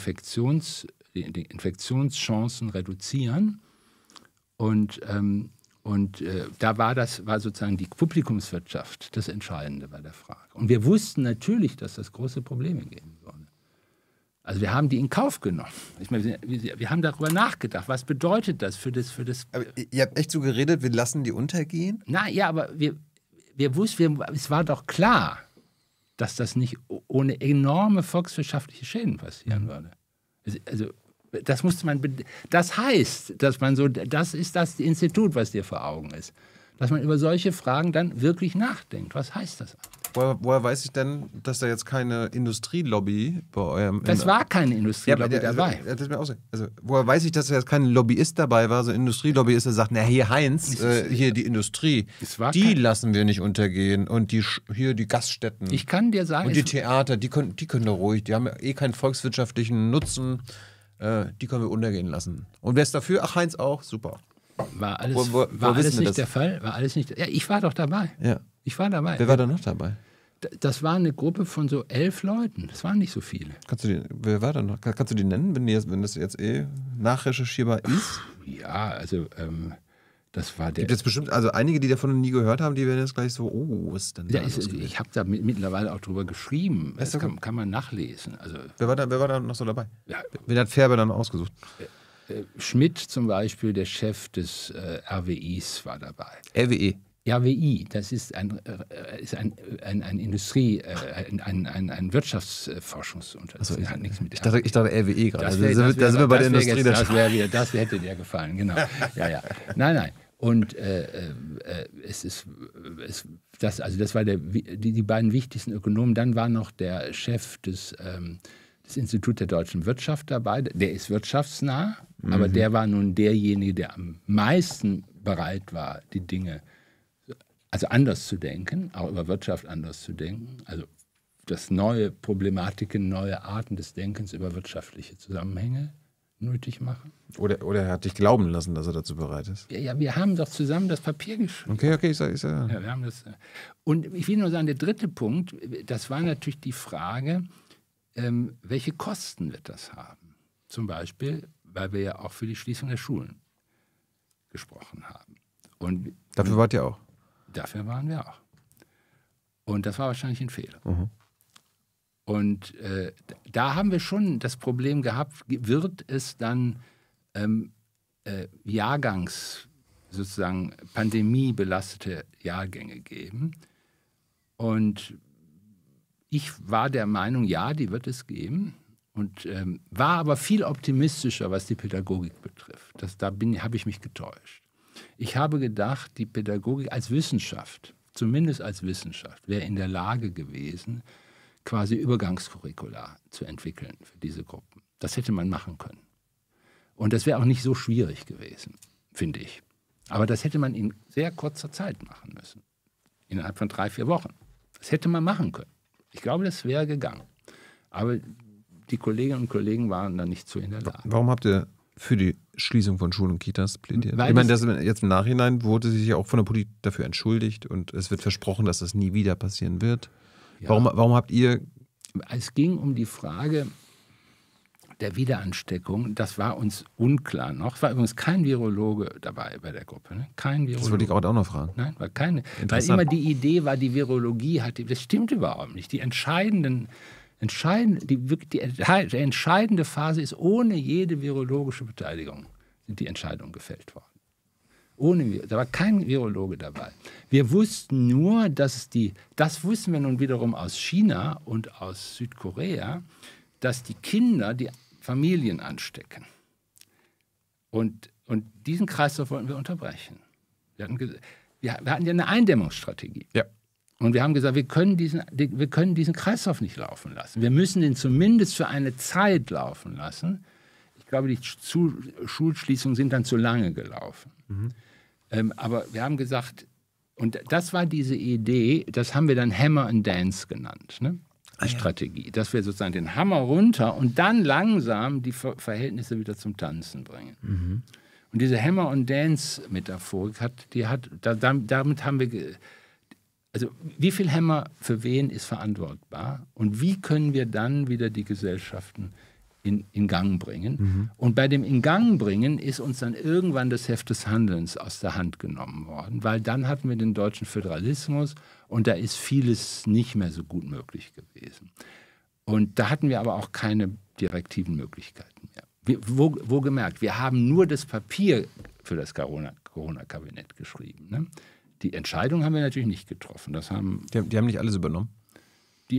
Infektionschancen reduzieren. Und da war sozusagen die Publikumswirtschaft das Entscheidende bei der Frage. Und wir wussten natürlich, dass das große Probleme geben würde. Also wir haben die in Kauf genommen. Ich meine, wir haben darüber nachgedacht, was bedeutet das für das... Aber ihr habt echt so geredet, wir lassen die untergehen? Na ja, aber wir wussten, es war doch klar, dass das nicht ohne enorme volkswirtschaftliche Schäden passieren würde. Also das musste man. Das heißt, dass man das ist das Institut, was dir vor Augen ist, dass man über solche Fragen dann wirklich nachdenkt. Was heißt das? Woher weiß ich denn, dass da jetzt keine Industrielobby bei eurem... Das war keine Industrielobby dabei. Also, woher weiß ich, dass da jetzt kein Lobbyist dabei war, so ein Industrielobbyist, der sagt, na hier Heinz, hier die Industrie, die lassen wir nicht untergehen und hier die Gaststätten. Ich kann dir sagen... Und die Theater, die können da ruhig, die haben ja eh keinen volkswirtschaftlichen Nutzen, die können wir untergehen lassen. Und wer ist dafür? Ach, Heinz auch, super. War alles nicht der Fall? War alles nicht... Ja, ich war doch dabei. Ja. Ich war dabei. Wer war da noch dabei? Das war eine Gruppe von so 11 Leuten. Das waren nicht so viele. Wer war da noch? Kannst du die nennen, wenn das jetzt nachrecherchierbar ist? Ja, also das war der... Gibt es bestimmt, also einige, die davon noch nie gehört haben, die werden jetzt gleich so, was ist denn da? Ja, ich habe da mittlerweile auch drüber geschrieben. Das kann man nachlesen. Also, wer war da noch so dabei? Ja. Wen hat Färber dann ausgesucht? Schmidt zum Beispiel, der Chef des RWIs, war dabei. RWE? RWI, das ist ein Industrie, ein Wirtschaftsforschungsunternehmen. Das hat nichts mit. Ich dachte RWE gerade. Da sind wir bei der Industrie. Das hätte dir gefallen, genau. Ja. Nein. Und das war die beiden wichtigsten Ökonomen. Dann war noch der Chef des Instituts der deutschen Wirtschaft dabei. Der ist wirtschaftsnah, aber der war nun derjenige, der am meisten bereit war, die Dinge anders zu denken, auch über Wirtschaft anders zu denken, also dass neue Problematiken, neue Arten des Denkens über wirtschaftliche Zusammenhänge nötig machen. Oder er hat dich glauben lassen, dass er dazu bereit ist. Ja, wir haben doch zusammen das Papier geschrieben. Okay, ich sag. Ja, wir haben das. Und ich will nur sagen, der dritte Punkt, das war natürlich die Frage, welche Kosten wird das haben? Zum Beispiel, weil wir ja auch für die Schließung der Schulen gesprochen haben. Und dafür wart ihr auch? Dafür waren wir auch. Und das war wahrscheinlich ein Fehler. Und da haben wir schon das Problem gehabt, wird es dann sozusagen pandemiebelastete Jahrgänge geben? Und ich war der Meinung, ja, die wird es geben. Und war aber viel optimistischer, was die Pädagogik betrifft. Habe ich mich getäuscht. Ich habe gedacht, die Pädagogik als Wissenschaft, zumindest als Wissenschaft, wäre in der Lage gewesen, quasi Übergangscurricula zu entwickeln für diese Gruppen. Das hätte man machen können. Und das wäre auch nicht so schwierig gewesen. finde ich. Aber das hätte man in sehr kurzer Zeit machen müssen. Innerhalb von 3-4 Wochen. Das hätte man machen können. Ich glaube, das wäre gegangen. Aber die Kolleginnen und Kollegen waren da nicht so in der Lage. Warum habt ihr für die Schließung von Schulen und Kitas plädiert? Weil ich meine, jetzt im Nachhinein wurde sich ja auch von der Politik dafür entschuldigt und es wird versprochen, dass das nie wieder passieren wird. Ja. Warum habt ihr... Es ging um die Frage der Wiederansteckung. Das war uns unklar noch. Es war übrigens kein Virologe dabei bei der Gruppe. Ne? Kein Virologe. Das wollte ich gerade auch noch fragen. Nein, war keine. Weil immer die Idee war, die Virologie hatte... Das stimmt überhaupt nicht. Die entscheidende Phase ist, ohne jede virologische Beteiligung sind die Entscheidungen gefällt worden. Da war kein Virologe dabei. Wir wussten nur, das wussten wir nun wiederum aus China und aus Südkorea, dass die Kinder die Familien anstecken. Und diesen Kreislauf wollten wir unterbrechen. Wir hatten ja eine Eindämmungsstrategie. Ja. Und wir haben gesagt, wir können diesen Kreislauf nicht laufen lassen. Wir müssen den zumindest für eine Zeit laufen lassen. Ich glaube, die Schulschließungen sind dann zu lange gelaufen. Aber wir haben gesagt, und das war diese Idee, das haben wir dann Hammer and Dance genannt, ne? Die Strategie. Dass wir sozusagen den Hammer runter und dann langsam die Verhältnisse wieder zum Tanzen bringen. Und diese Hammer and Dance Metaphorik damit haben wir... Also wie viel Hämmer für wen ist verantwortbar und wie können wir dann wieder die Gesellschaften in Gang bringen? Und bei dem in Gang bringen ist uns dann irgendwann das Heft des Handelns aus der Hand genommen worden, weil dann hatten wir den deutschen Föderalismus und da ist vieles nicht mehr so gut möglich gewesen. Und da hatten wir aber auch keine direktiven Möglichkeiten mehr. Wo gemerkt, wir haben nur das Papier für das Corona-Kabinett geschrieben, ne? Die Entscheidung haben wir natürlich nicht getroffen. Die haben nicht alles übernommen? Die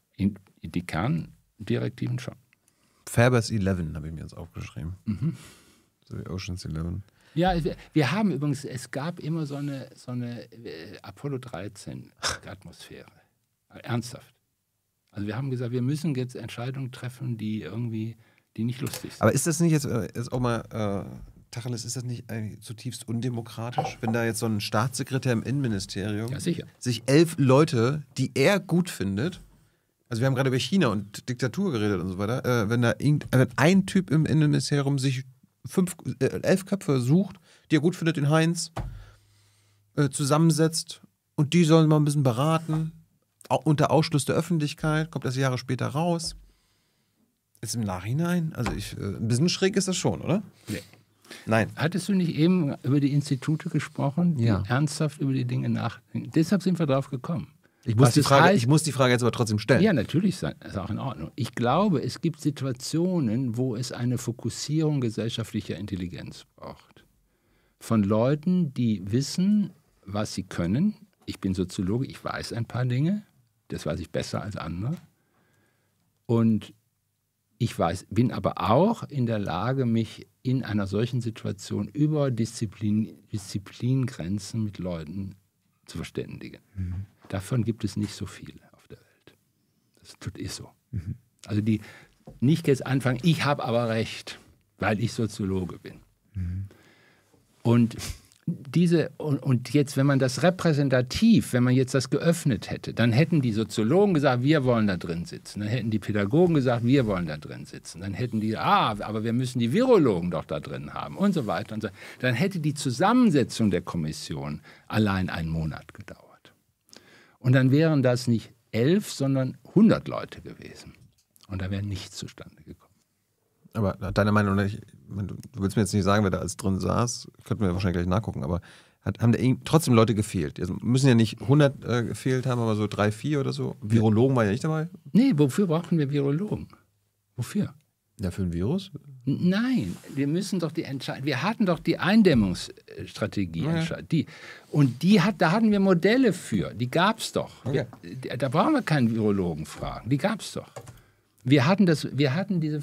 Kerndirektiven schon. Fairbus 11 habe ich mir jetzt aufgeschrieben. So wie Ocean's 11. Ja, wir haben übrigens, es gab immer so eine Apollo 13 Atmosphäre. Ernsthaft. Also wir haben gesagt, wir müssen jetzt Entscheidungen treffen, die nicht lustig sind. Aber ist das nicht jetzt auch mal... Tacheles, ist das nicht zutiefst undemokratisch, wenn da jetzt so ein Staatssekretär im Innenministerium sich 11 Leute, die er gut findet, also wir haben gerade über China und Diktatur geredet und so weiter, wenn da ein Typ im Innenministerium sich 11 Köpfe sucht, die er gut findet, den Heinz, zusammensetzt und die sollen mal ein bisschen beraten, unter Ausschluss der Öffentlichkeit, kommt das Jahre später raus. Ist im Nachhinein, also ein bisschen schräg ist das schon, oder? Nee. Nein. Hattest du nicht eben über die Institute gesprochen, die ernsthaft über die Dinge nachdenken? Deshalb sind wir drauf gekommen. Ich muss die Frage jetzt aber trotzdem stellen. Ja, natürlich ist auch in Ordnung. Ich glaube, es gibt Situationen, wo es eine Fokussierung gesellschaftlicher Intelligenz braucht. Von Leuten, die wissen, was sie können. Ich bin Soziologe, ich weiß ein paar Dinge. Das weiß ich besser als andere. Und bin aber auch in der Lage, mich in einer solchen Situation über Disziplingrenzen mit Leuten zu verständigen. Davon gibt es nicht so viele auf der Welt. Das ist so. Also die nicht jetzt anfangen, ich habe aber recht, weil ich Soziologe bin. Und jetzt, wenn man das repräsentativ, wenn man jetzt das geöffnet hätte, dann hätten die Soziologen gesagt, wir wollen da drin sitzen. Dann hätten die Pädagogen gesagt, wir wollen da drin sitzen. Dann hätten die, aber wir müssen die Virologen doch da drin haben und so weiter und so. Dann hätte die Zusammensetzung der Kommission allein einen Monat gedauert. Und dann wären das nicht 11, sondern 100 Leute gewesen. Und da wäre nichts zustande gekommen. Aber deiner Meinung nach, du willst mir jetzt nicht sagen, wer da alles drin saß, könnten wir wahrscheinlich gleich nachgucken, aber haben da trotzdem Leute gefehlt? Also müssen ja nicht 100 gefehlt haben, aber so 3, 4 oder so. Virologen waren ja nicht dabei? Nee, wofür brauchen wir Virologen? Wofür? Ja, für ein Virus? Nein, wir müssen doch wir hatten doch die Eindämmungsstrategie. Ja. Da hatten wir Modelle für, die gab es doch. Okay. Da brauchen wir keinen Virologen fragen, die gab es doch. Wir hatten diese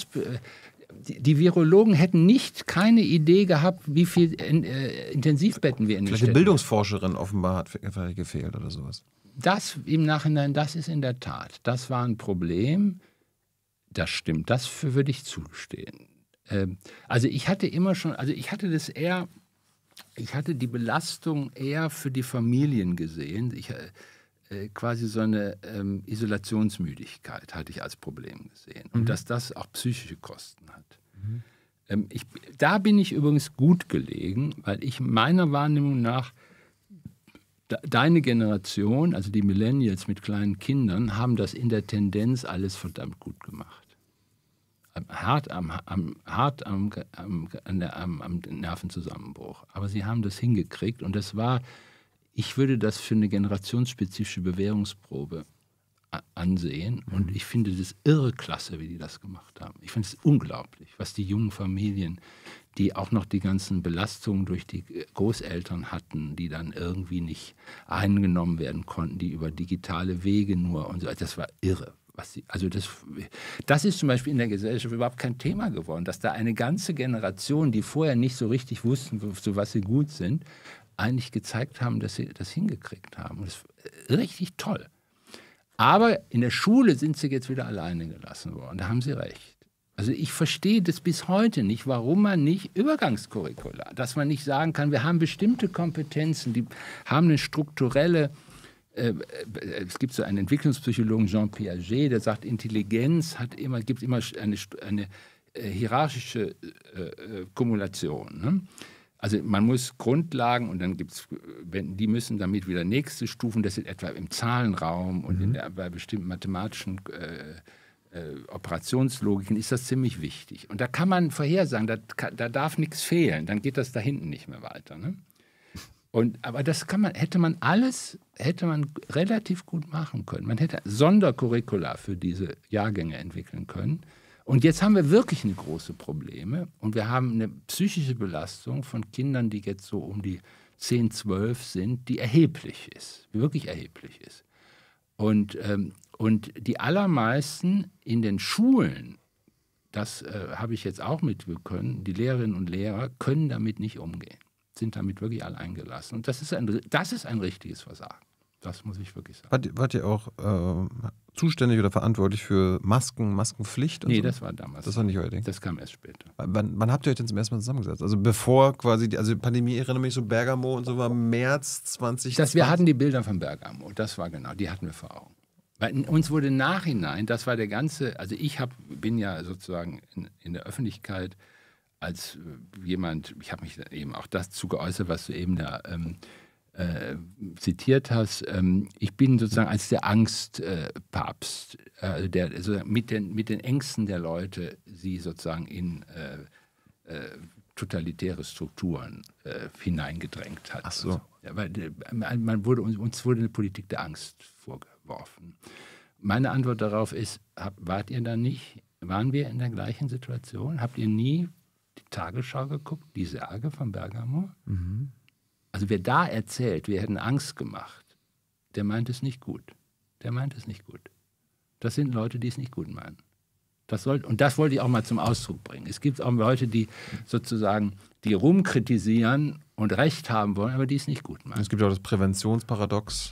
die Virologen hätten keine Idee gehabt, wie viel Intensivbetten wir in den Vielleicht Städten. Eine Bildungsforscherin offenbar hat gefehlt oder sowas. Das im Nachhinein, das ist in der Tat, das war ein Problem. Das stimmt, das würde ich zugestehen. Also ich hatte immer schon, ich hatte die Belastung eher für die Familien gesehen. Quasi so eine Isolationsmüdigkeit hatte ich als Problem gesehen. Und dass das auch psychische Kosten hat. Da bin ich übrigens gut gelegen, weil ich meiner Wahrnehmung nach, deine Generation, also die Millennials mit kleinen Kindern, haben das in der Tendenz alles verdammt gut gemacht. Hart am Nervenzusammenbruch. Aber sie haben das hingekriegt und das war, ich würde das für eine generationsspezifische Bewährungsprobe ansehen und ich finde das irre klasse, wie die das gemacht haben. Ich finde es unglaublich, was die jungen Familien, die auch noch die ganzen Belastungen durch die Großeltern hatten, die dann irgendwie nicht eingenommen werden konnten, die über digitale Wege nur und so, das war irre. Das ist zum Beispiel in der Gesellschaft überhaupt kein Thema geworden, dass da eine ganze Generation, die vorher nicht so richtig wussten, zu was sie gut sind, eigentlich gezeigt haben, dass sie das hingekriegt haben. Und das ist richtig toll. Aber in der Schule sind sie jetzt wieder alleine gelassen worden. Da haben sie recht. Also ich verstehe das bis heute nicht, warum man nicht Übergangscurricula, dass man nicht sagen kann, wir haben bestimmte Kompetenzen, die haben eine strukturelle, es gibt so einen Entwicklungspsychologen, Jean Piaget, der sagt, Intelligenz gibt immer eine hierarchische Kumulation. Ne? Also man muss Grundlagen und dann gibt es, die müssen damit wieder nächste Stufen, das sind etwa im Zahlenraum und bei bestimmten mathematischen Operationslogiken ist das ziemlich wichtig. Und da kann man vorhersagen, da darf nichts fehlen, dann geht das da hinten nicht mehr weiter. Ne? Aber das hätte man relativ gut machen können. Man hätte Sondercurricula für diese Jahrgänge entwickeln können. Und jetzt haben wir wirklich eine große Probleme und wir haben eine psychische Belastung von Kindern, die jetzt so um die 10, 12 sind, die erheblich ist, wirklich erheblich ist. Und die allermeisten in den Schulen, das habe ich jetzt auch mitbekommen, die Lehrerinnen und Lehrer können damit nicht umgehen, sind damit wirklich alleingelassen. Und das ist ein richtiges Versagen. Das muss ich wirklich sagen. Wart ihr auch zuständig oder verantwortlich für Maskenpflicht? Und nee, so? Das war damals. Das war nicht euer Ding? Das kam erst später. Wann habt ihr euch denn zum ersten Mal zusammengesetzt? Also bevor quasi, die Pandemie, ich erinnere mich so, Bergamo und so war März 2020. Wir hatten die Bilder von Bergamo, das war genau, die hatten wir vor Augen. Weil uns wurde im Nachhinein, das war der ganze, also bin ja sozusagen in der Öffentlichkeit als jemand, ich habe mich eben auch dazu geäußert, was du eben da zitiert hast. Ich bin sozusagen als der Angstpapst, der also mit den Ängsten der Leute sie sozusagen in totalitäre Strukturen hineingedrängt hat. Ach so. Also, ja, weil uns wurde eine Politik der Angst vorgeworfen. Meine Antwort darauf ist, wart ihr da nicht? Waren wir in der gleichen Situation? Habt ihr nie die Tagesschau geguckt, die Särge von Bergamo? Mhm. Also wer da erzählt, wir hätten Angst gemacht, der meint es nicht gut. Der meint es nicht gut. Das sind Leute, die es nicht gut meinen. Und das wollte ich auch mal zum Ausdruck bringen. Es gibt auch Leute, die sozusagen die rumkritisieren und Recht haben wollen, aber die es nicht gut meinen. Es gibt auch das Präventionsparadox.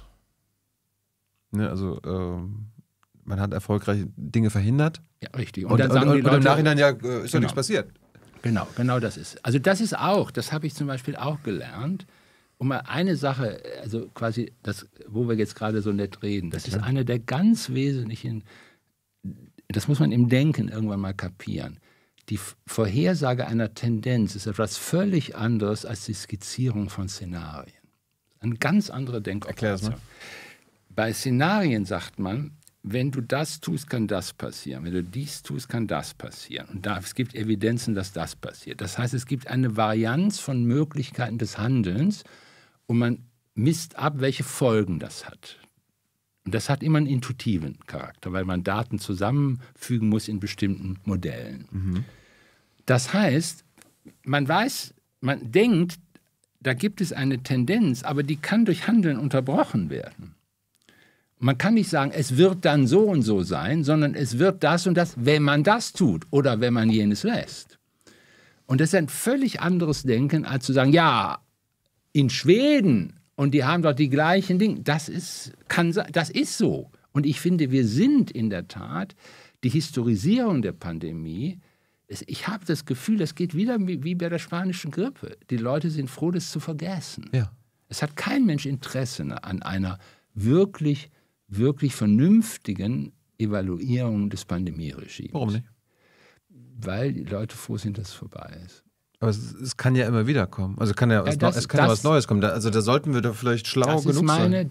Ne, also man hat erfolgreich Dinge verhindert. Ja, richtig. Und dann sagen die Leute, im Nachhinein ist doch nichts passiert. Genau das ist. Also das habe ich zum Beispiel auch gelernt. Um mal eine Sache, also quasi das, wo wir jetzt gerade so nett reden, das ist eine der ganz wesentlichen, das muss man im Denken irgendwann mal kapieren. Die Vorhersage einer Tendenz ist etwas völlig anderes als die Skizzierung von Szenarien. Eine ganz andere Denkoperation. Erklär das mal. Bei Szenarien sagt man, wenn du das tust, kann das passieren. Wenn du dies tust, kann das passieren. Und es gibt Evidenzen, dass das passiert. Das heißt, es gibt eine Varianz von Möglichkeiten des Handelns und man misst ab, welche Folgen das hat. Und das hat immer einen intuitiven Charakter, weil man Daten zusammenfügen muss in bestimmten Modellen. Mhm. Das heißt, man denkt, da gibt es eine Tendenz, aber die kann durch Handeln unterbrochen werden. Man kann nicht sagen, es wird dann so und so sein, sondern es wird das und das, wenn man das tut oder wenn man jenes lässt. Und das ist ein völlig anderes Denken, als zu sagen, ja, in Schweden und die haben doch die gleichen Dinge. Das ist so. Und ich finde, wir sind in der Tat, die Historisierung der Pandemie Ich habe das Gefühl, das geht wieder wie bei der spanischen Grippe. Die Leute sind froh, das zu vergessen. Ja. Es hat kein Mensch Interesse an einer wirklich, wirklich vernünftigen Evaluierung des Pandemieregimes. Warum nicht? Weil die Leute froh sind, dass es vorbei ist. Aber es kann ja immer wieder kommen. Also es kann ja was Neues kommen. Da sollten wir da vielleicht schlau genug sein.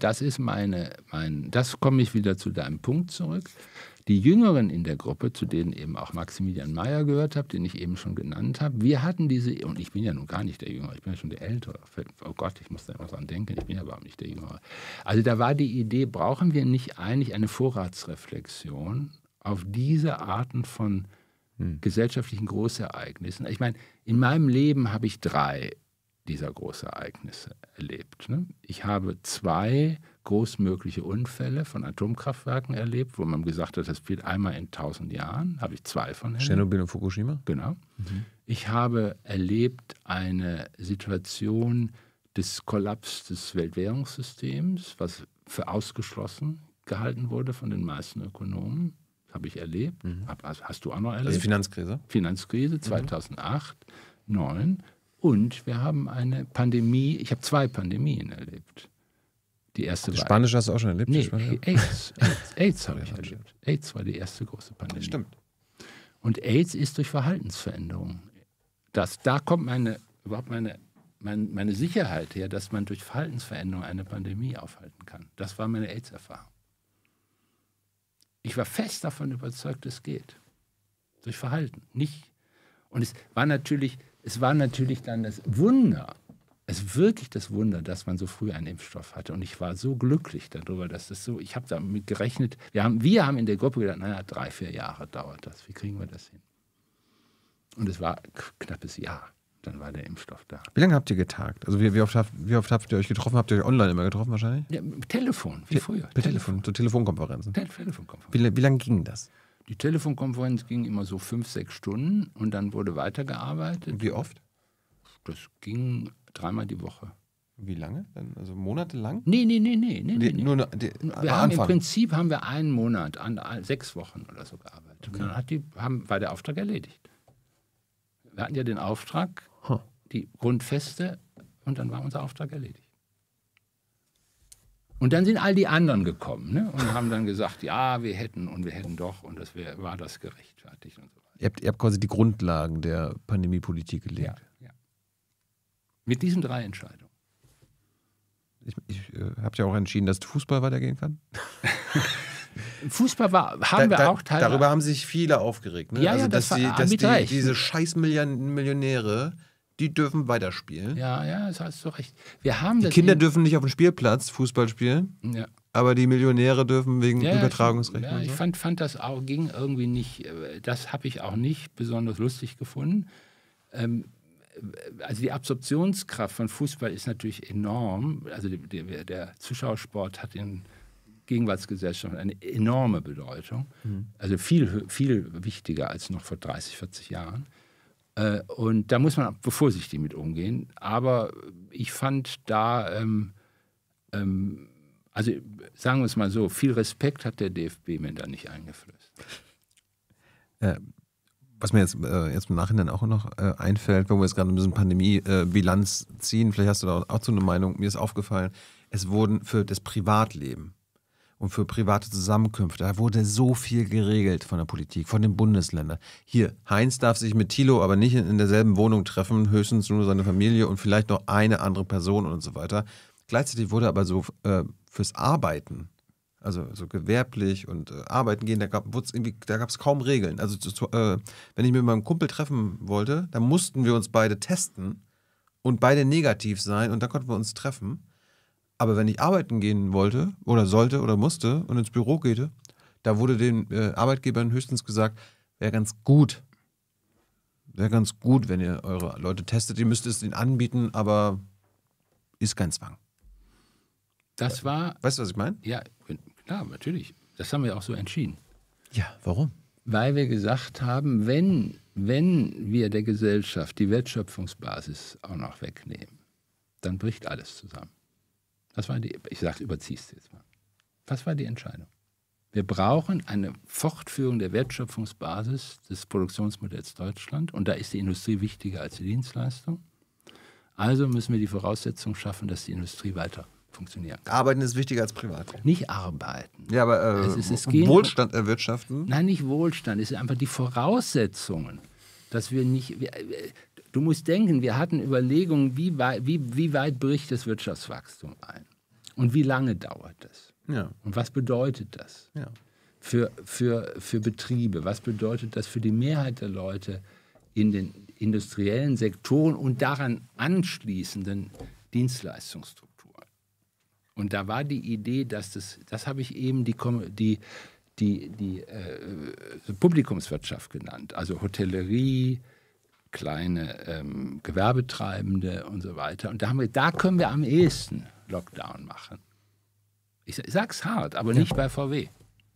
Das komme ich wieder zu deinem Punkt zurück. Die Jüngeren in der Gruppe, zu denen eben auch Maximilian Mayer gehört hat, den ich eben schon genannt habe, wir hatten diese, und ich bin ja nun gar nicht der Jüngere, ich bin ja schon der Ältere. Oh Gott, ich muss da immer dran denken, ich bin ja überhaupt nicht der Jüngere. Also da war die Idee, brauchen wir nicht eigentlich eine Vorratsreflexion auf diese Arten von gesellschaftlichen Großereignissen? Ich meine, in meinem Leben habe ich 3 dieser Großereignisse erlebt. Ne? Ich habe 2 großmögliche Unfälle von Atomkraftwerken erlebt, wo man gesagt hat, das spielt einmal in 1000 Jahren. Habe ich 2 von erlebt. Tschernobyl und Fukushima? Genau. Ich habe erlebt eine Situation des Kollaps des Weltwährungssystems, was für ausgeschlossen gehalten wurde von den meisten Ökonomen. Habe ich erlebt. Hast du auch noch erlebt? Also Finanzkrise? Finanzkrise 2008, 2009. Und wir haben eine Pandemie, ich habe 2 Pandemien erlebt. Die erste die spanische hast du auch schon erlebt? Nee, AIDS habe ich erlebt. AIDS war die erste große Pandemie. Das stimmt. Und AIDS ist durch Verhaltensveränderungen. Da kommt meine Sicherheit her, dass man durch Verhaltensveränderungen eine Pandemie aufhalten kann. Das war meine AIDS-Erfahrung. Ich war fest davon überzeugt, es geht. Durch Verhalten, nicht. Und es war natürlich dann das Wunder, wirklich das Wunder, dass man so früh einen Impfstoff hatte. Und ich war so glücklich darüber, dass das so, ich habe damit gerechnet, wir haben in der Gruppe gedacht, 3-4 Jahre dauert das, wie kriegen wir das hin? Und es war ein knappes Jahr, dann war der Impfstoff da. Wie lange habt ihr getagt? Also wie oft habt ihr euch getroffen? Habt ihr euch online immer getroffen wahrscheinlich? Ja, Telefon, wie früher. Per Telefon, so Telefonkonferenzen? Telefonkonferenzen. Wie lange ging das? Die Telefonkonferenz ging immer so 5-6 Stunden und dann wurde weitergearbeitet. Und wie oft? Das ging 3-mal die Woche. Wie lange? Also monatelang? Nee. Im Prinzip haben wir einen Monat, 6 Wochen oder so gearbeitet. Okay. Und dann war der Auftrag erledigt. Wir hatten ja den Auftrag, die Grundfeste, und dann war unser Auftrag erledigt. Und dann sind all die anderen gekommen, ne, und haben dann gesagt, ja, wir hätten doch, und war das gerechtfertigt und so weiter. Ihr habt quasi die Grundlagen der Pandemiepolitik gelegt. Ja. Mit diesen 3 Entscheidungen. Ich habe ja auch entschieden, dass Fußball weitergehen kann. Fußball haben wir auch teilweise. Darüber haben sich viele aufgeregt. Ne? Ja, also, dass recht. Diese scheiß Millionäre, die dürfen weiterspielen. Ja, das hast du recht. Die Kinder dürfen nicht auf dem Spielplatz Fußball spielen, aber die Millionäre dürfen wegen Übertragungsrechten. Ja, ich fand das auch, ging irgendwie nicht, das habe ich auch nicht besonders lustig gefunden. Also die Absorptionskraft von Fußball ist natürlich enorm. Also der Zuschauersport hat in Gegenwartsgesellschaft eine enorme Bedeutung. Also viel, viel wichtiger als noch vor 30, 40 Jahren. Und da muss man vorsichtig mit umgehen. Aber ich fand da, also sagen wir es mal so, viel Respekt hat der DFB mir da nicht eingeflößt. Was mir jetzt im Nachhinein auch noch einfällt, wenn wir jetzt gerade ein bisschen Pandemie-Bilanz ziehen, vielleicht hast du da auch so eine Meinung, mir ist aufgefallen, es wurden für das Privatleben und für private Zusammenkünfte, da wurde so viel geregelt von der Politik, von den Bundesländern. Hier, Heinz darf sich mit Thilo aber nicht in derselben Wohnung treffen, höchstens nur seine Familie und vielleicht noch eine andere Person und so weiter. Gleichzeitig wurde aber so fürs Arbeiten, also so gewerblich und arbeiten gehen, da gab es kaum Regeln. Also wenn ich mit meinem Kumpel treffen wollte, dann mussten wir uns beide testen und beide negativ sein und dann konnten wir uns treffen. Aber wenn ich arbeiten gehen wollte oder sollte oder musste und ins Büro gehte, da wurde den Arbeitgebern höchstens gesagt, wäre ganz gut, wenn ihr eure Leute testet. Ihr müsst es ihnen anbieten, aber ist kein Zwang. Das war... Weißt du, was ich meine? Ja, klar, natürlich. Das haben wir auch so entschieden. Ja, warum? Weil wir gesagt haben, wenn wir der Gesellschaft die Wertschöpfungsbasis auch noch wegnehmen, dann bricht alles zusammen. Das war ich überziehe es jetzt mal. Was war die Entscheidung? Wir brauchen eine Fortführung der Wertschöpfungsbasis des Produktionsmodells Deutschland. Und da ist die Industrie wichtiger als die Dienstleistung. Also müssen wir die Voraussetzungen schaffen, dass die Industrie weiter funktionieren kann. Arbeiten ist wichtiger als privat. Nicht arbeiten. Ja, aber es Wohlstand erwirtschaften? Nein, nicht Wohlstand. Es sind einfach die Voraussetzungen, dass wir nicht... Du musst denken, wir hatten Überlegungen, wie weit bricht das Wirtschaftswachstum ein? Und wie lange dauert das? Ja. Und was bedeutet das für Betriebe? Was bedeutet das für die Mehrheit der Leute in den industriellen Sektoren und daran anschließenden Dienstleistungsstrukturen? Und da war die Idee, dass das habe ich eben die Publikumswirtschaft genannt, also Hotellerie, kleine Gewerbetreibende und so weiter. Und da können wir am ehesten Lockdown machen. Ich sag's hart, aber nicht bei VW.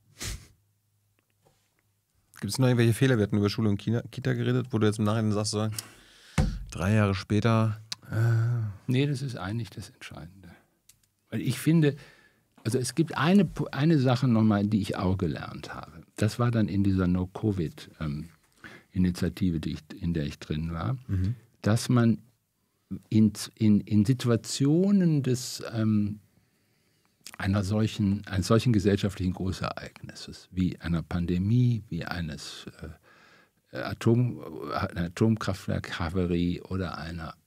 Gibt es noch irgendwelche Fehler? Wir hatten über Schule und Kita geredet, wo du jetzt im Nachhinein sagst, so 3 Jahre später. Nee, das ist eigentlich das Entscheidende. Weil ich finde, also es gibt eine Sache nochmal, die ich auch gelernt habe. Das war dann in dieser No-Covid-Initiative, in der ich drin war, dass man in Situationen eines solchen gesellschaftlichen Großereignisses, wie einer Pandemie, wie eines Atomkraftwerk-Havarie oder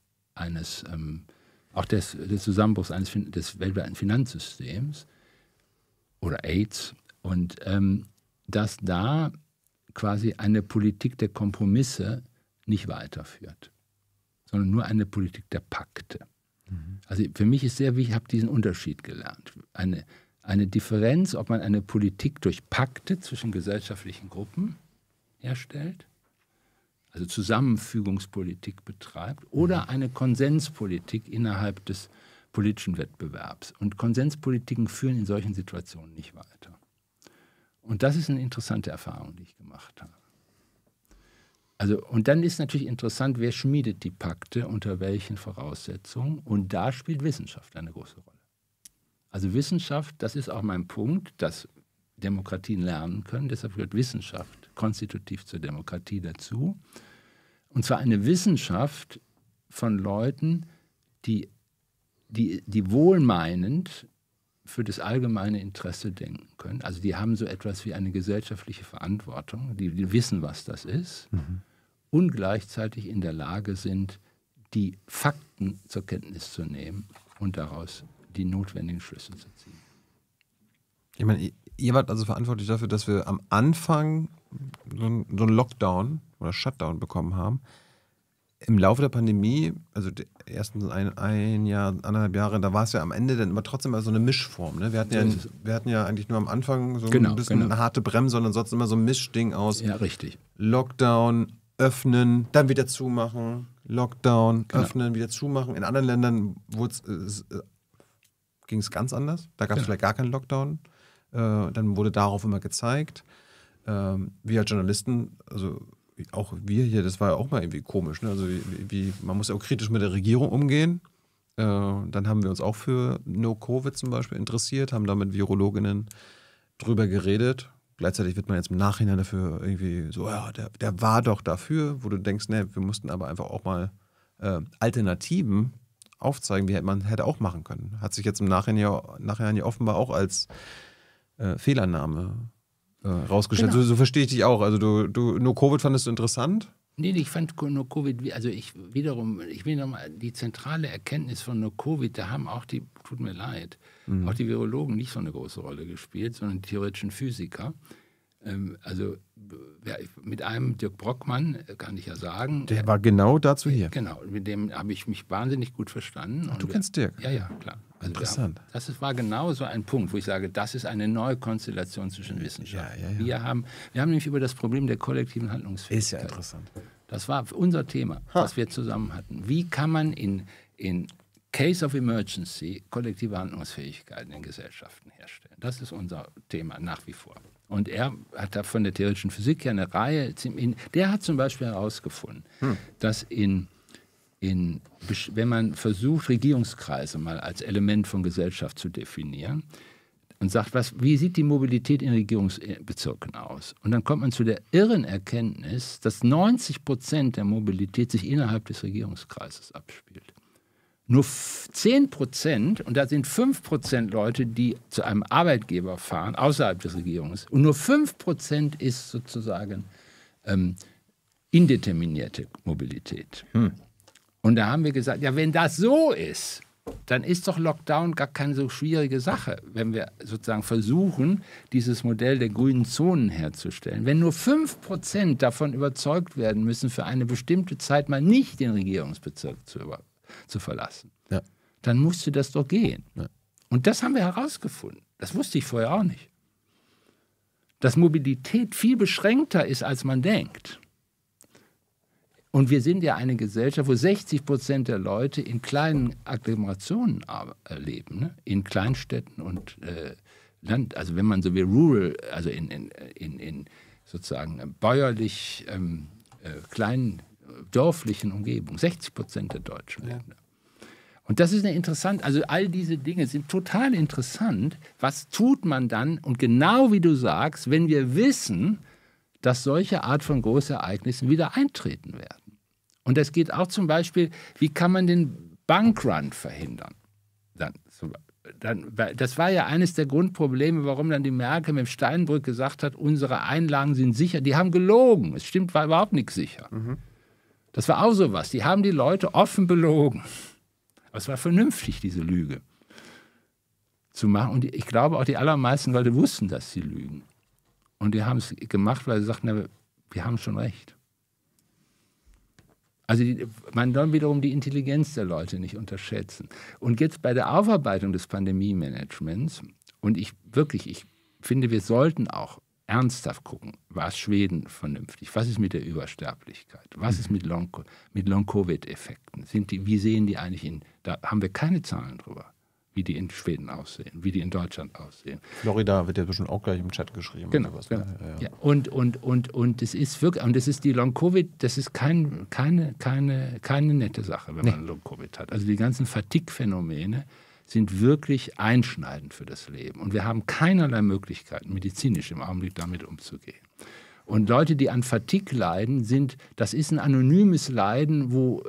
auch des Zusammenbruchs des weltweiten Finanzsystems oder AIDS, und dass da quasi eine Politik der Kompromisse nicht weiterführt, sondern nur eine Politik der Pakte. Also für mich ist sehr wichtig, ich habe diesen Unterschied gelernt. Eine Differenz, ob man eine Politik durch Pakte zwischen gesellschaftlichen Gruppen herstellt, also Zusammenfügungspolitik betreibt, oder eine Konsenspolitik innerhalb des politischen Wettbewerbs. Und Konsenspolitiken führen in solchen Situationen nicht weiter. Und das ist eine interessante Erfahrung, die ich gemacht habe. Also, und dann ist natürlich interessant, wer schmiedet die Pakte, unter welchen Voraussetzungen. Und da spielt Wissenschaft eine große Rolle. Also Wissenschaft, das ist auch mein Punkt, dass Demokratien lernen können. Deshalb gehört Wissenschaft konstitutiv zur Demokratie dazu. Und zwar eine Wissenschaft von Leuten, die wohlmeinend für das allgemeine Interesse denken können. Also die haben so etwas wie eine gesellschaftliche Verantwortung, die wissen, was das ist, und gleichzeitig in der Lage sind, die Fakten zur Kenntnis zu nehmen und daraus die notwendigen Schlüsse zu ziehen. Ich meine, ihr wart also verantwortlich dafür, dass wir am Anfang so einen Lockdown oder Shutdown bekommen haben. Im Laufe der Pandemie, also die ersten ein Jahr, 1,5 Jahre, da war es ja am Ende dann immer trotzdem so eine Mischform. Ne? Wir hatten ja eigentlich nur am Anfang so ein bisschen eine harte Bremse, sondern sonst immer so ein Mischding aus Lockdown, öffnen, dann wieder zumachen, Lockdown, öffnen, wieder zumachen. In anderen Ländern ging es ganz anders. Da gab es vielleicht gar keinen Lockdown. Dann wurde darauf immer gezeigt. Wir als Journalisten, also auch wir hier, das war ja auch mal irgendwie komisch. Ne? Also man muss ja auch kritisch mit der Regierung umgehen. Dann haben wir uns auch für No-Covid zum Beispiel interessiert, haben da mit Virologinnen drüber geredet. Gleichzeitig wird man jetzt im Nachhinein dafür irgendwie so, ja, der war doch dafür, wo du denkst, ne, wir mussten aber einfach auch mal Alternativen aufzeigen, wie man hätte auch machen können. Hat sich jetzt im Nachhinein ja offenbar auch als Fehlannahme rausgestellt. So verstehe ich dich auch. Also du No-Covid fandest du interessant? Nee, ich fand No-Covid, also ich will nochmal die zentrale Erkenntnis von No-Covid, da haben auch tut mir leid, auch die Virologen nicht so eine große Rolle gespielt, sondern die theoretischen Physiker. Also mit einem Dirk Brockmann, kann ich ja sagen. Der war genau dazu hier. Genau, mit dem habe ich mich wahnsinnig gut verstanden. Ach, du kennst Dirk? Ja, klar. Also interessant. Das war genau so ein Punkt, wo ich sage, das ist eine neue Konstellation zwischen Wissenschaft. Ja. Wir haben nämlich über das Problem der kollektiven Handlungsfähigkeit. Ist ja interessant. Das war unser Thema, was wir zusammen hatten. Wie kann man in Case of Emergency kollektive Handlungsfähigkeiten in Gesellschaften herstellen? Das ist unser Thema nach wie vor. Und er hat da von der theoretischen Physik ja eine Reihe, der hat zum Beispiel herausgefunden, dass wenn man versucht, Regierungskreise mal als Element von Gesellschaft zu definieren, und sagt, wie sieht die Mobilität in Regierungsbezirken aus? Und dann kommt man zu der irren Erkenntnis, dass 90% der Mobilität sich innerhalb des Regierungskreises abspielt. Nur 10%, und da sind 5% Leute, die zu einem Arbeitgeber fahren, außerhalb des Regierungs, und nur 5% ist sozusagen indeterminierte Mobilität. Und da haben wir gesagt, ja, wenn das so ist, dann ist doch Lockdown gar keine so schwierige Sache, wenn wir sozusagen versuchen, dieses Modell der grünen Zonen herzustellen. Wenn nur 5% davon überzeugt werden müssen, für eine bestimmte Zeit mal nicht den Regierungsbezirk zu verlassen, dann musste das doch gehen. Ja. Und das haben wir herausgefunden. Das wusste ich vorher auch nicht. Dass Mobilität viel beschränkter ist, als man denkt. Und wir sind ja eine Gesellschaft, wo 60% der Leute in kleinen Agglomerationen leben, ne? In Kleinstädten und Land, also wenn man so will, rural, also in sozusagen bäuerlich kleinen dörflichen Umgebungen. 60% der Deutschen leben da. Und das ist eine interessant, also all diese Dinge sind total interessant. Was tut man dann? Und genau wie du sagst, wenn wir wissen, dass solche Art von Großereignissen wieder eintreten werden. Und es geht auch zum Beispiel, wie kann man den Bankrun verhindern? Das war ja eines der Grundprobleme, warum dann die Merkel mit Steinbrück gesagt hat, unsere Einlagen sind sicher. Die haben gelogen. Es stimmt, war überhaupt nichts sicher. Das war auch sowas. Die haben die Leute offen belogen. Aber es war vernünftig, diese Lüge zu machen. Und ich glaube, auch die allermeisten Leute wussten, dass sie lügen. Und die haben es gemacht, weil sie sagten, na, wir haben schon recht. Also man soll wiederum die Intelligenz der Leute nicht unterschätzen. Und jetzt bei der Aufarbeitung des Pandemie-Managements, und ich finde, wir sollten auch ernsthaft gucken, war Schweden vernünftig? Was ist mit der Übersterblichkeit? Was ist mit Long-Covid-Effekten? Wie sehen die eigentlich da haben wir keine Zahlen drüber, wie die in Schweden aussehen, wie die in Deutschland aussehen. Florida wird ja bestimmt auch gleich im Chat geschrieben. Genau. Sowas, genau. Ne? Ja. Und es ist wirklich, und das ist die Long-Covid, das ist keine nette Sache, wenn man Long-Covid hat. Also die ganzen Fatigue-Phänomene sind wirklich einschneidend für das Leben. Und wir haben keinerlei Möglichkeiten, medizinisch im Augenblick damit umzugehen. Und Leute, die an Fatigue leiden, das ist ein anonymes Leiden, wo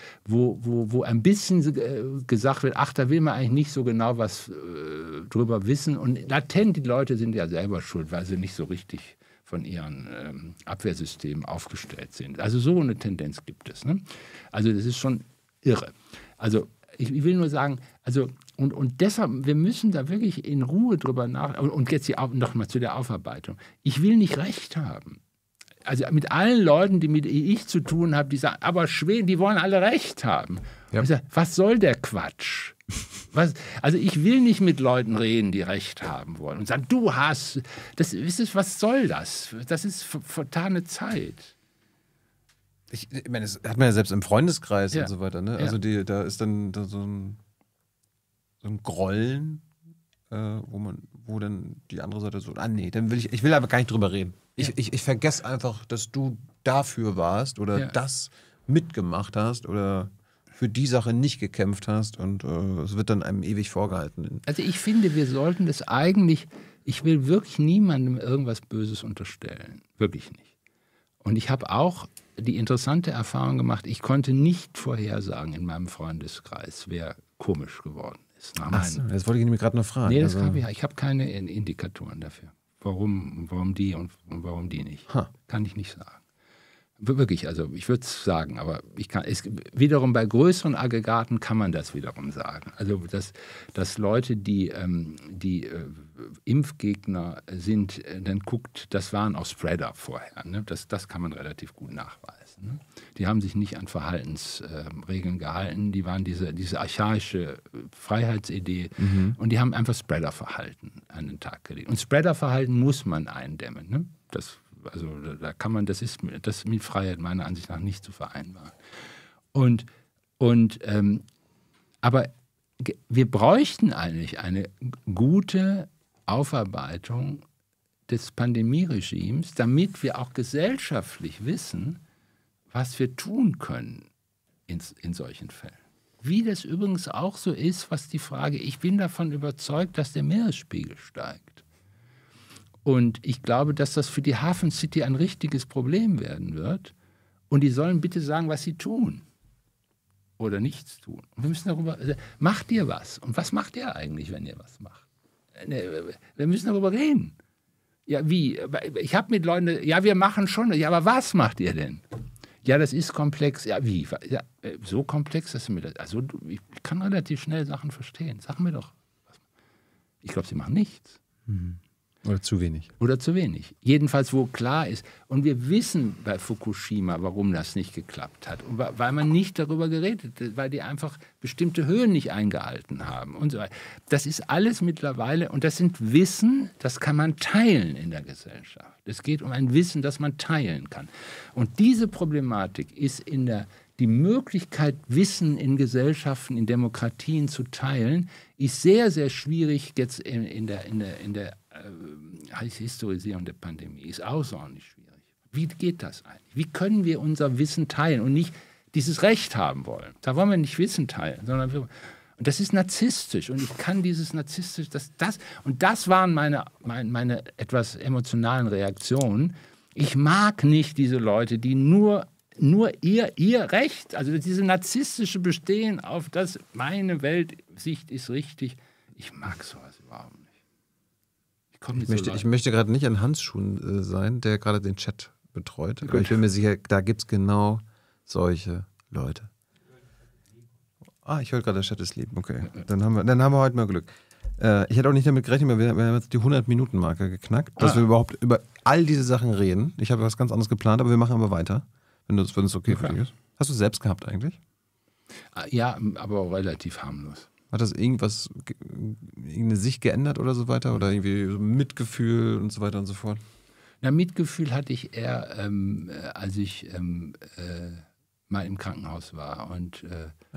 ein bisschen gesagt wird, ach, da will man eigentlich nicht so genau was drüber wissen. Und latent, die Leute sind ja selber schuld, weil sie nicht so richtig von ihren Abwehrsystemen aufgestellt sind. Also so eine Tendenz gibt es. Ne? Also das ist schon irre. Also ich will nur sagen, also und deshalb, wir müssen da wirklich in Ruhe drüber nachdenken. Und jetzt noch mal zu der Aufarbeitung. Ich will nicht recht haben. Also mit allen Leuten, die mit ich zu tun haben, die sagen, aber Schweden, die wollen alle recht haben. Ja. Ich sage, was soll der Quatsch? Also ich will nicht mit Leuten reden, die Recht haben wollen und sagen, du hast, was soll das? Das ist vertane Zeit. Ich meine, das hat man ja selbst im Freundeskreis und so weiter. Ne? Ja. Also da ist dann so ein Grollen, wo dann die andere Seite so, nee, dann ich will aber gar nicht drüber reden. Ich vergesse einfach, dass du dafür warst oder das mitgemacht hast oder für die Sache nicht gekämpft hast und es wird dann einem ewig vorgehalten. Also ich finde, wir sollten das eigentlich, ich will wirklich niemandem irgendwas Böses unterstellen. Wirklich nicht. Und ich habe auch die interessante Erfahrung gemacht, ich konnte nicht vorhersagen in meinem Freundeskreis, wer komisch geworden ist. Das wollte ich nämlich gerade noch fragen. Nee, ich habe keine Indikatoren dafür. Warum die und warum die nicht. Kann ich nicht sagen. Wirklich, also ich würde es sagen, aber wiederum bei größeren Aggregaten kann man das wiederum sagen. Also dass Leute, die Impfgegner sind, dann guckt, das waren auch Spreader vorher. Ne? Das kann man relativ gut nachweisen. Ne? Die haben sich nicht an Verhaltensregeln gehalten, die waren diese archaische Freiheitsidee und die haben einfach Spreaderverhalten an den Tag gelegt. Und Spreaderverhalten muss man eindämmen. Ne? Also da kann man, das ist mit Freiheit meiner Ansicht nach nicht zu vereinbaren. Aber wir bräuchten eigentlich eine gute Aufarbeitung des Pandemieregimes, damit wir auch gesellschaftlich wissen, was wir tun können in solchen Fällen. Wie das übrigens auch so ist, was die Frage, ich bin davon überzeugt, dass der Meeresspiegel steigt. Und ich glaube, dass das für die Hafen City ein richtiges Problem werden wird. Und die sollen bitte sagen, was sie tun. Oder nichts tun. Und wir müssen darüber, macht ihr was? Und was macht ihr eigentlich, wenn ihr was macht? Wir müssen darüber reden. Ja, wie? Ich habe mit Leuten, ja, wir machen schon. Ja, aber was macht ihr denn? Ja, das ist komplex. Ja, wie? Ja, so komplex, dass du mir das. Also, ich kann relativ schnell Sachen verstehen. Sag mir doch. Ich glaube, sie machen nichts. Oder zu wenig. Oder zu wenig. Jedenfalls, wo klar ist. Und wir wissen bei Fukushima, warum das nicht geklappt hat. Und weil man nicht darüber geredet hat, weil die einfach bestimmte Höhen nicht eingehalten haben und so weiter. Das ist alles mittlerweile, und das sind Wissen, das kann man teilen in der Gesellschaft. Es geht um ein Wissen, das man teilen kann. Und diese Problematik ist die Möglichkeit, Wissen in Gesellschaften, in Demokratien zu teilen, ist sehr, sehr schwierig jetzt in der Historisierung der Pandemie. Ist außerordentlich schwierig. Wie geht das eigentlich? Wie können wir unser Wissen teilen und nicht dieses Recht haben wollen? Da wollen wir nicht Wissen teilen, sondern und das ist narzisstisch. Und ich kann dieses narzisstisch, und das waren meine etwas emotionalen Reaktionen. Ich mag nicht diese Leute, die nur ihr Recht, also diese narzisstische Bestehen auf das, meine Weltsicht ist richtig. Ich mag sowas überhaupt nicht. Ich möchte gerade nicht an Hans Schuhen sein, der gerade den Chat betreut. Aber ich bin mir sicher, da gibt es genau solche Leute. Ich höre gerade, der Chat ist lieb. Okay, dann haben wir heute mal Glück. Ich hätte auch nicht damit gerechnet, wir haben jetzt die 100-Minuten-Marke geknackt, dass wir überhaupt über all diese Sachen reden. Ich habe was ganz anderes geplant, aber wir machen aber weiter, wenn es okay für dich ist. Hast du es selbst gehabt eigentlich? Ja, aber auch relativ harmlos. Hat das irgendeine Sicht geändert oder so weiter? Oder irgendwie so Mitgefühl und so weiter und so fort? Na, Mitgefühl hatte ich eher, als ich mal im Krankenhaus war. Und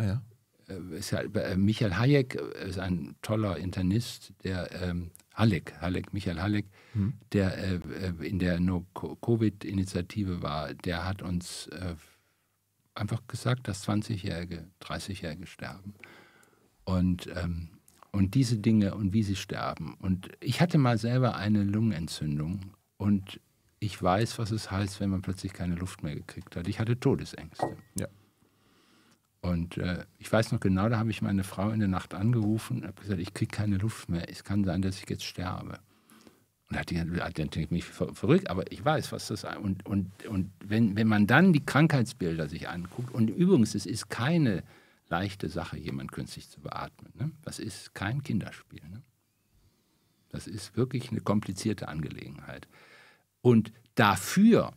Michael Hayek ist ein toller Internist, der Michael Halleck, der in der No-Covid-Initiative war, der hat uns einfach gesagt, dass 20-Jährige, 30-Jährige sterben. Und diese Dinge und wie sie sterben. Und ich hatte mal selber eine Lungenentzündung und ich weiß, was es heißt, wenn man plötzlich keine Luft mehr gekriegt hat. Ich hatte Todesängste. Ja. Und ich weiß noch genau, da habe ich meine Frau in der Nacht angerufen und habe gesagt, ich kriege keine Luft mehr. Es kann sein, dass ich jetzt sterbe. Und dann denke ich mich verrückt, aber ich weiß, was das ist. Und wenn man dann die Krankheitsbilder sich anguckt, und übrigens, es ist keine leichte Sache, jemand künstlich zu beatmen. Ne? Das ist kein Kinderspiel. Ne? Das ist wirklich eine komplizierte Angelegenheit. Und für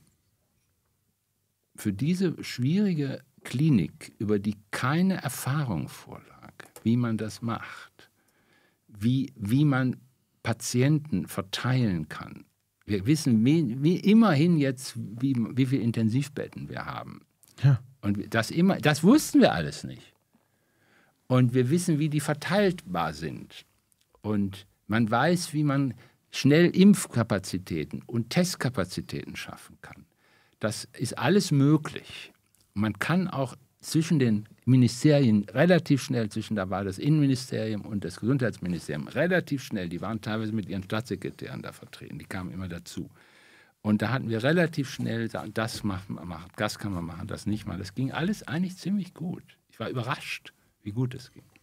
diese schwierige Klinik, über die keine Erfahrung vorlag, wie man das macht, wie man Patienten verteilen kann. Wir wissen wie immerhin jetzt, wie viele Intensivbetten wir haben. Ja. Und das wussten wir alles nicht. Und wir wissen, wie die verteilbar sind. Und man weiß, wie man schnell Impfkapazitäten und Testkapazitäten schaffen kann. Das ist alles möglich. Man kann auch zwischen den Ministerien relativ schnell, da war das Innenministerium und das Gesundheitsministerium relativ schnell, die waren teilweise mit ihren Staatssekretären da vertreten, die kamen immer dazu. Und da hatten wir relativ schnell, das kann man machen, das nicht mal. Das ging alles eigentlich ziemlich gut. Ich war überrascht, wie gut es ging.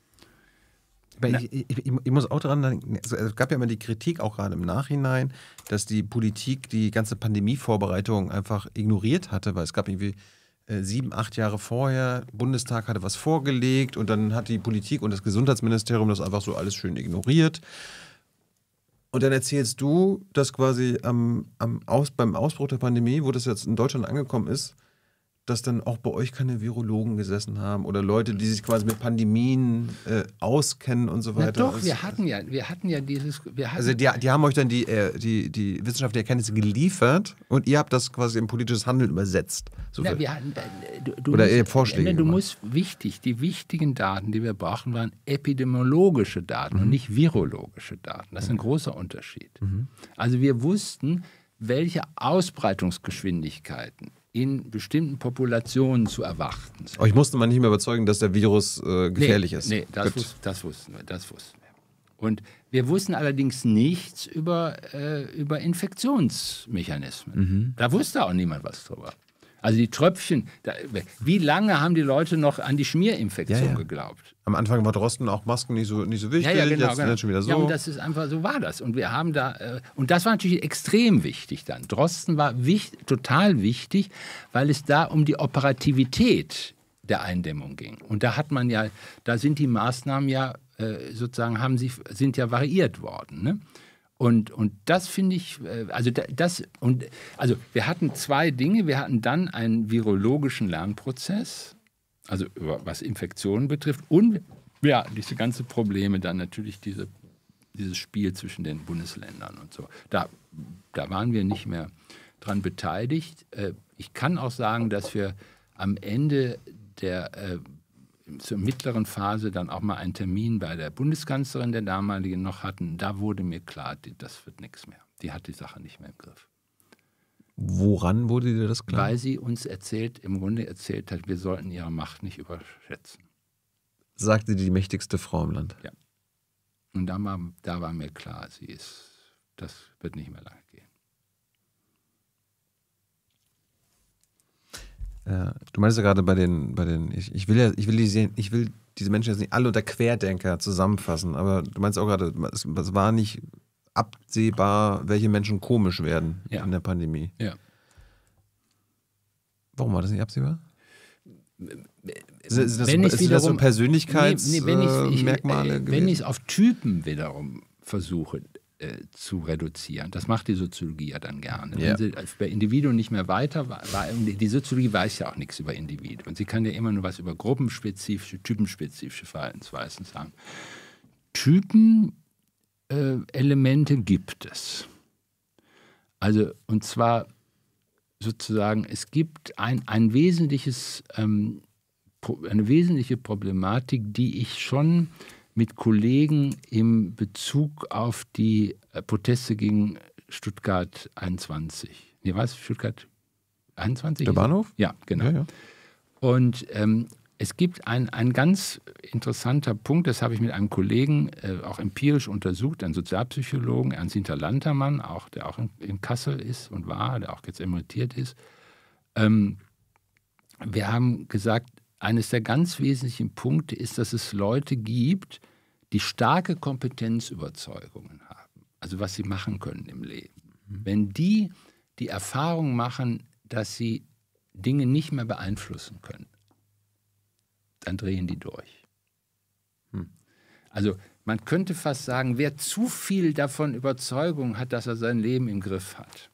Ich muss auch daran denken, es gab ja immer die Kritik, auch gerade im Nachhinein, dass die Politik die ganze Pandemievorbereitung einfach ignoriert hatte, weil es gab irgendwie 7, 8 Jahre vorher, Bundestag hatte was vorgelegt und dann hat die Politik und das Gesundheitsministerium das einfach so alles schön ignoriert. Und dann erzählst du, dass quasi beim Ausbruch der Pandemie, wo das jetzt in Deutschland angekommen ist, dass dann auch bei euch keine Virologen gesessen haben oder Leute, die sich quasi mit Pandemien auskennen und so weiter. Na doch, wir hatten ja dieses... Also die haben euch dann die wissenschaftliche Erkenntnisse geliefert und ihr habt das quasi in politisches Handeln übersetzt. So Na, wir hatten, Vorschläge die wichtigen Daten, die wir brauchen, waren epidemiologische Daten und nicht virologische Daten. Das ist ein großer Unterschied. Also wir wussten, welche Ausbreitungsgeschwindigkeiten in bestimmten Populationen zu erwarten sind. Euch musste man nicht mehr überzeugen, dass der Virus gefährlich ist. Nee, das wussten wir. Und wir wussten allerdings nichts über Infektionsmechanismen. Da wusste auch niemand was drüber. Also die Tröpfchen, wie lange haben die Leute noch an die Schmierinfektion geglaubt? Am Anfang war Drosten auch Masken nicht so wichtig, genau. Jetzt schon wieder so. Ja, und das ist einfach, so war das. Und wir haben und das war natürlich extrem wichtig dann. Drosten war total wichtig, weil es da um die Operativität der Eindämmung ging. Und da sind die Maßnahmen sozusagen sind ja variiert worden. Ne? Und das finde ich, also wir hatten zwei Dinge. Wir hatten dann einen virologischen Lernprozess, also was Infektionen betrifft, und ja, diese ganzen Probleme dann natürlich dieses Spiel zwischen den Bundesländern und so. Da waren wir nicht mehr dran beteiligt. Ich kann auch sagen, dass wir am Ende zur mittleren Phase dann auch mal einen Termin bei der Bundeskanzlerin, der damaligen, noch hatten. Da wurde mir klar, das wird nichts mehr. Die hat die Sache nicht mehr im Griff. Woran wurde dir das klar? Weil sie uns im Grunde erzählt hat, wir sollten ihre Macht nicht überschätzen. Sagte die mächtigste Frau im Land. Ja. Und da war mir klar, das wird nicht mehr lange gehen. Du meinst ja gerade bei den ich will diese Menschen jetzt nicht alle unter Querdenker zusammenfassen, aber du meinst auch gerade, es war nicht absehbar, welche Menschen komisch werden in der Pandemie. Ja. Warum war das nicht absehbar? Sind das so Persönlichkeitsmerkmale gewesen? Wenn ich es auf Typen wiederum versuche zu reduzieren, das macht die Soziologie ja dann gerne. Ja. Wenn sie bei Individuen nicht mehr weiter die Soziologie weiß ja auch nichts über Individuen. Sie kann ja immer nur was über gruppenspezifische, typenspezifische Verhaltensweisen sagen. Typenelemente gibt es. Also, und zwar sozusagen, es gibt eine wesentliche Problematik, die ich schon mit Kollegen im Bezug auf die Proteste gegen Stuttgart 21. Nee, was? Stuttgart 21? Der Bahnhof? Ja, genau. Ja. Und es gibt ein ganz interessanter Punkt, das habe ich mit einem Kollegen auch empirisch untersucht, einen Sozialpsychologen, Ernst-Dieter Lantermann, der auch in Kassel ist und war, der auch jetzt emeritiert ist. Wir haben gesagt, eines der ganz wesentlichen Punkte ist, dass es Leute gibt, die starke Kompetenzüberzeugungen haben, also was sie machen können im Leben. Wenn die Erfahrung machen, dass sie Dinge nicht mehr beeinflussen können, dann drehen die durch. Also man könnte fast sagen, wer zu viel davon Überzeugung hat, dass er sein Leben im Griff hat,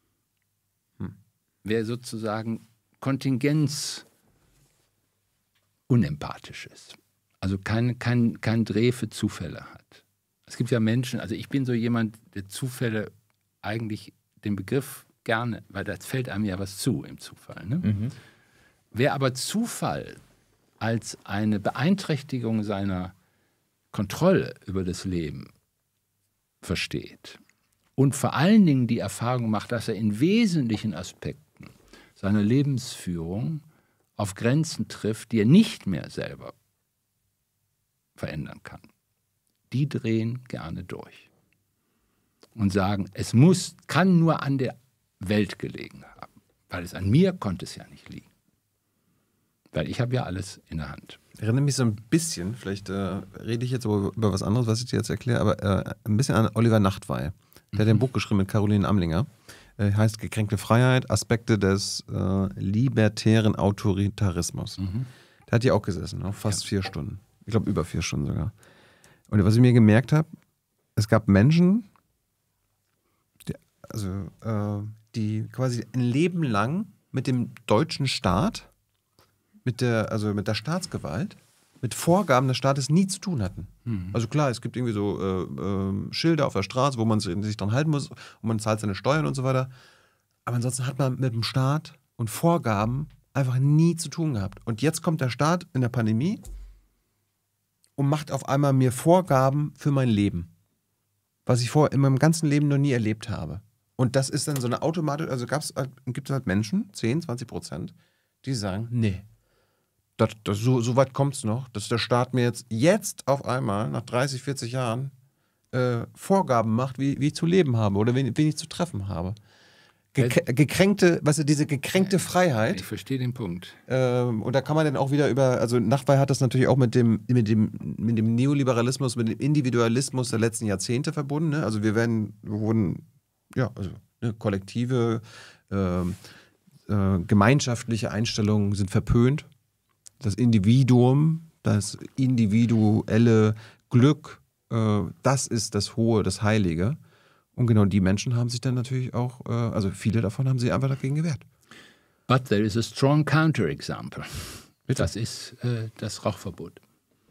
wer sozusagen Kontingenz unempathisch ist, also kein Dreh für Zufälle hat. Es gibt ja Menschen, also ich bin so jemand, der Zufälle eigentlich den Begriff gerne, weil da fällt einem ja was zu im Zufall. Ne? Wer aber Zufall als eine Beeinträchtigung seiner Kontrolle über das Leben versteht und vor allen Dingen die Erfahrung macht, dass er in wesentlichen Aspekten seiner Lebensführung auf Grenzen trifft, die er nicht mehr selber verändern kann. Die drehen gerne durch und sagen, kann nur an der Welt gelegen haben, weil es an mir konnte es ja nicht liegen. Weil ich habe ja alles in der Hand. Erinnere mich so ein bisschen, vielleicht rede ich jetzt über was anderes, was ich dir jetzt erkläre, aber ein bisschen an Oliver Nachtwey. Der hat ein Buch geschrieben mit Caroline Amlinger. Heißt Gekränkte Freiheit, Aspekte des libertären Autoritarismus. Da hat die auch gesessen, auf fast 4 Stunden. Ich glaube, über 4 Stunden sogar. Und was ich mir gemerkt habe, es gab Menschen, die quasi ein Leben lang mit dem deutschen Staat, mit der Staatsgewalt, mit Vorgaben des Staates nie zu tun hatten. Also klar, es gibt irgendwie so Schilder auf der Straße, wo man sich dran halten muss und man zahlt seine Steuern und so weiter. Aber ansonsten hat man mit dem Staat und Vorgaben einfach nie zu tun gehabt. Und jetzt kommt der Staat in der Pandemie und macht auf einmal mir Vorgaben für mein Leben, was ich vorher in meinem ganzen Leben noch nie erlebt habe. Und das ist dann so eine automatische, also gibt es halt Menschen, 10-20%, die sagen, nee, so weit kommt es noch, dass der Staat mir jetzt auf einmal, nach 30, 40 Jahren, Vorgaben macht, wie ich zu leben habe oder wen ich zu treffen habe. Diese gekränkte Freiheit. Ich verstehe den Punkt. Und da kann man dann auch wieder also Nachwey hat das natürlich auch mit dem Neoliberalismus, mit dem Individualismus der letzten Jahrzehnte verbunden. Ne? Also wir wurden kollektive, gemeinschaftliche Einstellungen sind verpönt. Das Individuum, das individuelle Glück, das ist das Hohe, das Heilige. Und genau die Menschen haben sich dann natürlich auch, also viele davon haben sich einfach dagegen gewehrt. But there is a strong counterexample. Das ist das Rauchverbot.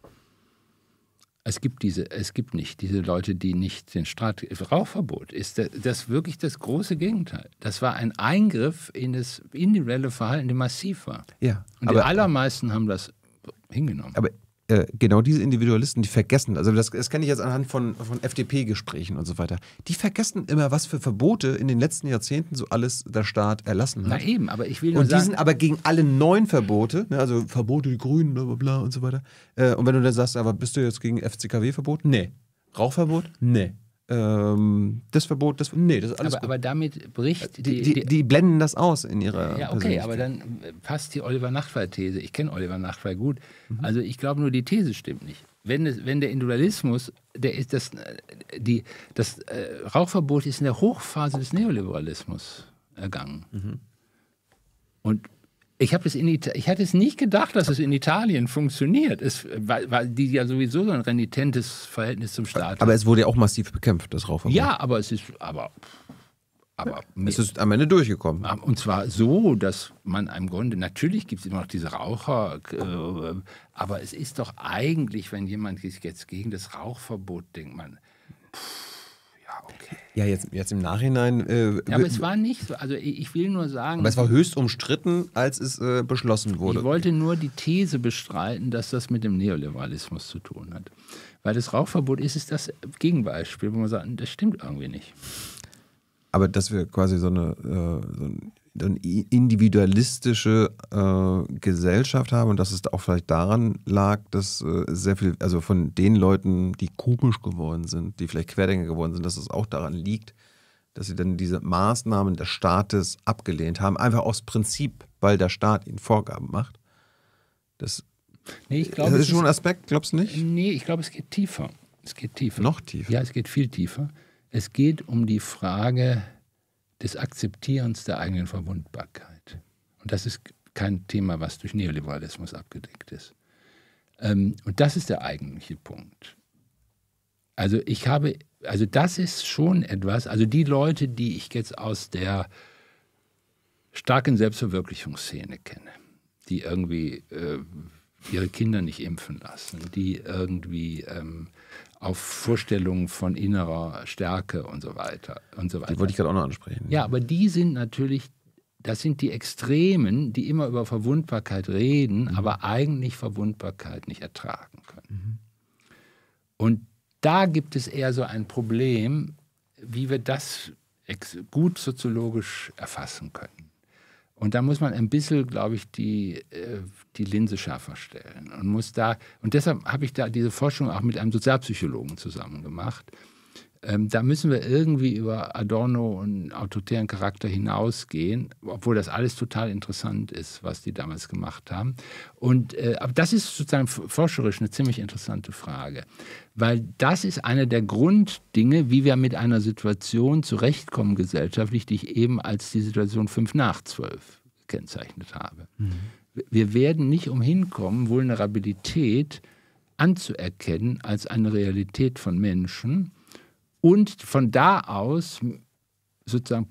Es gibt nicht diese Leute, die nicht den Staat. Rauchverbot ist das wirklich das große Gegenteil. Das war ein Eingriff in das individuelle Verhalten, der massiv war. Ja, und die allermeisten haben das hingenommen. Aber genau diese Individualisten, die vergessen, also das kenne ich jetzt anhand von FDP-Gesprächen und so weiter, die vergessen immer, was für Verbote in den letzten Jahrzehnten so alles der Staat erlassen hat. Na eben, aber ich will nur sagen... Und die sind aber gegen alle neuen Verbote, ne, also Verbote, die Grünen, bla bla bla und so weiter. Und wenn du dann sagst, aber bist du jetzt gegen FCKW-Verbot? Nee. Rauchverbot? Nee. Das Verbot, das ist alles aber damit bricht die blenden das aus in ihrer Ja, okay, aber dann passt die Oliver Nachtwey-These. Ich kenne Oliver Nachtwey gut. Also ich glaube nur, die These stimmt nicht. Wenn der Individualismus, das Rauchverbot ist in der Hochphase des Neoliberalismus ergangen. Und ich hatte es nicht gedacht, dass es in Italien funktioniert. Weil die ja sowieso so ein renitentes Verhältnis zum Staat Aber es wurde ja auch massiv bekämpft, das Rauchverbot. Ja, aber es ist am Ende durchgekommen. Und zwar so, dass man im Grunde, natürlich gibt es immer noch diese Raucher, aber es ist doch eigentlich, wenn jemand sich jetzt gegen das Rauchverbot denkt, man, okay. Ja, jetzt im Nachhinein... aber es war nicht so, also ich will nur sagen... Aber es war höchst umstritten, als es beschlossen wurde. Ich wollte nur die These bestreiten, dass das mit dem Neoliberalismus zu tun hat. Weil das Rauchverbot ist das Gegenbeispiel, wo man sagt, das stimmt irgendwie nicht. Aber dass wir quasi so eine individualistische Gesellschaft haben und dass es auch vielleicht daran lag, dass sehr viel, also von den Leuten, die komisch geworden sind, die vielleicht Querdenker geworden sind, dass es auch daran liegt, dass sie dann diese Maßnahmen des Staates abgelehnt haben, einfach aus Prinzip, weil der Staat ihnen Vorgaben macht. Das ist schon ein Aspekt, glaubst du nicht? Nee, ich glaube, es geht tiefer. Es geht tiefer. Noch tiefer? Ja, es geht viel tiefer. Es geht um die Frage des Akzeptierens der eigenen Verwundbarkeit. Und das ist kein Thema, was durch Neoliberalismus abgedeckt ist. Und das ist der eigentliche Punkt. Also das ist schon etwas, also die Leute, die ich jetzt aus der starken Selbstverwirklichungsszene kenne, die irgendwie ihre Kinder nicht impfen lassen, die irgendwie auf Vorstellungen von innerer Stärke und so weiter. Die wollte ich gerade auch noch ansprechen. Ja, aber die sind natürlich, das sind die Extremen, die immer über Verwundbarkeit reden, aber eigentlich Verwundbarkeit nicht ertragen können. Und da gibt es eher so ein Problem, wie wir das gut soziologisch erfassen können. Und da muss man ein bisschen, glaube ich, die Linse schärfer stellen. Und deshalb habe ich da diese Forschung auch mit einem Sozialpsychologen zusammen gemacht. Da müssen wir irgendwie über Adorno und autoritären Charakter hinausgehen, obwohl das alles total interessant ist, was die damals gemacht haben. Aber das ist sozusagen forscherisch eine ziemlich interessante Frage, weil das ist eine der Grunddinge, wie wir mit einer Situation zurechtkommen gesellschaftlich, die ich eben als die Situation 5 nach 12 gekennzeichnet habe. Wir werden nicht umhin kommen, Vulnerabilität anzuerkennen als eine Realität von Menschen, und von da aus sozusagen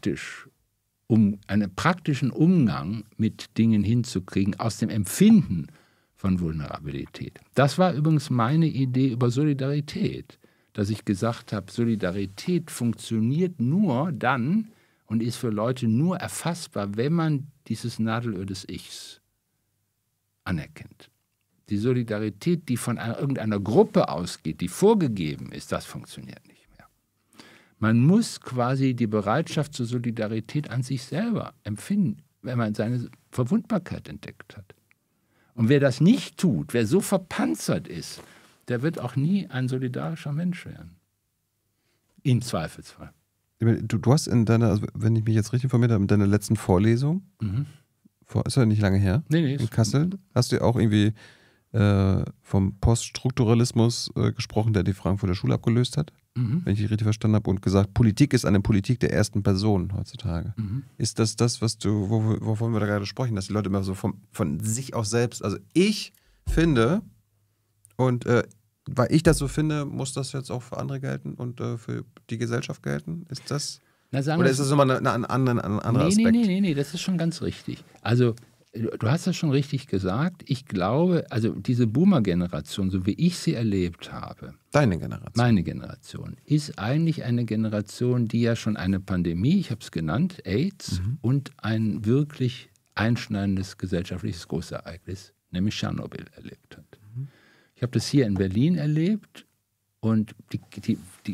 einen praktischen Umgang mit Dingen hinzukriegen, aus dem Empfinden von Vulnerabilität. Das war übrigens meine Idee über Solidarität, dass ich gesagt habe, Solidarität funktioniert nur dann und ist für Leute nur erfassbar, wenn man dieses Nadelöhr des Ichs anerkennt. Die Solidarität, die von irgendeiner Gruppe ausgeht, die vorgegeben ist, das funktioniert nicht mehr. Man muss quasi die Bereitschaft zur Solidarität an sich selber empfinden, wenn man seine Verwundbarkeit entdeckt hat. Und wer das nicht tut, wer so verpanzert ist, der wird auch nie ein solidarischer Mensch werden. Im Zweifelsfall. Du hast in deiner, also wenn ich mich jetzt richtig informiert habe, in deiner letzten Vorlesung, ist ja nicht lange her, in Kassel, hast du ja auch irgendwie vom Poststrukturalismus gesprochen, der die Frankfurter Schule abgelöst hat, wenn ich dich richtig verstanden habe, und gesagt, Politik ist eine Politik der ersten Person heutzutage. Ist das, was du, wovon wir da gerade sprechen, dass die Leute immer so von sich aus selbst, also ich finde, und weil ich das so finde, muss das jetzt auch für andere gelten und für die Gesellschaft gelten? Ist das? Oder ist das nochmal ein anderer Aspekt? Nee, das ist schon ganz richtig. Also du hast das schon richtig gesagt. Ich glaube, also diese Boomer-Generation, so wie ich sie erlebt habe, deine Generation, meine Generation, ist eigentlich eine Generation, die ja schon eine Pandemie, ich habe es genannt, AIDS, und ein wirklich einschneidendes gesellschaftliches Großereignis, nämlich Tschernobyl, erlebt hat. Ich habe das hier in Berlin erlebt und die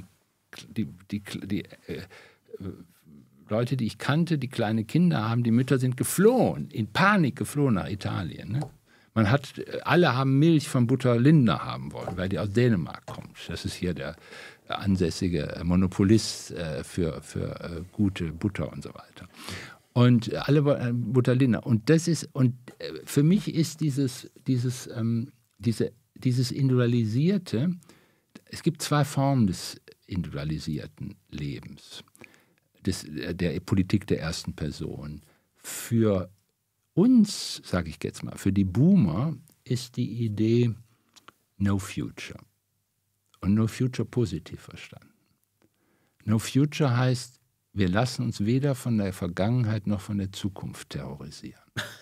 Leute, die ich kannte, die kleine Kinder haben, die Mütter sind geflohen, in Panik geflohen nach Italien. Ne? Alle haben Milch von Butter Lindner haben wollen, weil die aus Dänemark kommt. Das ist hier der ansässige Monopolist für gute Butter und so weiter. Und alle wollen Butter Lindner. Und für mich ist dieses Individualisierte, es gibt zwei Formen des individualisierten Lebens, der Politik der ersten Person. Für uns, sage ich jetzt mal, für die Boomer ist die Idee No Future. Und No Future positiv verstanden. No Future heißt, wir lassen uns weder von der Vergangenheit noch von der Zukunft terrorisieren.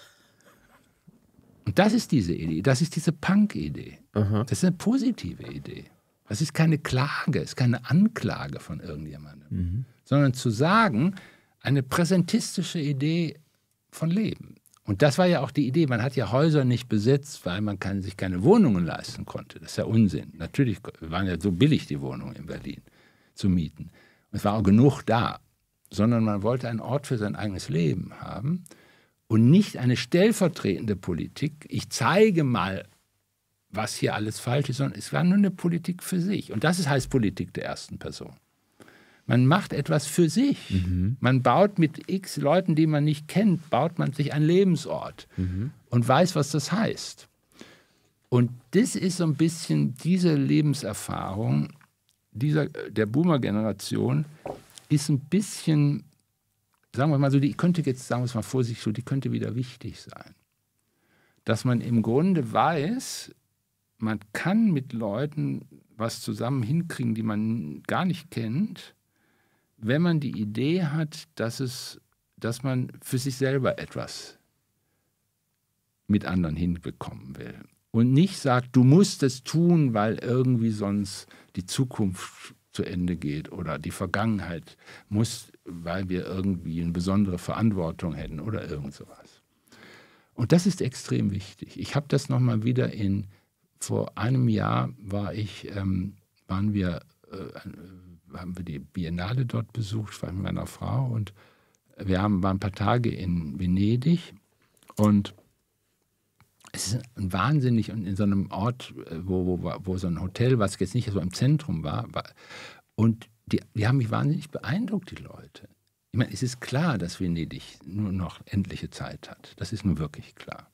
Und das ist diese Idee, das ist diese Punk-Idee. Das ist eine positive Idee. Das ist keine Klage, es ist keine Anklage von irgendjemandem, sondern zu sagen, eine präsentistische Idee von Leben. Und das war ja auch die Idee, man hat ja Häuser nicht besetzt, weil man sich keine Wohnungen leisten konnte. Das ist ja Unsinn. Natürlich waren ja so billig die Wohnungen in Berlin zu mieten. Und es war auch genug da. Sondern man wollte einen Ort für sein eigenes Leben haben und nicht eine stellvertretende Politik. Ich zeige mal, was hier alles falsch ist, sondern es war nur eine Politik für sich. Und das heißt Politik der ersten Person. Man macht etwas für sich. Man baut mit x Leuten, die man nicht kennt, baut man sich einen Lebensort und weiß, was das heißt. Und das ist so ein bisschen diese Lebenserfahrung der Boomer-Generation ist ein bisschen, sagen wir mal so, die könnte jetzt, sagen wir es mal vorsichtig so, die könnte wieder wichtig sein. Dass man im Grunde weiß, man kann mit Leuten was zusammen hinkriegen, die man gar nicht kennt, wenn man die Idee hat, dass man für sich selber etwas mit anderen hinbekommen will. Und nicht sagt, du musst es tun, weil irgendwie sonst die Zukunft zu Ende geht oder die Vergangenheit muss, weil wir irgendwie eine besondere Verantwortung hätten oder irgend sowas. Und das ist extrem wichtig. Ich habe das nochmal wieder vor einem Jahr haben wir die Biennale dort besucht, ich war mit meiner Frau und waren ein paar Tage in Venedig und es ist wahnsinnig, und in so einem Ort, wo so ein Hotel, was jetzt nicht so im Zentrum war und die haben mich wahnsinnig beeindruckt, die Leute. Ich meine, es ist klar, dass Venedig nur noch endliche Zeit hat. Das ist nun wirklich klar.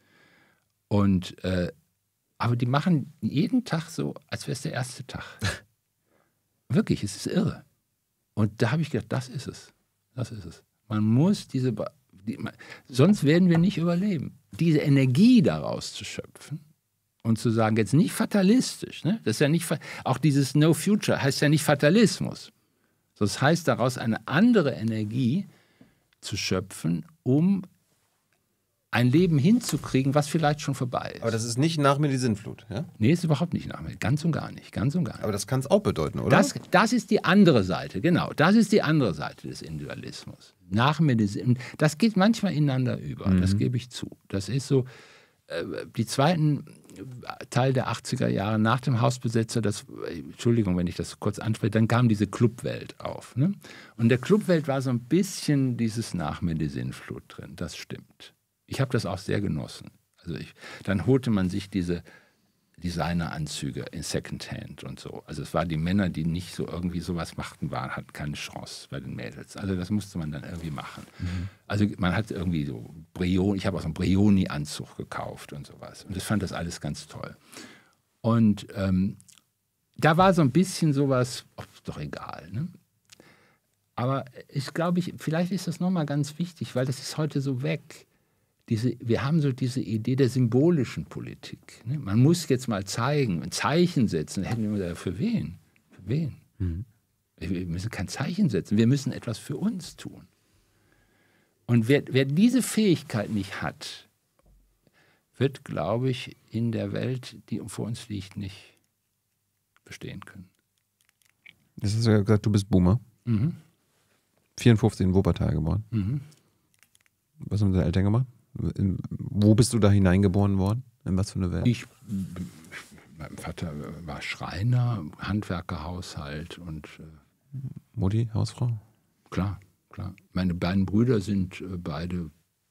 Und aber die machen jeden Tag so, als wäre es der erste Tag. Wirklich, es ist irre. Und da habe ich gedacht, das ist es. Das ist es. Man muss sonst werden wir nicht überleben. Diese Energie daraus zu schöpfen und zu sagen, jetzt nicht fatalistisch, ne? Das ist ja nicht, auch dieses No Future heißt ja nicht Fatalismus. Das heißt daraus eine andere Energie zu schöpfen, um ein Leben hinzukriegen, was vielleicht schon vorbei ist. Aber das ist nicht nach mir die Sinnflut, ja? Nee, ist überhaupt nicht nach mir. Ganz und gar nicht. Ganz und gar nicht. Aber das kann es auch bedeuten, oder? Das ist die andere Seite, genau. Das ist die andere Seite des Individualismus. Nach mir das geht manchmal ineinander über, das gebe ich zu. Das ist so, die zweiten Teil der 80er Jahre nach dem Hausbesetzer, Entschuldigung, wenn ich das kurz anspreche, dann kam diese Clubwelt auf. Ne? Und in der Clubwelt war so ein bisschen dieses Nach-Medizin-Flut drin, das stimmt. Ich habe das auch sehr genossen. Also dann holte man sich diese Designeranzüge in Secondhand und so. Also es waren die Männer, die nicht so irgendwie sowas machten, hatten keine Chance bei den Mädels. Also das musste man dann irgendwie machen. Mhm. Also man hat irgendwie so ich habe auch so einen Brioni-Anzug gekauft und sowas. Und ich fand das alles ganz toll. Und da war so ein bisschen sowas, ist doch egal. Ne? Aber ich glaube, vielleicht ist das nochmal ganz wichtig, weil das ist heute so weg. Wir haben so diese Idee der symbolischen Politik. Ne? Man muss jetzt mal zeigen, ein Zeichen setzen. Da hätten wir gesagt, für wen? Für wen? Mhm. Wir müssen kein Zeichen setzen. Wir müssen etwas für uns tun. Und wer diese Fähigkeit nicht hat, wird, glaube ich, in der Welt, die vor uns liegt, nicht bestehen können. Das hast du ja gesagt, du bist Boomer. Mhm. 54 in Wuppertal geboren. Mhm. Was haben deine Eltern gemacht? Wo bist du da hineingeboren worden? In was für eine Welt? Mein Vater war Schreiner, Handwerkerhaushalt und Mutti, Hausfrau? Klar. Meine beiden Brüder sind beide,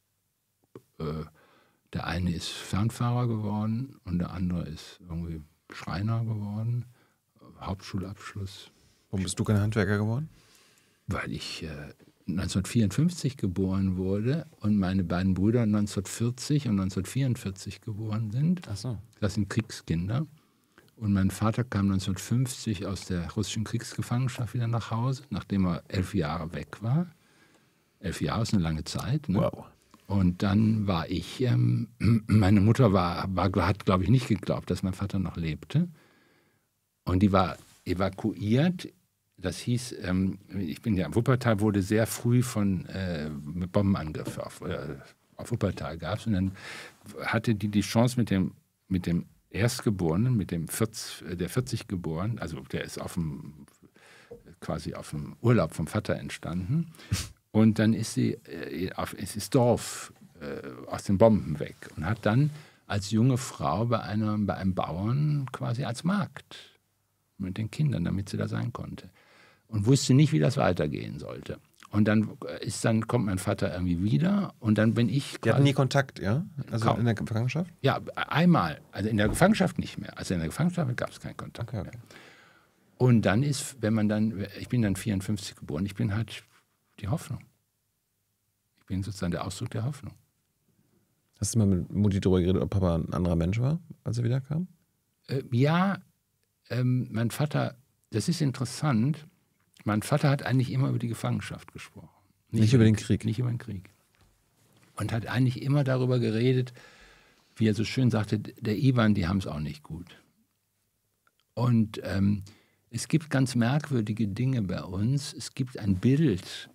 der eine ist Fernfahrer geworden und der andere ist irgendwie Schreiner geworden, Hauptschulabschluss. Warum bist du kein Handwerker geworden? Weil ich 1954 geboren wurde und meine beiden Brüder 1940 und 1944 geboren sind. Ach so. Das sind Kriegskinder. Und mein Vater kam 1950 aus der russischen Kriegsgefangenschaft wieder nach Hause, nachdem er 11 Jahre weg war. 11 Jahre ist eine lange Zeit. Ne? Wow. Und dann war ich, meine Mutter hat, glaube ich, nicht geglaubt, dass mein Vater noch lebte. Und die war evakuiert. Das hieß, ich bin ja, Wuppertal wurde sehr früh mit Bombenangriffen auf Wuppertal gab es. Und dann hatte die Chance mit dem Erstgeborenen, der 40 geboren, also der ist quasi auf dem Urlaub vom Vater entstanden. Und dann ist sie ins Dorf aus den Bomben weg und hat dann als junge Frau bei einem Bauern quasi als Magd mit den Kindern, damit sie da sein konnte. Und wusste nicht, wie das weitergehen sollte. Und dann kommt mein Vater irgendwie wieder und dann bin ich... Die hatten nie Kontakt, ja? Also kaum. In der Gefangenschaft? Ja, einmal. Also in der Gefangenschaft nicht mehr. Also in der Gefangenschaft gab es keinen Kontakt mehr. Und dann ich bin dann 54 geboren, ich bin halt die Hoffnung. Ich bin sozusagen der Ausdruck der Hoffnung. Hast du mal mit Mutti darüber geredet, ob Papa ein anderer Mensch war, als er wiederkam? Ja, mein Vater, das ist interessant, mein Vater hat eigentlich immer über die Gefangenschaft gesprochen. Nicht über den Krieg? Nicht über den Krieg. Und hat eigentlich immer darüber geredet, wie er so schön sagte, der Iwan, die haben es auch nicht gut. Und es gibt ganz merkwürdige Dinge bei uns. Es gibt ein Bild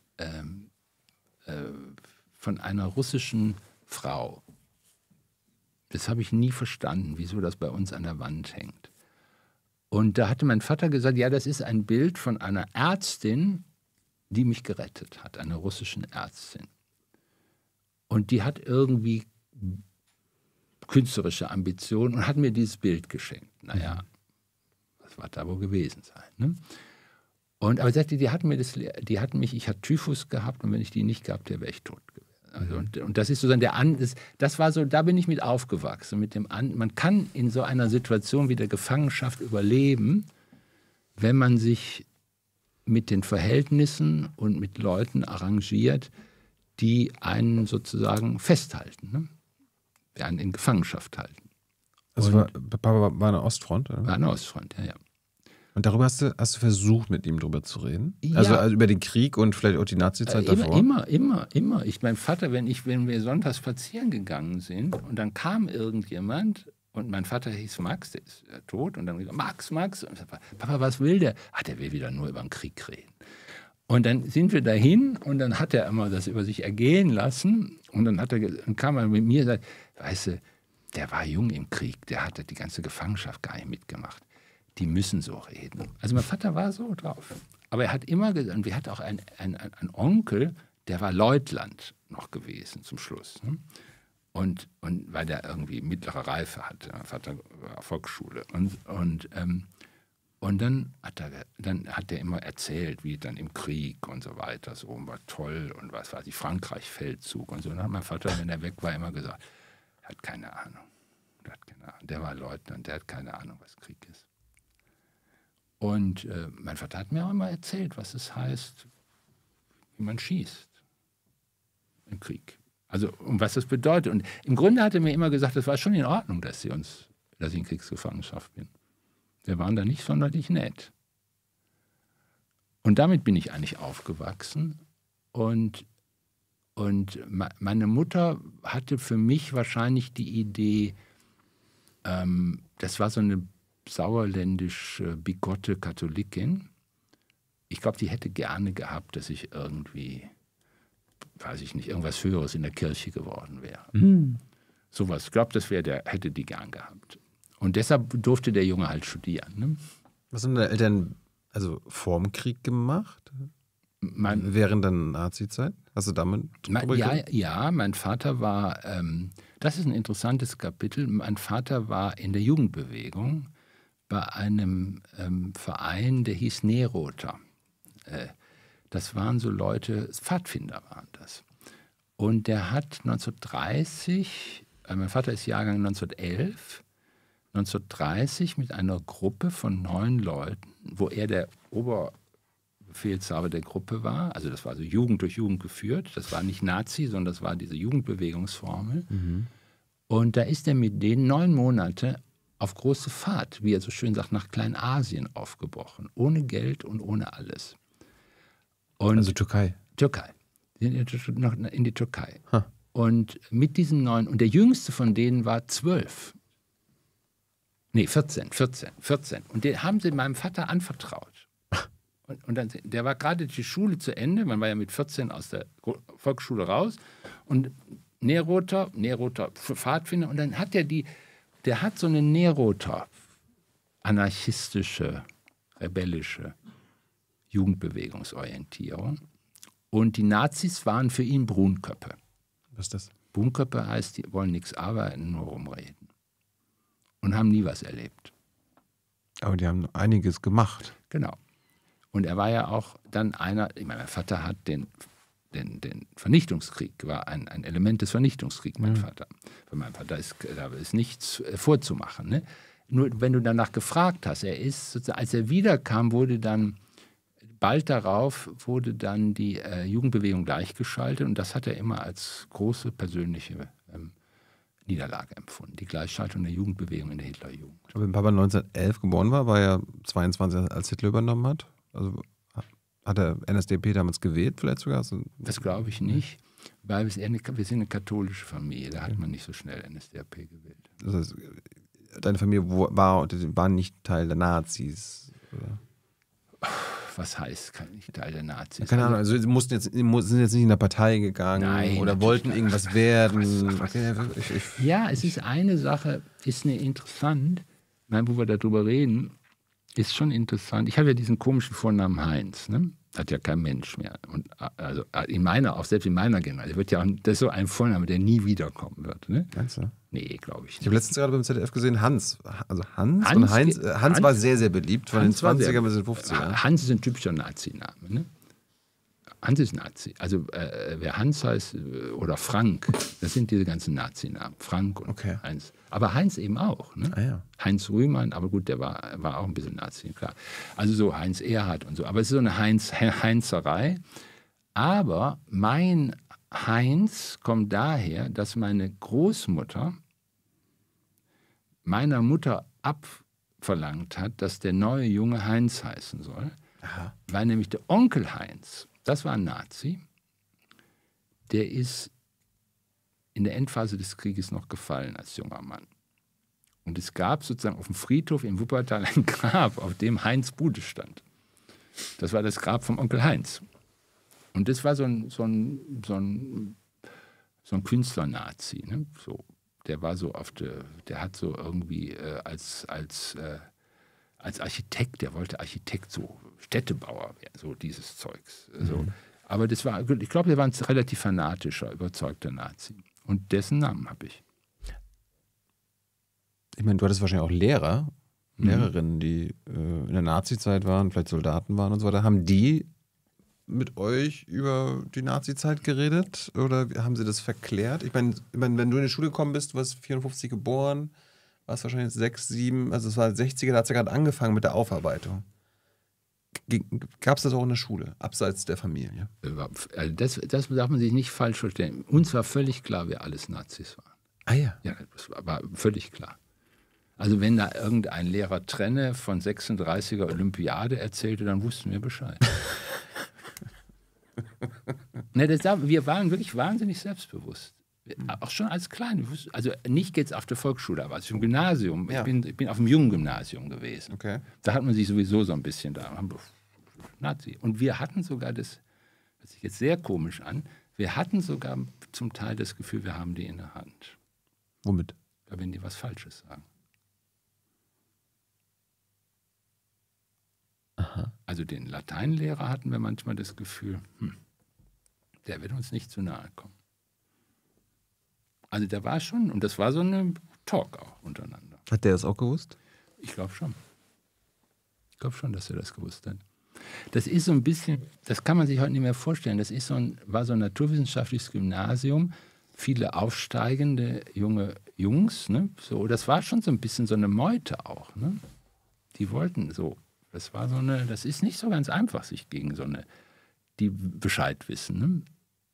von einer russischen Frau. Das habe ich nie verstanden, wieso das bei uns an der Wand hängt. Und da hatte mein Vater gesagt, ja, das ist ein Bild von einer Ärztin, die mich gerettet hat, einer russischen Ärztin. Und die hat irgendwie künstlerische Ambitionen und hat mir dieses Bild geschenkt. Naja, was war da wohl gewesen sein? Ne? Aber sie sagte, ich hatte Typhus gehabt und wenn ich die nicht gehabt hätte, wäre ich tot gewesen. Also, und das ist sozusagen das war so, da bin ich mit aufgewachsen. Man kann in so einer Situation wie der Gefangenschaft überleben, wenn man sich mit den Verhältnissen und mit Leuten arrangiert, die einen sozusagen festhalten, ne? Die einen in Gefangenschaft halten. Also Papa war eine Ostfront? Oder? War eine Ostfront, ja. Und darüber hast du versucht, mit ihm drüber zu reden? Ja. Also über den Krieg und vielleicht auch die Nazi-Zeit davor? Immer. Mein Vater, wenn wir sonntags spazieren gegangen sind und dann kam irgendjemand und mein Vater hieß Max, der ist tot, und dann Max. Und ich sag, Papa, was will der? Der will wieder nur über den Krieg reden. Und dann sind wir dahin und dann hat er immer das über sich ergehen lassen und dann kam er mit mir und sagte, weißt du, der war jung im Krieg, der hatte die ganze Gefangenschaft gar nicht mitgemacht. Die müssen so reden. Also mein Vater war so drauf. Aber er hat immer gesagt, und wir hatten auch einen Onkel, der war Leutnant noch gewesen zum Schluss. Ne? Und weil der irgendwie mittlere Reife hatte, mein Vater war auf Volksschule. Und dann hat er immer erzählt, wie dann im Krieg und so weiter, so war toll und was war die Frankreich-Feldzug und so. Und dann hat mein Vater, wenn er weg war, immer gesagt, er hat keine Ahnung. Der war Leutnant, der hat keine Ahnung, was Krieg ist. Und mein Vater hat mir auch immer erzählt, was es heißt, wie man schießt im Krieg. Also, und was das bedeutet. Und im Grunde hat er mir immer gesagt, es war schon in Ordnung, dass ich in Kriegsgefangenschaft bin. Wir waren da nicht sonderlich nett. Und damit bin ich eigentlich aufgewachsen. Und meine Mutter hatte für mich wahrscheinlich die Idee, das war so eine sauerländische, bigotte Katholikin. Ich glaube, die hätte gerne gehabt, dass ich irgendwie, weiß ich nicht, irgendwas Höheres in der Kirche geworden wäre. Sowas, ich glaube, hätte die gern gehabt. Und deshalb durfte der Junge halt studieren. Ne? Was haben deine Eltern vorm Krieg gemacht? Während der Nazi-Zeit? Hast du damit Ja, mein Vater war, das ist ein interessantes Kapitel, mein Vater war in der Jugendbewegung bei einem Verein, der hieß Neroter. Das waren so Leute, Pfadfinder waren das. Und der hat 1930, mein Vater ist Jahrgang 1930 mit einer Gruppe von 9 Leuten, wo er der Oberbefehlshaber der Gruppe war, also das war so Jugend durch Jugend geführt, das war nicht Nazi, sondern das war diese Jugendbewegungsformel. Und da ist er mit denen 9 Monate auf große Fahrt, wie er so schön sagt, nach Kleinasien aufgebrochen, ohne Geld und ohne alles. Und also Türkei? Türkei. In die Türkei. Und mit diesen 9, und der jüngste von denen war 12. Nee, 14. Und den haben sie meinem Vater anvertraut. Und dann, der war gerade die Schule zu Ende, man war ja mit 14 aus der Volksschule raus. Und Neroter Pfadfinder, und dann hat der hat so eine Neroter anarchistische, rebellische Jugendbewegungsorientierung. Und die Nazis waren für ihn Brunköppe. Was ist das? Brunköppe heißt, die wollen nichts arbeiten, nur rumreden. Und haben nie was erlebt. Aber die haben einiges gemacht. Genau. Und er war ja auch dann einer, ich meine, mein Vater hat den Vernichtungskrieg, war ein Element des Vernichtungskriegs, mein Vater. Für meinen Vater da ist nichts vorzumachen. Ne? Nur wenn du danach gefragt hast, als er wiederkam, wurde dann bald darauf die Jugendbewegung gleichgeschaltet, und das hat er immer als große persönliche Niederlage empfunden, die Gleichschaltung der Jugendbewegung in der Hitlerjugend. Aber wenn Papa 1911 geboren war er 22, als Hitler übernommen hat? Also hat er NSDAP damals gewählt vielleicht sogar? Das glaube ich nicht, weil wir sind eine katholische Familie, da hat man nicht so schnell NSDAP gewählt. Das heißt, deine Familie war nicht Teil der Nazis? Oder? Was heißt nicht Teil der Nazis? Keine Ahnung, also sind jetzt nicht in der Partei gegangen. Nein, oder wollten irgendwas werden. Ja, es ist eine Sache, ist eine interessant, wo wir darüber reden, ist schon interessant. Ich habe ja diesen komischen Vornamen Heinz, ne? Hat ja kein Mensch mehr. Und also selbst in meiner Generation, das ist so ein Vorname, der nie wiederkommen wird. Ne? Meinst du? Nee, glaube ich nicht. Ich habe letztens gerade beim ZDF gesehen, Hans. Also Hans war sehr, sehr beliebt von den 20er bis den 50er. Hans ist ein typischer Nazi-Name. Ne? Hans ist Nazi. Also wer Hans heißt oder Frank, das sind diese ganzen Nazi-Namen. Frank und Heinz. Aber Heinz eben auch. Ne? Ja. Heinz Rühmann, aber gut, der war auch ein bisschen Nazi, klar. Also so Heinz Erhardt und so. Aber es ist so eine Heinzerei. Aber mein Heinz kommt daher, dass meine Großmutter meiner Mutter abverlangt hat, dass der neue Junge Heinz heißen soll. Aha. Weil nämlich der Onkel Heinz, das war ein Nazi, der ist in der Endphase des Krieges noch gefallen als junger Mann. Und es gab sozusagen auf dem Friedhof in Wuppertal ein Grab, auf dem Heinz Bude stand. Das war das Grab vom Onkel Heinz. Und das war so ein Künstler-Nazi. Ne? So, der war so der hat so irgendwie als Architekt, der wollte Architekt, so Städtebauer werden, so dieses Zeugs. So. Aber ich glaube, der war ein relativ fanatischer, überzeugter Nazi. Und dessen Namen habe ich. Ich meine, du hattest wahrscheinlich auch Lehrer, Lehrerinnen, die in der Nazi-Zeit waren, vielleicht Soldaten waren und so weiter. Haben die mit euch über die Nazi-Zeit geredet oder haben sie das verklärt? Ich meine, wenn du in die Schule gekommen bist, du warst 54 geboren, warst wahrscheinlich 6, 7, also es war 60er, da hat es ja gerade angefangen mit der Aufarbeitung. Gab es das auch in der Schule, abseits der Familie? Also das darf man sich nicht falsch verstehen. Uns war völlig klar, wer alles Nazis waren. Ah ja. Ja, das war völlig klar. Also wenn da irgendein Lehrer Trenne von 36er Olympiade erzählte, dann wussten wir Bescheid. Ne, wir waren wirklich wahnsinnig selbstbewusst. Auch schon als Kleine. Also nicht jetzt auf der Volksschule, aber im Gymnasium. Ja. Ich bin auf dem jungen Gymnasium gewesen. Okay. Da hat man sich sowieso so ein bisschen Nazi. Und wir hatten sogar das hört sich jetzt sehr komisch an, wir hatten sogar zum Teil das Gefühl, wir haben die in der Hand. Womit? Ja, wenn die was Falsches sagen. Aha. Also den Lateinlehrer hatten wir manchmal das Gefühl, der wird uns nicht zu nahe kommen. Also der war schon, und das war so ein Talk auch untereinander. Hat der das auch gewusst? Ich glaube schon. Ich glaube schon, dass er das gewusst hat. Das ist so ein bisschen, das kann man sich heute nicht mehr vorstellen, das ist war so ein naturwissenschaftliches Gymnasium, viele aufsteigende junge Jungs, ne? So, das war schon so ein bisschen so eine Meute auch. Ne? Die wollten so, das ist nicht so ganz einfach, sich gegen die Bescheid wissen. Ne?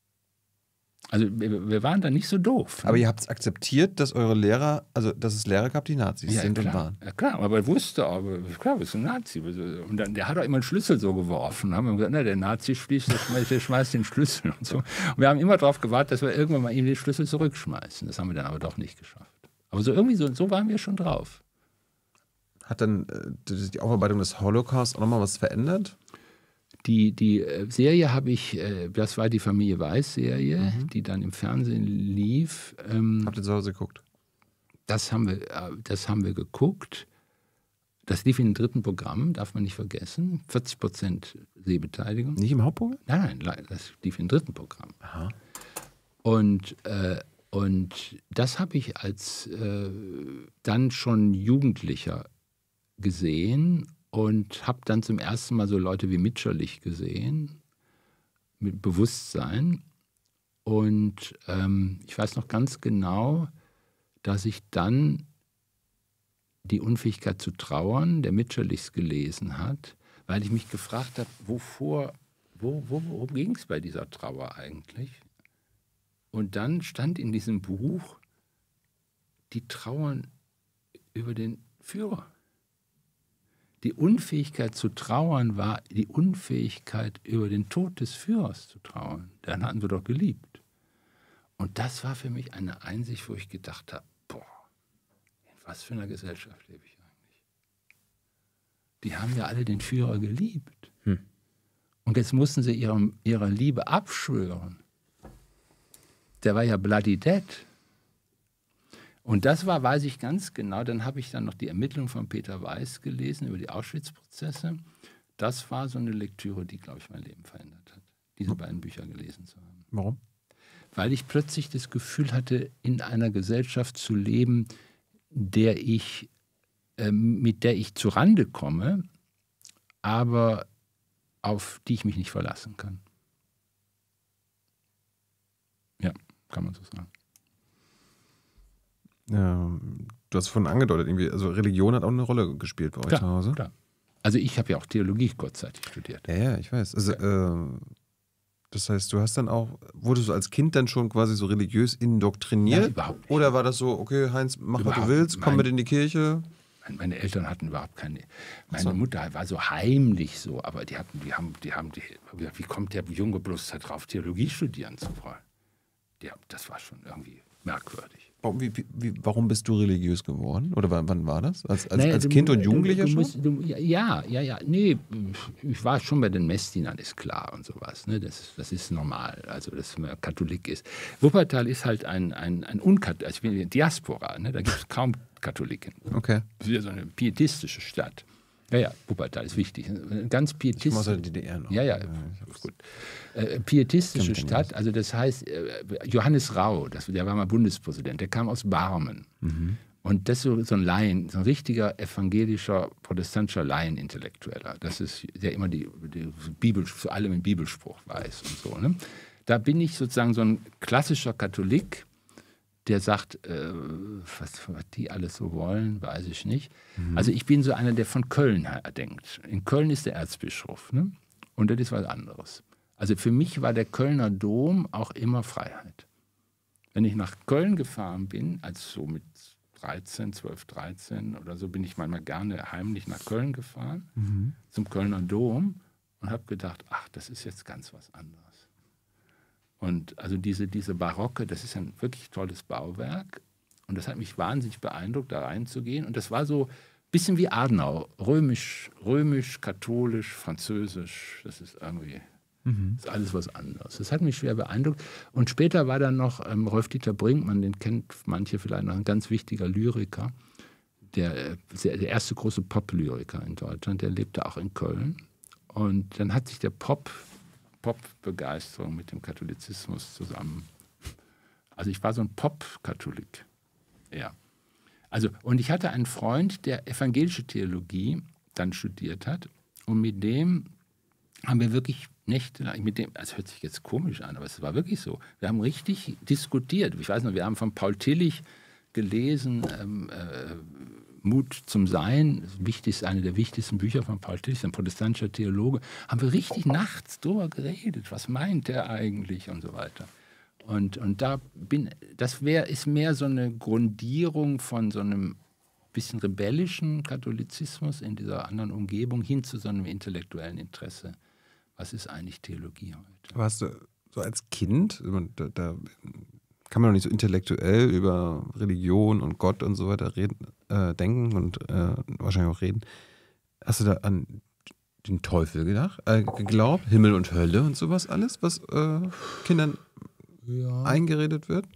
Also wir waren da nicht so doof. Ne? Aber ihr habt es akzeptiert, dass eure Lehrer, also dass es Lehrer gab, die Nazis sind klar. und waren. Ja klar, aber er wusste auch, klar, bist du ein Nazi. Und dann, der hat auch immer einen Schlüssel so geworfen. Da haben wir gesagt, na, der Nazi der schmeißt den Schlüssel und so. Und wir haben immer darauf gewartet, dass wir irgendwann mal ihm den Schlüssel zurückschmeißen. Das haben wir dann aber doch nicht geschafft. Aber so irgendwie so waren wir schon drauf. Hat dann die Aufarbeitung des Holocaust auch nochmal was verändert? Die Serie habe ich, das war die Familie Weiß-Serie, die dann im Fernsehen lief. Habt ihr zu Hause geguckt? Das haben wir geguckt. Das lief in dem 3. Programm, darf man nicht vergessen. 40% Sehbeteiligung. Nicht im Hauptprogramm? Nein, das lief im 3. Programm. Aha. Und das habe ich als dann schon Jugendlicher gesehen und habe dann zum ersten Mal so Leute wie Mitscherlich gesehen, mit Bewusstsein. Und ich weiß noch ganz genau, dass ich dann die Unfähigkeit zu trauern, der Mitscherlichs gelesen hat, weil ich mich gefragt habe, worum ging es bei dieser Trauer eigentlich? Und dann stand in diesem Buch, die trauern über den Führer. Die Unfähigkeit zu trauern war die Unfähigkeit, über den Tod des Führers zu trauern. Den hatten wir doch geliebt. Und das war für mich eine Einsicht, wo ich gedacht habe, boah, in was für einer Gesellschaft lebe ich eigentlich? Die haben ja alle den Führer geliebt. Und jetzt mussten sie ihrer Liebe abschwören. Der war ja bloody dead. Und das war, weiß ich ganz genau, dann habe ich dann noch die Ermittlungen von Peter Weiß gelesen über die Auschwitz-Prozesse. Das war so eine Lektüre, die, glaube ich, mein Leben verändert hat, diese beiden Bücher gelesen zu haben. Warum? Weil ich plötzlich das Gefühl hatte, in einer Gesellschaft zu leben, mit der ich zurande komme, aber auf die ich mich nicht verlassen kann. Ja, kann man so sagen. Du hast vorhin angedeutet, irgendwie, also Religion hat auch eine Rolle gespielt bei euch zu Hause. Klar. Also ich habe ja auch Theologie kurzzeitig studiert. Ja, ich weiß. Also, das heißt, du hast dann auch, wurdest du als Kind dann schon quasi so religiös indoktriniert? Nein, überhaupt nicht. Oder war das so, okay, Heinz, mach was du willst, komm mit in die Kirche? Meine Eltern hatten überhaupt keine. Meine Mutter war so heimlich so, aber wie kommt der Junge bloß darauf, Theologie studieren zu wollen? Das war schon irgendwie merkwürdig. Warum bist du religiös geworden? Oder wann war das? Als Kind und Jugendlicher schon? Ja. Nee, ich war schon bei den Messdienern, ist klar und sowas. Ne? Das ist normal, also dass man Katholik ist. Wuppertal ist halt ein also ich bin in der Diaspora, ne? Da gibt es kaum Katholiken. Okay. Das ist ja so eine pietistische Stadt. Ja, Wuppertal ist wichtig. Ganz pietistisch. Ich muss halt die DDR noch. Ja, gut. Pietistische Stadt, also das heißt, Johannes Rau, der war mal Bundespräsident, der kam aus Barmen. Und das ist so ein Laien, so ein richtiger evangelischer, protestantischer Laienintellektueller. Das ist, der immer die Bibel, zu allem einen Bibelspruch weiß und so. Ne? Da bin ich sozusagen so ein klassischer Katholik, der sagt, was die alles so wollen, weiß ich nicht. Also ich bin so einer, der von Köln her denkt. In Köln ist der Erzbischof, ne? Und das ist was anderes. Also für mich war der Kölner Dom auch immer Freiheit. Wenn ich nach Köln gefahren bin, als so mit 12, 13 oder so, bin ich manchmal gerne heimlich nach Köln gefahren, zum Kölner Dom und habe gedacht, ach, das ist jetzt ganz was anderes. Und also diese Barocke, das ist ein wirklich tolles Bauwerk. Und das hat mich wahnsinnig beeindruckt, da reinzugehen. Und das war so ein bisschen wie Adenauer, römisch, katholisch, französisch. Das ist irgendwie das ist alles was anderes. Das hat mich schwer beeindruckt. Und später war dann noch Rolf-Dieter Brinkmann, den kennt manche vielleicht noch, ein ganz wichtiger Lyriker, der erste große Pop-Lyriker in Deutschland, der lebte auch in Köln. Und dann hat sich der Pop-Begeisterung mit dem Katholizismus zusammen. Also ich war so ein Pop-Katholik. Ja. Also, und ich hatte einen Freund, der evangelische Theologie dann studiert hat. Und mit dem haben wir wirklich nächtelang, das hört sich jetzt komisch an, aber es war wirklich so. Wir haben richtig diskutiert. Ich weiß noch, wir haben von Paul Tillich gelesen, Mut zum Sein, eine der wichtigsten Bücher von Paul Tillich, ein protestantischer Theologe, haben wir richtig nachts drüber geredet. Was meint der eigentlich und so weiter. Und ist mehr so eine Grundierung von so einem bisschen rebellischen Katholizismus in dieser anderen Umgebung hin zu so einem intellektuellen Interesse. Was ist eigentlich Theologie heute? Aber hast du so als Kind, da kann man doch nicht so intellektuell über Religion und Gott und so weiter denken und wahrscheinlich auch reden. Hast du da an den Teufel geglaubt? Himmel und Hölle und sowas alles, was Kindern eingeredet wird?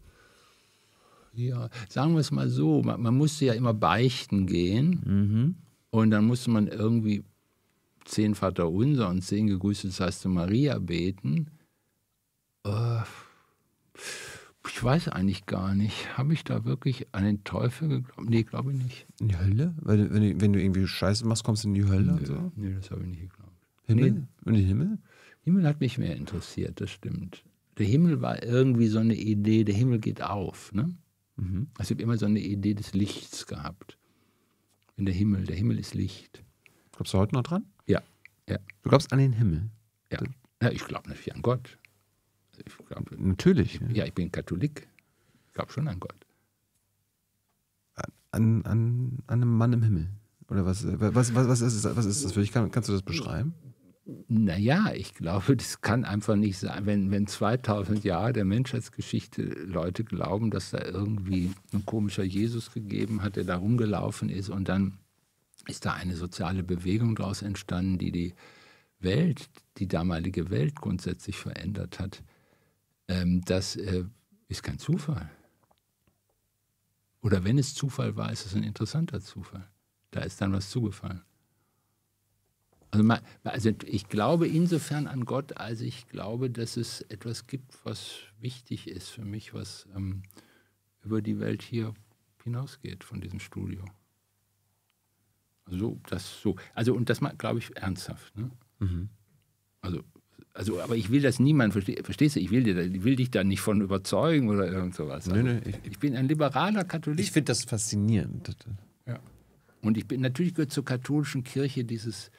Ja, sagen wir es mal so, man musste ja immer beichten gehen und dann musste man irgendwie 10 Vaterunser und 10 Gegrüßet seist du Maria beten. Ich weiß eigentlich gar nicht. Habe ich da wirklich an den Teufel geglaubt? Nee, glaube ich nicht. In die Hölle? Weil, wenn du irgendwie Scheiße machst, kommst du in die Hölle? Nö, so? Nee, das habe ich nicht geglaubt. Himmel? Nee. Und den Himmel? Himmel hat mich mehr interessiert, das stimmt. Der Himmel war irgendwie so eine Idee, der Himmel geht auf. Ne? Also ich habe immer so eine Idee des Lichts gehabt. Der Himmel ist Licht. Glaubst du heute noch dran? Ja. Du glaubst an den Himmel? Ja, ich glaube natürlich an Gott. Natürlich. Ja, ich bin Katholik. Ich glaube schon an Gott. An einem Mann im Himmel? Oder was ist das für dich? Kannst du das beschreiben? Naja, ich glaube, das kann einfach nicht sein, wenn 2000 Jahre der Menschheitsgeschichte Leute glauben, dass da irgendwie ein komischer Jesus gegeben hat, der da rumgelaufen ist und dann ist da eine soziale Bewegung daraus entstanden, die damalige Welt grundsätzlich verändert hat. Das ist kein Zufall. Oder wenn es Zufall war, ist es ein interessanter Zufall. Da ist dann was zugefallen. Also ich glaube insofern an Gott, als ich glaube, dass es etwas gibt, was wichtig ist für mich, was über die Welt hier hinausgeht von diesem Studio. Und das glaube ich ernsthaft. Ne? Also, aber ich will das niemandem, verstehst du, ich will dich da nicht von überzeugen oder irgend sowas. Also, nee, ich bin ein liberaler Katholik. Ich finde das faszinierend. Ja. Und natürlich gehört zur katholischen Kirche dieses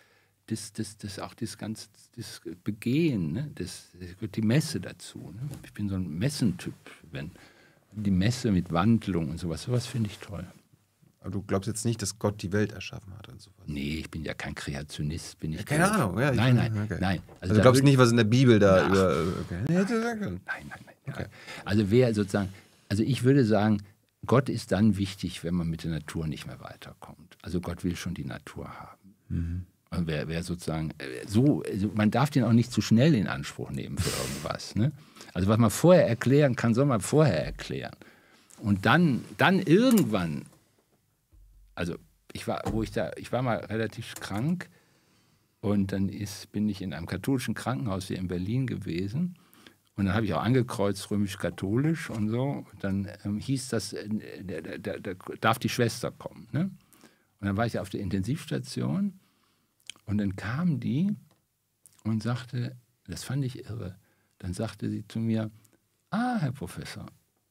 Begehen, ne? Das gehört die Messe dazu. Ne? Ich bin so ein Messentyp, wenn die Messe mit Wandlung und sowas finde ich toll. Aber du glaubst jetzt nicht, dass Gott die Welt erschaffen hat und sowas? Nee, ich bin ja kein Kreationist. Keine Ahnung. Ja, nein. Also du glaubst nicht, was in der Bibel da über... Okay. Nein. Okay. Also ich würde sagen, Gott ist dann wichtig, wenn man mit der Natur nicht mehr weiterkommt. Also Gott will schon die Natur haben. Und wer sozusagen man darf den auch nicht zu schnell in Anspruch nehmen für irgendwas. Ne? Also was man vorher erklären kann, soll man vorher erklären. Und dann irgendwann, also ich war mal relativ krank und dann bin ich in einem katholischen Krankenhaus hier in Berlin gewesen und dann habe ich auch angekreuzt, römisch-katholisch und so. Und dann hieß das, da darf die Schwester kommen. Ne? Und dann war ich auf der Intensivstation und dann kam die und sagte, das fand ich irre, dann sagte sie zu mir, Herr Professor,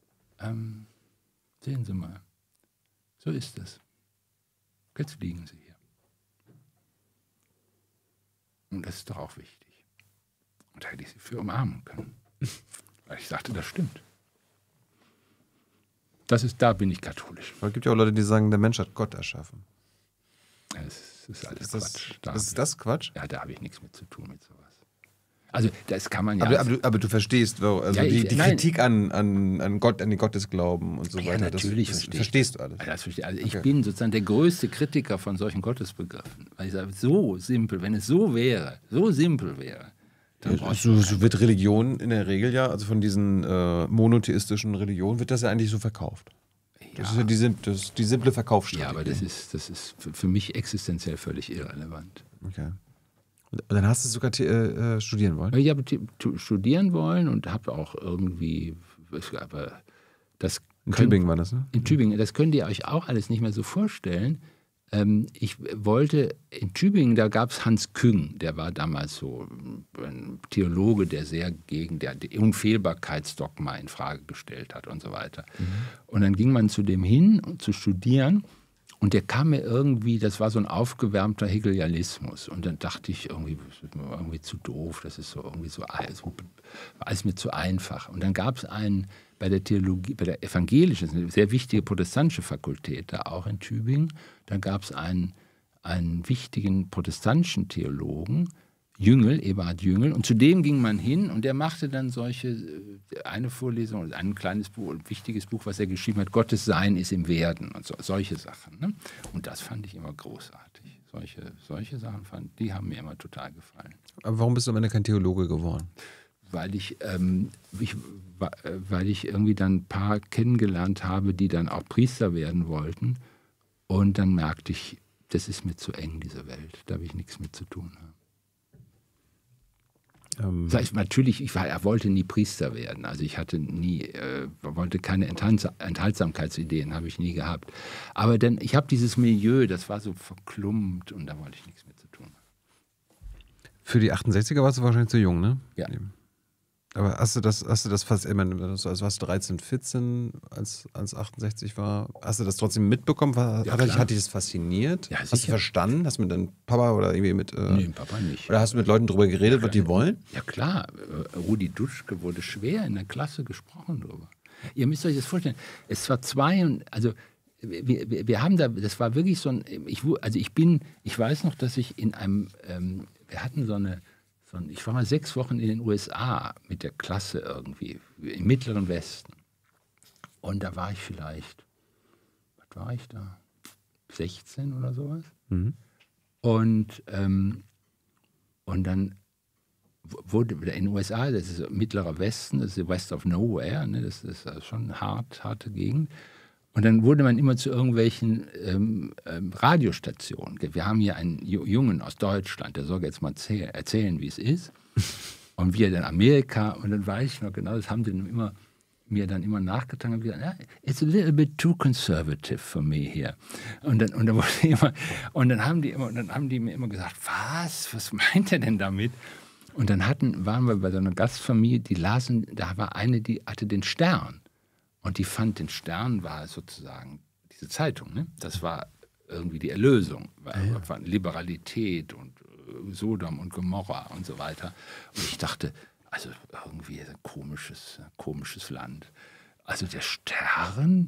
sehen Sie mal, so ist es. Jetzt liegen Sie hier. Und das ist doch auch wichtig. Und da hätte ich Sie für umarmen können. Weil ich sagte, das stimmt. Da bin ich katholisch. Aber es gibt ja auch Leute, die sagen, der Mensch hat Gott erschaffen. Das ist alles Quatsch. Ist das Quatsch? Ja, da habe ich nichts mit zu tun mit sowas. Also das kann man ja... Aber du verstehst, also die Kritik an Gott, an den Gottesglauben und so weiter. Ja, natürlich das verstehst du alles. Also ich bin sozusagen der größte Kritiker von solchen Gottesbegriffen. Weil ich sage, so simpel, wenn es so simpel wäre, dann so wird Religion in der Regel ja, also von diesen monotheistischen Religionen, wird das ja eigentlich so verkauft. Das ist ja die simple Verkaufsstrategie. Ja, aber das ist für mich existenziell völlig irrelevant. Okay. Und dann hast du sogar studieren wollen? Ich habe studieren wollen und habe auch irgendwie, aber das in Tübingen war das, ne? In Tübingen, das könnt ihr euch auch alles nicht mehr so vorstellen. Ich wollte in Tübingen, da gab es Hans Küng, der war damals so ein Theologe, der sehr gegen die Unfehlbarkeitsdogma in Frage gestellt hat und so weiter. Mhm. Und dann ging man zu dem hin, um zu studieren. Und der kam mir irgendwie, das war so ein aufgewärmter Hegelianismus. Und dann dachte ich, irgendwie zu doof, das ist so irgendwie so alles mir zu einfach. Und dann gab es bei der Theologie, bei der evangelischen, eine sehr wichtige protestantische Fakultät, da auch in Tübingen, da gab es einen wichtigen protestantischen Theologen, Eberhard Jüngel, und zu dem ging man hin und der machte dann eine Vorlesung, ein kleines Buch, ein wichtiges Buch, was er geschrieben hat, Gottes Sein ist im Werden und solche Sachen. Ne? Und das fand ich immer großartig. Solche Sachen die haben mir immer total gefallen. Aber warum bist du am Ende kein Theologe geworden? Weil ich irgendwie dann ein paar kennengelernt habe, die dann auch Priester werden wollten. Und dann merkte ich, das ist mir zu eng, diese Welt. Da will ich nichts mit zu tun haben. Natürlich, ich wollte nie Priester werden. Also ich hatte wollte keine Enthaltsamkeitsideen, habe ich nie gehabt. Aber ich habe dieses Milieu, das war so verklumpt und da wollte ich nichts mit zu tun haben. Für die 68er warst du wahrscheinlich zu jung, ne? Ja. Aber hast du das fast, ich meine, also warst du 13, 14, als 68 war, hast du das trotzdem mitbekommen? Hat dich das fasziniert? Ja, hast du verstanden? Hast du mit deinem Papa oder irgendwie mit... Nee, Papa nicht. Oder hast du mit Leuten drüber geredet, was die wollen? Ja klar, Rudi Dutschke wurde schwer in der Klasse gesprochen drüber. Ihr müsst euch das vorstellen, es war wir haben da, das war wirklich so ein, ich weiß noch, dass ich in einem, wir hatten ich war mal 6 Wochen in den USA mit der Klasse irgendwie, im Mittleren Westen. Und da war ich vielleicht, was war ich da? 16 oder sowas. Mhm. Und dann wurde in den USA, das ist Mittlerer Westen, das ist West of Nowhere, ne, das ist schon eine harte Gegend. Und dann wurde man immer zu irgendwelchen Radiostationen. Wir haben hier einen Jungen aus Deutschland, der soll jetzt mal erzählen, wie es ist. Und wir dann Amerika. Und dann weiß ich noch genau, das haben die mir dann immer nachgetragen und gesagt, it's a little bit too conservative for me here. Und dann haben die mir immer gesagt, was meint er denn damit? Und dann waren wir bei so einer Gastfamilie, da war eine, die hatte den Stern. Und die fand, den Stern war sozusagen diese Zeitung, ne? Das war irgendwie die Erlösung, von Liberalität und Sodom und Gomorra und so weiter. Und ich dachte, also irgendwie ein komisches Land. Also der Stern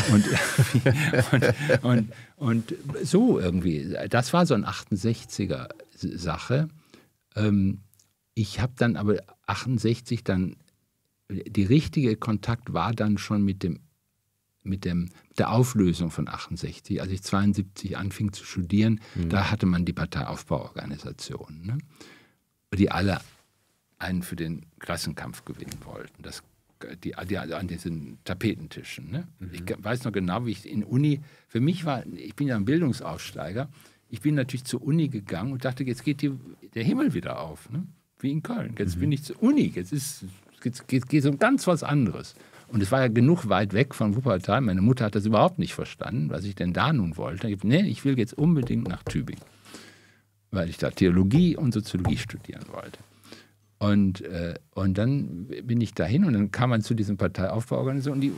und so irgendwie. Das war so ein 68er-Sache. Ich habe dann aber 68 dann die richtige Kontakt war dann schon mit der Auflösung von 68. Als ich 72 anfing zu studieren, da hatte man die Parteiaufbauorganisationen, ne? Die alle einen für den Klassenkampf gewinnen wollten. Das an diesen Tapetentischen. Ne? Ich weiß noch genau, wie ich in Uni, für mich war, ich bin ja ein Bildungsaufsteiger, ich bin natürlich zur Uni gegangen und dachte, jetzt geht der Himmel wieder auf, ne? Wie in Köln. Jetzt bin ich zur Uni, jetzt geht um ganz was anderes. Und es war ja genug weit weg von Wuppertal. Meine Mutter hat das überhaupt nicht verstanden, was ich denn da nun wollte. Ich will jetzt unbedingt nach Tübingen, weil ich da Theologie und Soziologie studieren wollte. Und dann bin ich dahin und dann kam man zu diesen Parteiaufbauorganisationen und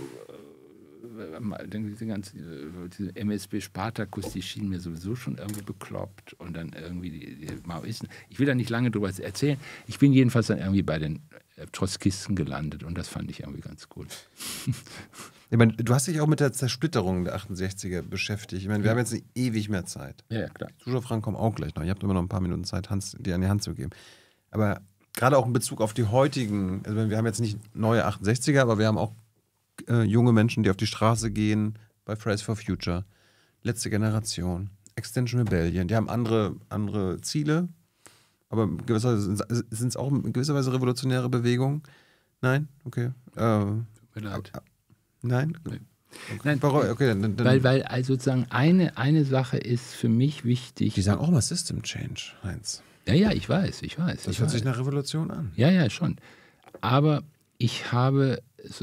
diese MSB-Spartakus, die schienen mir sowieso schon irgendwie bekloppt und dann irgendwie die Maoisten. Ich will da nicht lange drüber erzählen. Ich bin jedenfalls dann irgendwie bei den Trotzkisten gelandet und das fand ich irgendwie ganz gut. Ich meine, du hast dich auch mit der Zersplitterung der 68er beschäftigt. Ich meine, wir haben jetzt nicht ewig mehr Zeit. Ja, klar. Zuschauerfragen kommen auch gleich noch. Ihr habt immer noch ein paar Minuten Zeit, dir an die Hand zu geben. Aber gerade auch in Bezug auf die heutigen, also wir haben jetzt nicht neue 68er, aber wir haben auch junge Menschen, die auf die Straße gehen, bei Fridays for Future, letzte Generation, Extinction Rebellion, die haben andere Ziele, aber sind es auch in gewisser Weise revolutionäre Bewegungen? Nein? Okay. Tut mir leid. Nein? Nee. Okay. Nein, okay, dann weil also sozusagen eine Sache ist für mich wichtig. Die sagen auch mal System Change, Heinz. Ja, ich weiß. Das hört sich nach Revolution an. Ja, schon. Aber ich habe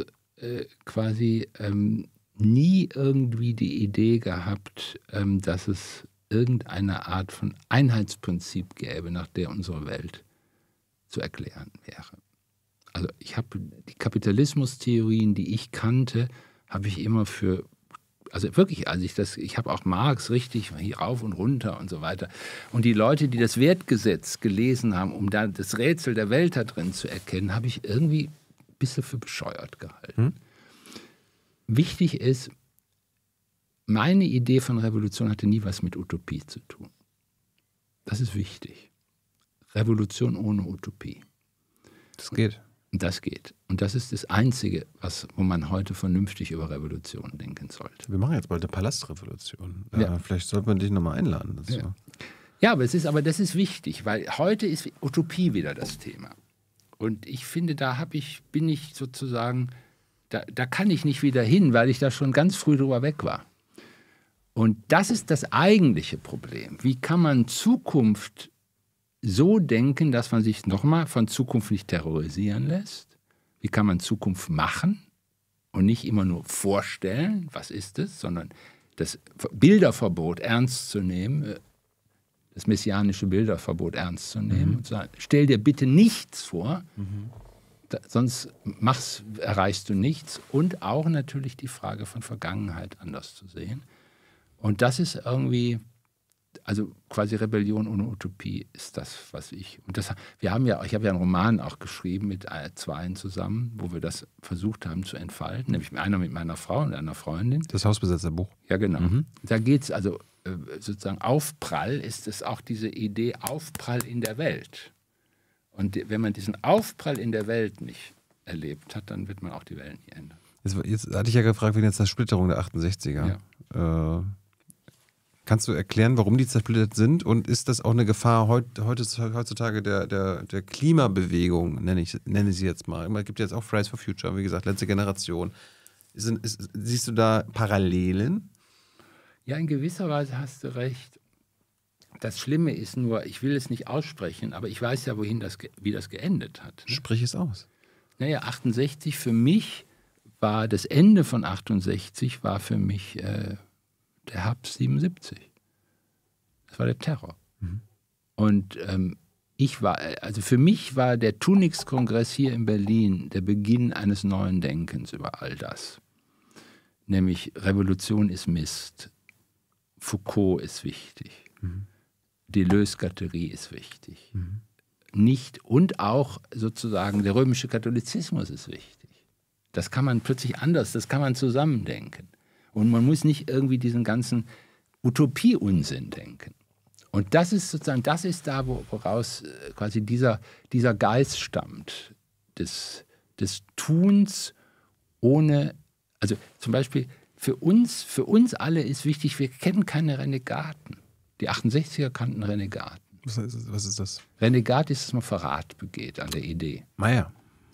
quasi nie irgendwie die Idee gehabt, dass es irgendeine Art von Einheitsprinzip gäbe, nach der unsere Welt zu erklären wäre. Also ich habe die Kapitalismustheorien, die ich kannte, habe ich immer für, also wirklich, ich habe auch Marx richtig hier rauf und runter und so weiter. Und die Leute, die das Wertgesetz gelesen haben, um da das Rätsel der Welt da drin zu erkennen, habe ich irgendwie ein bisschen für bescheuert gehalten. Wichtig ist, meine Idee von Revolution hatte nie was mit Utopie zu tun. Das ist wichtig. Revolution ohne Utopie. Das geht. Das geht. Und das ist das Einzige, wo man heute vernünftig über Revolution denken sollte. Wir machen jetzt bald eine Palastrevolution. Ja. Vielleicht sollte man dich nochmal einladen. Ja, aber das ist wichtig, weil heute ist Utopie wieder das Thema. Und ich finde, da bin ich sozusagen, da kann ich nicht wieder hin, weil ich da schon ganz früh drüber weg war. Und das ist das eigentliche Problem. Wie kann man Zukunft so denken, dass man sich nochmal von Zukunft nicht terrorisieren lässt? Wie kann man Zukunft machen und nicht immer nur vorstellen, was ist es, sondern das Bilderverbot ernst zu nehmen, das messianische Bilderverbot ernst zu nehmen und zu sagen, stell dir bitte nichts vor, sonst erreichst du nichts. Und auch natürlich die Frage von Vergangenheit anders zu sehen. Und das ist irgendwie, also quasi Rebellion ohne Utopie ist das, was ich. Und ich habe ja einen Roman auch geschrieben mit zweien zusammen, wo wir das versucht haben zu entfalten, nämlich einer mit meiner Frau und einer Freundin. Das Hausbesetzerbuch. Ja, genau. Da geht es also sozusagen Aufprall, ist es auch diese Idee Aufprall in der Welt. Und wenn man diesen Aufprall in der Welt nicht erlebt hat, dann wird man auch die Welt nie ändern. Jetzt hatte ich ja gefragt, wegen der Zersplitterung der 68er. Ja. Kannst du erklären, warum die zersplittert sind? Und ist das auch eine Gefahr heutzutage der Klimabewegung, nenne sie jetzt mal? Es gibt jetzt auch Fridays for Future, wie gesagt, letzte Generation. Siehst du da Parallelen? Ja, in gewisser Weise hast du recht. Das Schlimme ist nur, ich will es nicht aussprechen, aber ich weiß ja, wie das geendet hat. Sprich es aus. Naja, 68 für mich war, das Ende von 68 war für mich der Herbst 77. Das war der Terror. Und für mich war der Tunix-Kongress hier in Berlin der Beginn eines neuen Denkens über all das. Nämlich Revolution ist Mist. Foucault ist wichtig. Deleuze-Gatterie ist wichtig. Und auch sozusagen der römische Katholizismus ist wichtig. Das kann man plötzlich anders, das kann man zusammendenken. Und man muss nicht irgendwie diesen ganzen Utopie-Unsinn denken. Und das ist sozusagen, das ist da, woraus quasi dieser Geist stammt. Des Tuns ohne, also zum Beispiel für uns alle ist wichtig, wir kennen keine Renegaten. Die 68er kannten Renegaten. Was ist das? Renegat ist, dass man Verrat begeht an der Idee. Naja. Und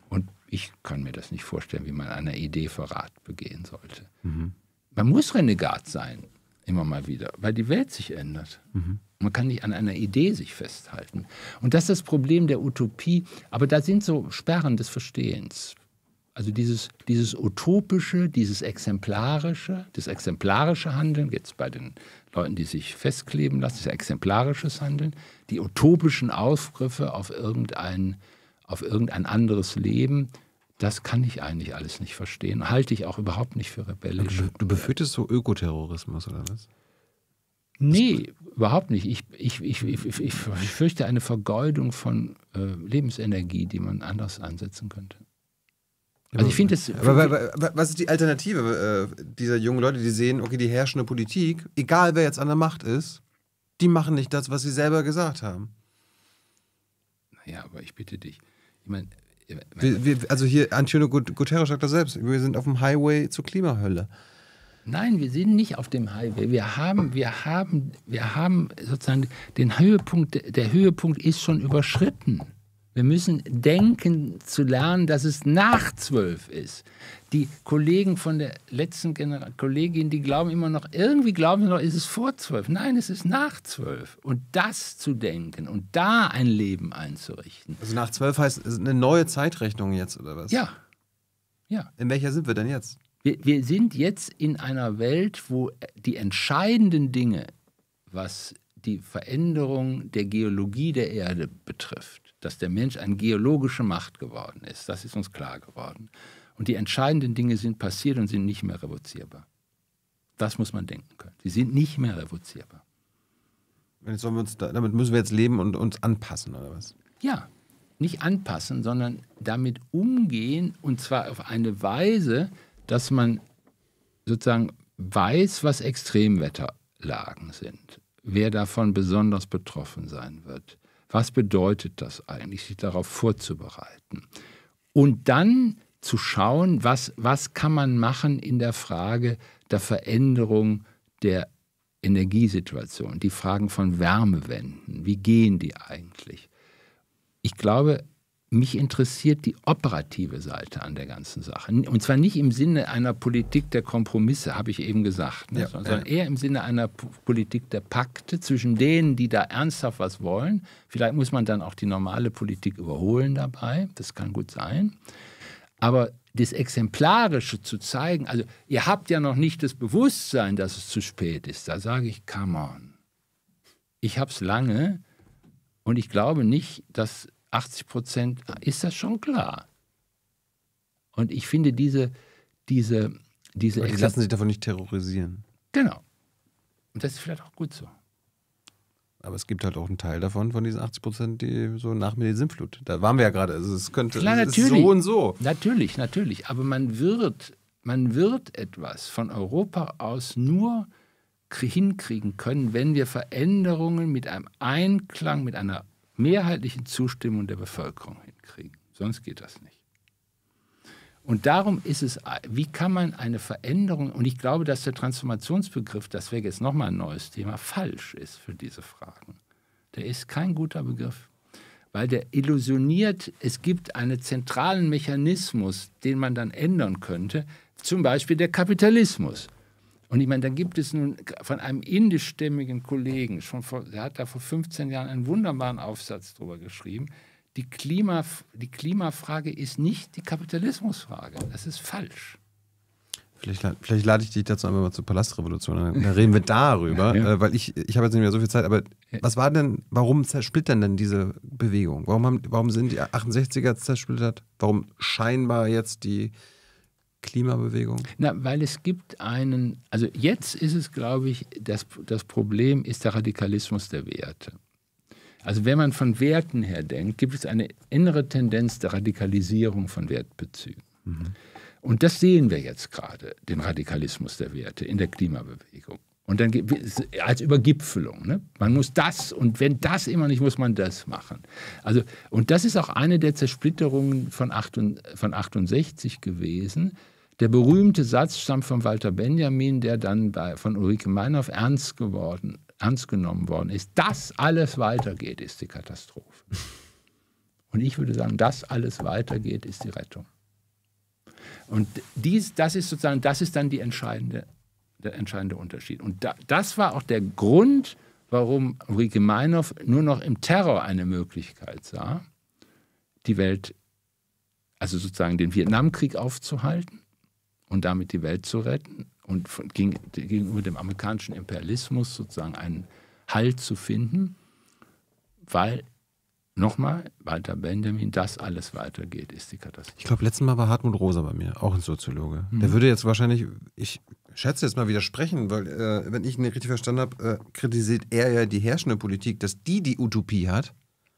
Ich kann mir das nicht vorstellen, wie man einer Idee Verrat begehen sollte. Man muss Renegat sein, immer mal wieder, weil die Welt sich ändert. Man kann nicht an einer Idee sich festhalten. Und das ist das Problem der Utopie. Aber da sind so Sperren des Verstehens. Also dieses utopische, das exemplarische Handeln, jetzt bei den Leuten, die sich festkleben lassen, das exemplarisches Handeln, die utopischen Aufgriffe auf irgendein anderes Leben, das kann ich eigentlich alles nicht verstehen. Halte ich auch überhaupt nicht für rebellisch. Du befürchtest so Ökoterrorismus oder was? Nee, überhaupt nicht. Ich fürchte eine Vergeudung von Lebensenergie, die man anders einsetzen könnte. Also ich finde es. Aber was ist die Alternative dieser jungen Leute, die sehen, okay, die herrschende Politik, egal wer jetzt an der Macht ist, die machen nicht das, was sie selber gesagt haben. Naja, aber ich bitte dich. Ich meine, also hier, Antonio Guterres sagt das selbst, wir sind auf dem Highway zur Klimahölle. Nein, wir sind nicht auf dem Highway. Wir haben sozusagen den Höhepunkt, der Höhepunkt ist schon überschritten. Wir müssen denken zu lernen, dass es nach 12 ist. Die Kollegen von der letzten Kollegin, die glauben immer noch, ist es vor 12. Nein, es ist nach 12. Und das zu denken und da ein Leben einzurichten. Also nach 12 heißt es eine neue Zeitrechnung jetzt, oder was? Ja. In welcher sind wir denn jetzt? Wir sind jetzt in einer Welt, wo die entscheidenden Dinge, was die Veränderung der Geologie der Erde betrifft, dass der Mensch eine geologische Macht geworden ist, das ist uns klar geworden. Und die entscheidenden Dinge sind passiert und sind nicht mehr revozierbar. Das muss man denken können. Sie sind nicht mehr revozierbar. Damit müssen wir jetzt leben und uns anpassen, oder was? Ja, nicht anpassen, sondern damit umgehen, und zwar auf eine Weise, dass man sozusagen weiß, was Extremwetterlagen sind, wer davon besonders betroffen sein wird. Was bedeutet das eigentlich, sich darauf vorzubereiten? Und dann zu schauen, was kann man machen in der Frage der Veränderung der Energiesituation, die Fragen von Wärmewenden, wie gehen die eigentlich? Ich glaube, mich interessiert die operative Seite an der ganzen Sache. Und zwar nicht im Sinne einer Politik der Kompromisse, habe ich eben gesagt, ne? Sondern eher im Sinne einer Politik der Pakte zwischen denen, die da ernsthaft was wollen. Vielleicht muss man dann auch die normale Politik überholen dabei, das kann gut sein. Aber das Exemplarische zu zeigen, also ihr habt ja noch nicht das Bewusstsein, dass es zu spät ist, da sage ich, come on. Ich habe es lange und ich glaube nicht, dass 80% ist das schon klar. Und ich finde diese die lassen sich davon nicht terrorisieren. Genau. Und das ist vielleicht auch gut so. Aber es gibt halt auch einen Teil davon, von diesen 80%, die so nach mir die Sintflut. Da waren wir ja gerade. Also es könnte klar, es ist so und so. Natürlich. Aber man wird etwas von Europa aus nur hinkriegen können, wenn wir Veränderungen mit einem Einklang, mit einer mehrheitlichen Zustimmung der Bevölkerung hinkriegen. Sonst geht das nicht. Und darum ist es, wie kann man eine Veränderung, und ich glaube, dass der Transformationsbegriff, das wäre jetzt nochmal ein neues Thema, falsch ist für diese Fragen. Der ist kein guter Begriff, weil der illusioniert, es gibt einen zentralen Mechanismus, den man dann ändern könnte, zum Beispiel der Kapitalismus. Und ich meine, dann gibt es nun von einem indischstämmigen Kollegen, der hat da vor 15 Jahren einen wunderbaren Aufsatz drüber geschrieben, die Klimafrage ist nicht die Kapitalismusfrage. Das ist falsch. Vielleicht lade ich dich dazu einfach mal zur Palastrevolution. Dann reden wir darüber, weil ich habe jetzt nicht mehr so viel Zeit, aber warum zersplittern denn diese Bewegung? Warum sind die 68er zersplittert? Warum scheinbar jetzt die Klimabewegung? Weil es gibt also jetzt ist es, glaube ich, das Problem ist der Radikalismus der Werte. Also wenn man von Werten her denkt, gibt es eine innere Tendenz der Radikalisierung von Wertbezügen. Mhm. Und das sehen wir jetzt gerade, den Radikalismus der Werte in der Klimabewegung. Und dann als Übergipfelung. Ne? Man muss das, und wenn das immer nicht, muss man das machen. Also, und das ist auch eine der Zersplitterungen von 68 gewesen. Der berühmte Satz stammt von Walter Benjamin, der dann von Ulrike Meinhof ernst genommen worden ist. Dass alles weitergeht, ist die Katastrophe. Und ich würde sagen, dass alles weitergeht, ist die Rettung. Und das ist sozusagen, das ist dann der entscheidende Unterschied. Und das war auch der Grund, warum Ulrike Meinhof nur noch im Terror eine Möglichkeit sah, die Welt, also sozusagen den Vietnamkrieg aufzuhalten und damit die Welt zu retten und gegenüber dem amerikanischen Imperialismus sozusagen einen Halt zu finden, weil, nochmal, Walter Benjamin, das alles weitergeht, ist die Katastrophe. Ich glaube, letztes Mal war Hartmut Rosa bei mir, auch ein Soziologe. Der würde jetzt wahrscheinlich, ich schätze jetzt mal widersprechen, weil, wenn ich ihn richtig verstanden habe, kritisiert er ja die herrschende Politik, dass die Utopie hat,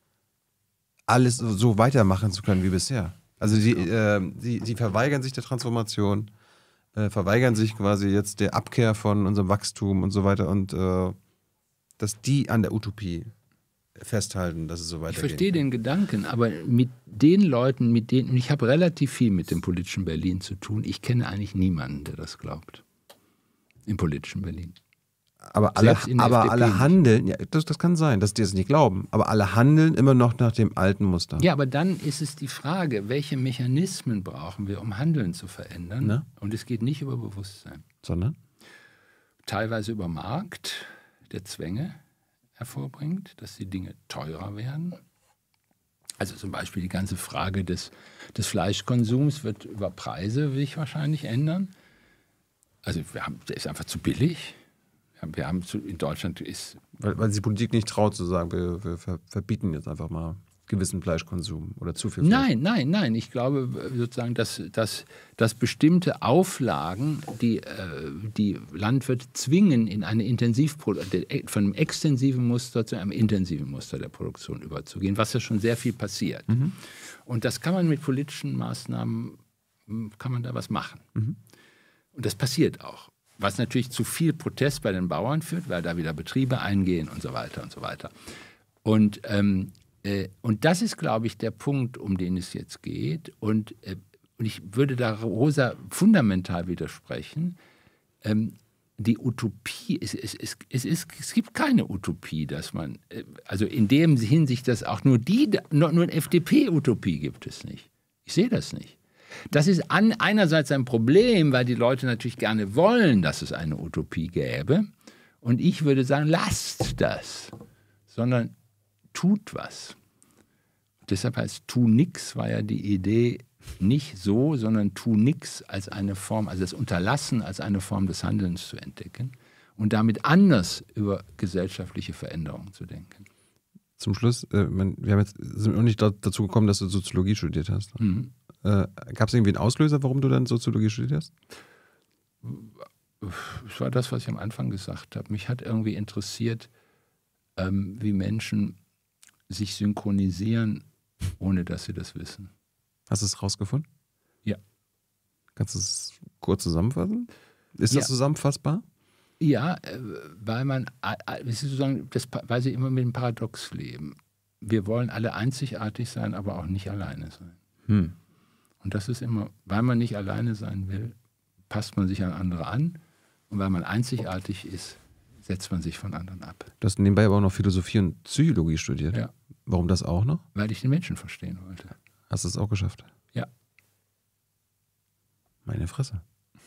alles so weitermachen zu können wie bisher. Also sie verweigern sich der Transformation, verweigern sich quasi jetzt der Abkehr von unserem Wachstum und so weiter und dass die an der Utopie festhalten, dass es so weitergeht. Ich verstehe den Gedanken, aber mit den Leuten, ich habe relativ viel mit dem politischen Berlin zu tun, ich kenne eigentlich niemanden, der das glaubt. Im politischen Berlin. Aber alle handeln, ja, das kann sein, dass die es nicht glauben, aber alle handeln immer noch nach dem alten Muster. Ja, aber dann ist es die Frage, welche Mechanismen brauchen wir, um Handeln zu verändern? Ne? Und es geht nicht über Bewusstsein. Sondern? Teilweise über Markt, der Zwänge hervorbringt, dass die Dinge teurer werden. Also zum Beispiel die ganze Frage des Fleischkonsums wird über Preise sich wahrscheinlich ändern. Also der ist einfach zu billig. Wir haben in Deutschland ist... Weil die Politik nicht traut zu sagen, wir verbieten jetzt einfach mal gewissen Fleischkonsum oder zu viel Fleisch. Nein. Ich glaube sozusagen, dass bestimmte Auflagen die Landwirte zwingen, in eine von einem extensiven Muster zu einem intensiven Muster der Produktion überzugehen, was ja schon sehr viel passiert. Mhm. Und das kann man mit politischen Maßnahmen, kann man da was machen. Mhm. Und das passiert auch. Was natürlich zu viel Protest bei den Bauern führt, weil da wieder Betriebe eingehen und so weiter und so weiter. Und das ist, glaube ich, der Punkt, um den es jetzt geht. Und ich würde da Rosa fundamental widersprechen. Die Utopie, es gibt keine Utopie, dass man, also in dem Hinsicht, dass auch nur eine FDP-Utopie gibt es nicht. Ich sehe das nicht. Das ist einerseits ein Problem, weil die Leute natürlich gerne wollen, dass es eine Utopie gäbe. Und ich würde sagen, lasst das, sondern tut was. Und deshalb heißt tu nix, war ja die Idee nicht so, sondern tu nix als eine Form, also das Unterlassen als eine Form des Handelns zu entdecken und damit anders über gesellschaftliche Veränderungen zu denken. Zum Schluss, sind noch nicht dazu gekommen, dass du Soziologie studiert hast. Mhm. Gab es irgendwie einen Auslöser, warum du dann Soziologie studiert hast? Es war das, was ich am Anfang gesagt habe. Mich hat irgendwie interessiert, wie Menschen sich synchronisieren, ohne dass sie das wissen. Hast du es rausgefunden? Ja. Kannst du es kurz zusammenfassen? Ist das zusammenfassbar? Ja, weil weil sie immer mit dem Paradox leben. Wir wollen alle einzigartig sein, aber auch nicht alleine sein. Und das ist immer, weil man nicht alleine sein will, passt man sich an andere an. Und weil man einzigartig ist, setzt man sich von anderen ab. Du hast nebenbei aber auch noch Philosophie und Psychologie studiert. Ja. Warum das auch noch? Weil ich den Menschen verstehen wollte. Hast du es auch geschafft? Ja. Meine Fresse.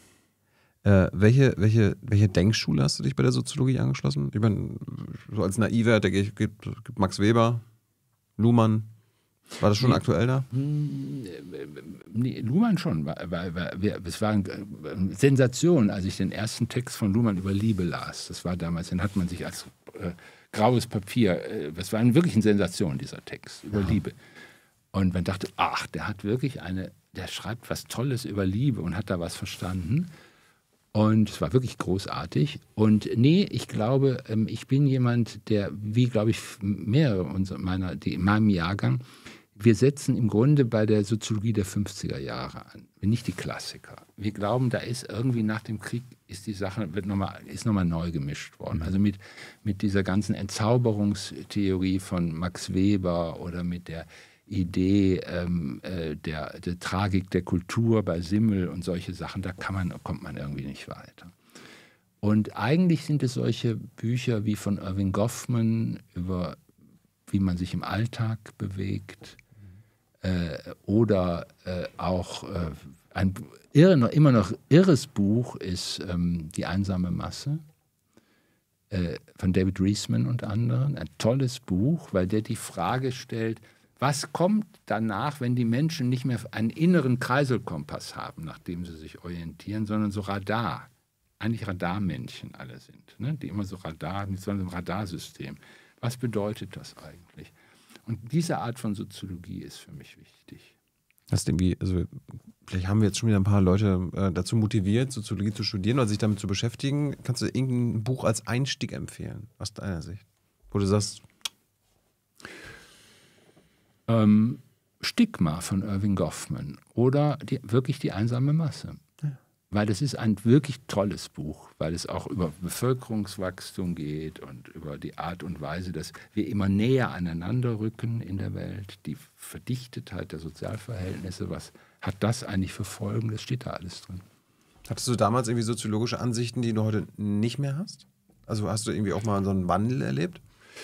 Welche Denkschule hast du dich bei der Soziologie angeschlossen? Ich meine, so als Naiver, da gibt Max Weber, Luhmann. War das schon aktuell da? Nee, Luhmann schon. Es war eine Sensation, als ich den ersten Text von Luhmann über Liebe las. Das war damals, den hat man sich als graues Papier, das war wirklich eine Sensation, dieser Text über Liebe. Und man dachte, ach, der hat wirklich der schreibt was Tolles über Liebe und hat da was verstanden. Und es war wirklich großartig. Und nee, ich glaube, ich bin jemand, der, wie glaube ich mehrere in meinem Jahrgang, wir setzen im Grunde bei der Soziologie der 50er Jahre an, nicht die Klassiker. Wir glauben, da ist irgendwie nach dem Krieg ist die Sache ist nochmal neu gemischt worden. Also mit dieser ganzen Entzauberungstheorie von Max Weber oder mit der Idee der Tragik der Kultur bei Simmel und solche Sachen, da kommt man irgendwie nicht weiter. Und eigentlich sind es solche Bücher wie von Erving Goffman über wie man sich im Alltag bewegt oder auch Ein immer noch irres Buch ist Die einsame Masse von David Riesman und anderen. Ein tolles Buch, weil der die Frage stellt, was kommt danach, wenn die Menschen nicht mehr einen inneren Kreiselkompass haben, nach dem sie sich orientieren, sondern so Radar, eigentlich Radarmännchen alle sind, ne? Die immer so Radar, mit so einem Radarsystem. Was bedeutet das eigentlich? Und diese Art von Soziologie ist für mich wichtig. Das irgendwie, also vielleicht haben wir jetzt schon wieder ein paar Leute dazu motiviert, Soziologie zu studieren oder sich damit zu beschäftigen. Kannst du irgendein Buch als Einstieg empfehlen, aus deiner Sicht? Wo du sagst... Stigma von Irving Goffman oder wirklich die einsame Masse. Ja. Weil das ist ein wirklich tolles Buch, weil es auch über Bevölkerungswachstum geht und über die Art und Weise, dass wir immer näher aneinander rücken in der Welt, die Verdichtetheit der Sozialverhältnisse, was hat das eigentlich für Folgen? Das steht da alles drin. Hattest du damals irgendwie soziologische Ansichten, die du heute nicht mehr hast? Also hast du irgendwie auch mal so einen Wandel erlebt?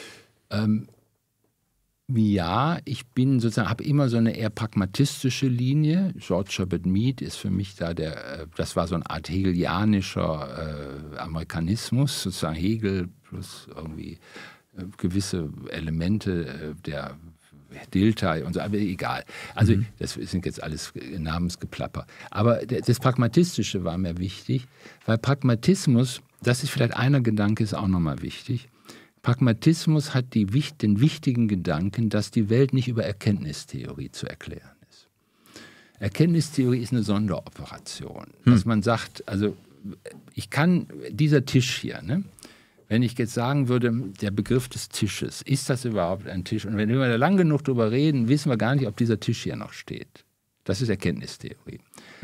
Ja, ich bin sozusagen, habe immer so eine eher pragmatistische Linie. George Herbert Mead ist für mich da das war so eine Art hegelianischer Amerikanismus, sozusagen Hegel plus irgendwie gewisse Elemente der Dilthey und so, aber egal. Also das sind jetzt alles Namensgeplapper. Aber das Pragmatistische war mir wichtig, weil Pragmatismus, das ist vielleicht einer Gedanke, ist auch nochmal wichtig. Pragmatismus hat den wichtigen Gedanken, dass die Welt nicht über Erkenntnistheorie zu erklären ist. Erkenntnistheorie ist eine Sonderoperation. Dass man sagt, also dieser Tisch hier, ne? Wenn ich jetzt sagen würde, der Begriff des Tisches, ist das überhaupt ein Tisch? Und wenn wir da lang genug drüber reden, wissen wir gar nicht, ob dieser Tisch hier noch steht. Das ist Erkenntnistheorie.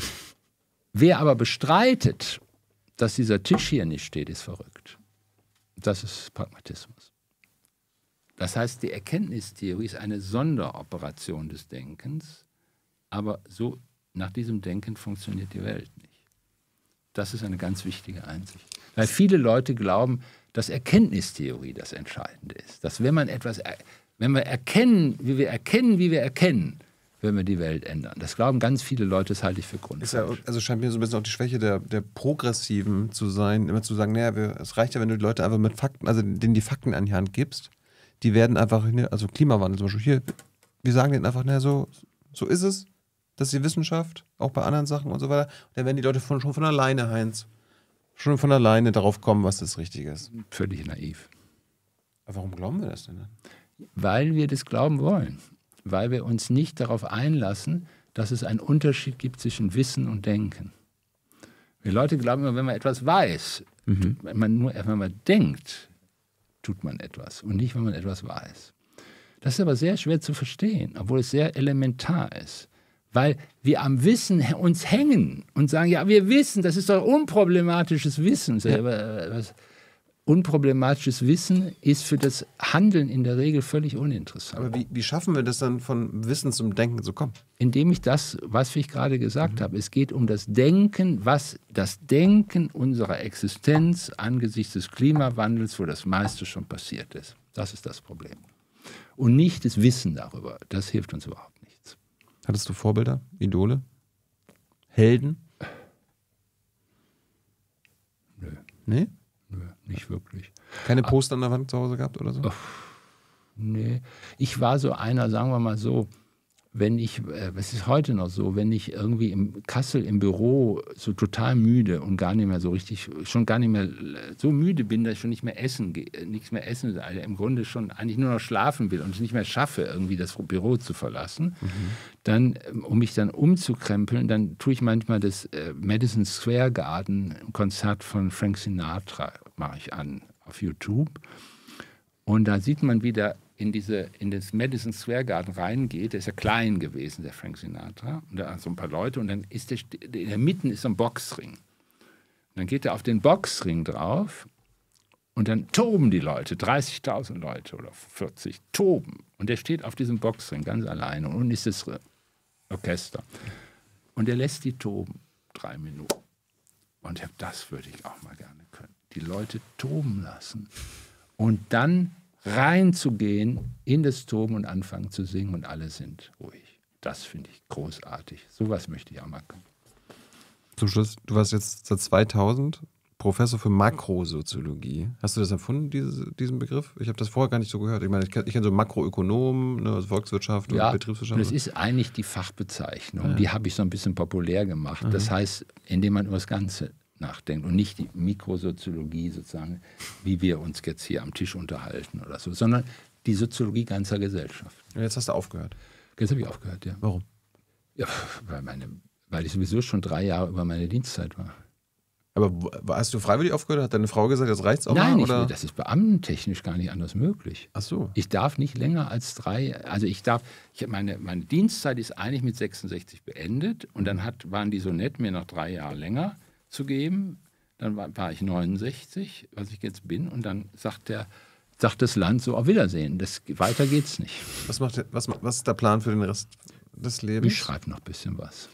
Wer aber bestreitet, dass dieser Tisch hier nicht steht, ist verrückt. Das ist Pragmatismus. Das heißt, die Erkenntnistheorie ist eine Sonderoperation des Denkens, aber so nach diesem Denken funktioniert die Welt nicht. Das ist eine ganz wichtige Einsicht. Weil viele Leute glauben, dass Erkenntnistheorie das Entscheidende ist. Dass wenn wir erkennen, wie wir erkennen, werden wir die Welt ändern. Das glauben ganz viele Leute, das halte ich für grundsätzlich. Also scheint mir so ein bisschen auch die Schwäche der Progressiven zu sein, immer zu sagen, naja, es reicht ja, wenn du die Leute einfach mit Fakten, also denen die Fakten an die Hand gibst, die werden einfach, also Klimawandel zum Beispiel, hier, wir sagen denen einfach, naja, so ist es, das ist die Wissenschaft, auch bei anderen Sachen und so weiter. Und dann werden die Leute schon von alleine, Heinz, schon von alleine darauf kommen, was das Richtige ist. Völlig naiv. Aber warum glauben wir das denn? Weil wir das glauben wollen. Weil wir uns nicht darauf einlassen, dass es einen Unterschied gibt zwischen Wissen und Denken. Die Leute glauben immer, wenn man etwas weiß, wenn man denkt, tut man etwas und nicht, wenn man etwas weiß. Das ist aber sehr schwer zu verstehen, obwohl es sehr elementar ist. Weil wir am Wissen uns hängen und sagen, ja, wir wissen, das ist doch unproblematisches Wissen. Ja. Unproblematisches Wissen ist für das Handeln in der Regel völlig uninteressant. Aber wie schaffen wir das dann, von Wissen zum Denken zu kommen? Indem ich das, was ich gerade gesagt habe, es geht um das Denken, das Denken unserer Existenz angesichts des Klimawandels, wo das meiste schon passiert ist. Das ist das Problem. Und nicht das Wissen darüber. Das hilft uns überhaupt nichts. Hattest du Vorbilder, Idole, Helden? Nö. Nee? Nö, nicht wirklich. Keine Poster an der Wand zu Hause gehabt oder so? Nee. Ich war so einer, sagen wir mal so, es ist heute noch so, wenn ich irgendwie in Kassel im Büro so total müde und gar nicht mehr so richtig, schon gar nicht mehr so müde bin, dass ich schon nichts mehr essen, also im Grunde schon eigentlich nur noch schlafen will und es nicht mehr schaffe, irgendwie das Büro zu verlassen, dann, um mich dann umzukrempeln, dann tue ich manchmal das Madison Square Garden Konzert von Frank Sinatra, mache ich an auf YouTube. Und da sieht man, wie der in das Madison Square Garden reingeht. Der ist ja klein gewesen, der Frank Sinatra. Und da sind so ein paar Leute. Und dann ist in der Mitte ist so ein Boxring. Und dann geht er auf den Boxring drauf. Und dann toben die Leute, 30.000 Leute oder 40, toben. Und der steht auf diesem Boxring ganz alleine. Und unten ist das Orchester. Und er lässt die toben 3 Minuten. Und das würde ich auch mal gerne können. Die Leute toben lassen. Und dann reinzugehen in das Toben und anfangen zu singen und alle sind ruhig. Das finde ich großartig. Sowas möchte ich auch mal können. Zum Schluss, du warst jetzt seit 2000 Professor für Makrosoziologie. Hast du das erfunden, diesen Begriff? Ich habe das vorher gar nicht so gehört. Ich meine, ich kenn so Makroökonomen, ne, also Volkswirtschaft und Betriebswirtschaft. Das ist eigentlich die Fachbezeichnung. Die habe ich so ein bisschen populär gemacht. Das heißt, indem man über das Ganze nachdenkt und nicht die Mikrosoziologie sozusagen, wie wir uns jetzt hier am Tisch unterhalten oder so, sondern die Soziologie ganzer Gesellschaft. Und jetzt hast du aufgehört. Jetzt habe ich aufgehört, ja. Warum? Ja, weil ich sowieso schon 3 Jahre über meine Dienstzeit war. Aber hast du freiwillig aufgehört? Hat deine Frau gesagt, jetzt reicht's auch Nein, mal? Oder? Das ist beamtentechnisch gar nicht anders möglich. Ach so. Ich darf nicht länger als 3, also meine Dienstzeit ist eigentlich mit 66 beendet und dann waren die so nett, mir noch 3 Jahre länger zu geben. Dann war ich 69, was ich jetzt bin, und dann sagt das Land so, auf Wiedersehen, weiter geht's nicht. Was ist der Plan für den Rest des Lebens? Ich schreibe noch ein bisschen was.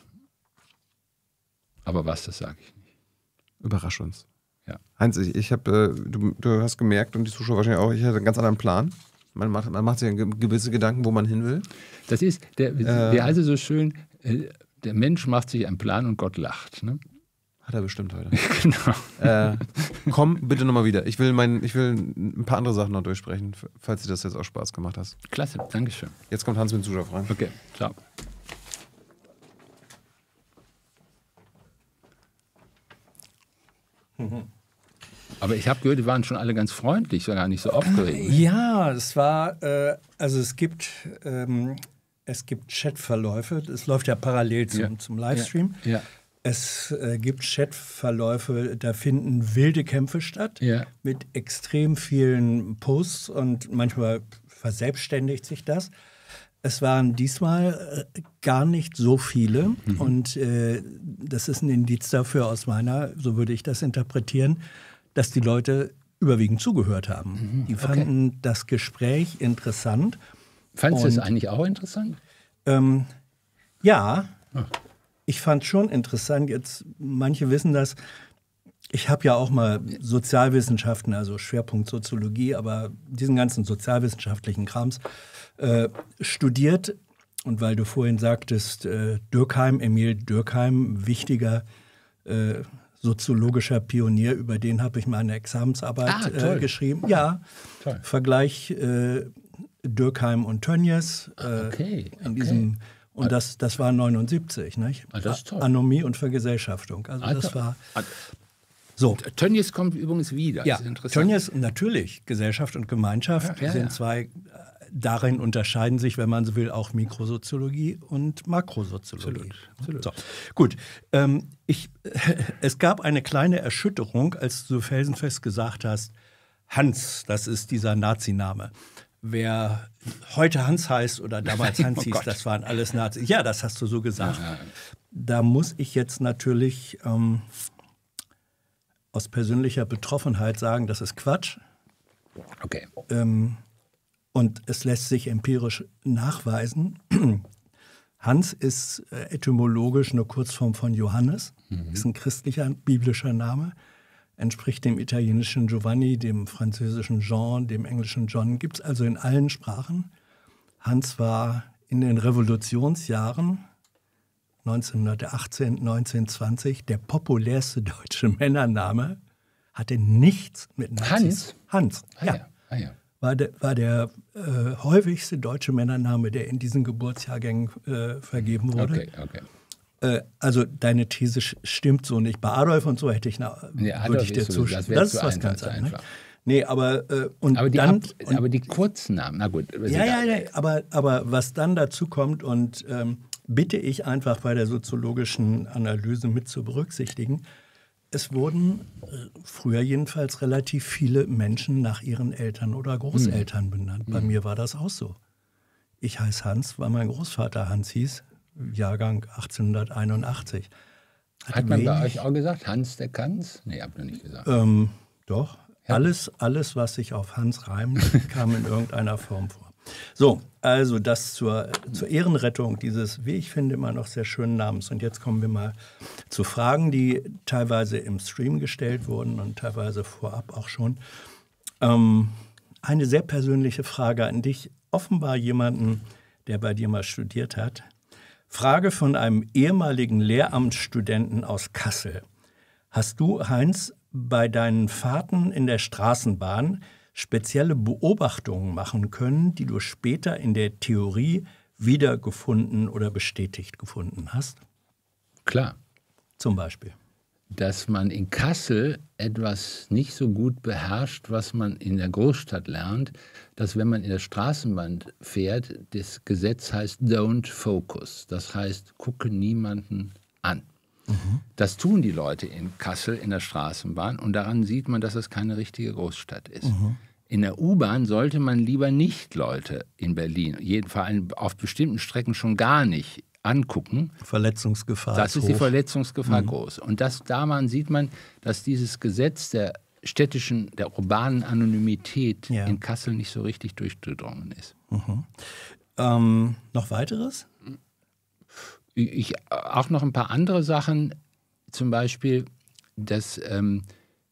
Aber was, das sage ich nicht. Überrasch uns. Ja. Heinz, ich habe, du hast gemerkt und die Zuschauer wahrscheinlich auch, ich hatte einen ganz anderen Plan. Man macht sich gewisse Gedanken, wo man hin will. Das ist, der also so schön, der Mensch macht sich einen Plan und Gott lacht. Ne? Hat er bestimmt heute. Genau. Komm bitte nochmal wieder. Ich will ein paar andere Sachen noch durchsprechen, falls dir das jetzt auch Spaß gemacht hat. Klasse, Dankeschön. Jetzt kommt Hans mit den Zuschauerfragen. Okay, ciao. Aber ich habe gehört, die waren schon alle ganz freundlich, war gar nicht so aufgeregt. Ja, es war, also es gibt Chatverläufe, es läuft ja parallel zum Livestream. Ja. Es gibt Chatverläufe, da finden wilde Kämpfe statt mit extrem vielen Posts und manchmal verselbstständigt sich das. Es waren diesmal gar nicht so viele und das ist ein Indiz dafür aus so würde ich das interpretieren, dass die Leute überwiegend zugehört haben. Die fanden das Gespräch interessant. Fandest du es eigentlich auch interessant? Ja, ich fand es schon interessant. Jetzt, manche wissen das. Ich habe ja auch mal Sozialwissenschaften, also Schwerpunkt Soziologie, aber diesen ganzen sozialwissenschaftlichen Krams studiert. Und weil du vorhin sagtest, Emil Durkheim, wichtiger soziologischer Pionier, über den habe ich meine Examensarbeit geschrieben. Ja, toll. Vergleich Durkheim und Tönnies in diesem. Und das war 79, nicht? Das ist toll. Anomie und Vergesellschaftung. Also das war so. Tönnies kommt übrigens wieder. Ja, das ist interessant. Tönnies, natürlich. Gesellschaft und Gemeinschaft sind zwei. Darin unterscheiden sich, wenn man so will, auch Mikrosoziologie und Makrosoziologie. Absolut. So. Gut. Es gab eine kleine Erschütterung, als du felsenfest gesagt hast, Hans, das ist dieser Nazi-Name. Wer heute Hans heißt oder damals Hans hieß, das waren alles Nazis. Ja, das hast du so gesagt. Ja. Da muss ich jetzt natürlich aus persönlicher Betroffenheit sagen, das ist Quatsch. Okay. Und es lässt sich empirisch nachweisen. Hans ist etymologisch eine Kurzform von Johannes, ist ein christlicher, biblischer Name, entspricht dem italienischen Giovanni, dem französischen Jean, dem englischen John, gibt es also in allen Sprachen. Hans war in den Revolutionsjahren 1918, 1920 der populärste deutsche Männername, hatte nichts mit Nazis. Hans, ja. War der häufigste deutsche Männername, der in diesen Geburtsjahrgängen vergeben wurde. Okay. Also deine These stimmt so nicht. Bei Adolf und so hätte ich würde ich dir zustimmen. Das ist was ganz anderes. Nee, aber die Kurznamen, na gut. Aber was dann dazu kommt und bitte ich einfach bei der soziologischen Analyse mit zu berücksichtigen, es wurden früher jedenfalls relativ viele Menschen nach ihren Eltern oder Großeltern benannt. Bei mir war das auch so. Ich heiße Hans, weil mein Großvater Hans hieß, Jahrgang 1881. Hat man bei euch auch gesagt, Hans der Kanz? Nee, habt ihr nicht gesagt. Doch, ja. Alles, was sich auf Hans reimt, kam in irgendeiner Form vor. So, also das zur Ehrenrettung dieses, wie ich finde, immer noch sehr schönen Namens. Und jetzt kommen wir mal zu Fragen, die teilweise im Stream gestellt wurden und teilweise vorab auch schon. Eine sehr persönliche Frage an dich. Offenbar jemanden, der bei dir mal studiert hat. Frage von einem ehemaligen Lehramtsstudenten aus Kassel. Hast du, Heinz, bei deinen Fahrten in der Straßenbahn spezielle Beobachtungen machen können, die du später in der Theorie wiedergefunden oder bestätigt gefunden hast? Klar. Zum Beispiel? Dass man in Kassel etwas nicht so gut beherrscht, was man in der Großstadt lernt, dass wenn man in der Straßenbahn fährt, das Gesetz heißt Don't Focus. Das heißt, gucke niemanden an. Das tun die Leute in Kassel in der Straßenbahn und daran sieht man, dass es keine richtige Großstadt ist. In der U-Bahn sollte man lieber nicht Leute in Berlin, vor allem auf bestimmten Strecken schon gar nicht, angucken. Verletzungsgefahr. Das ist die Verletzungsgefahr groß. Und daran sieht man, dass dieses Gesetz der urbanen Anonymität in Kassel nicht so richtig durchgedrungen ist. Noch weiteres? Auch noch ein paar andere Sachen, zum Beispiel, dass man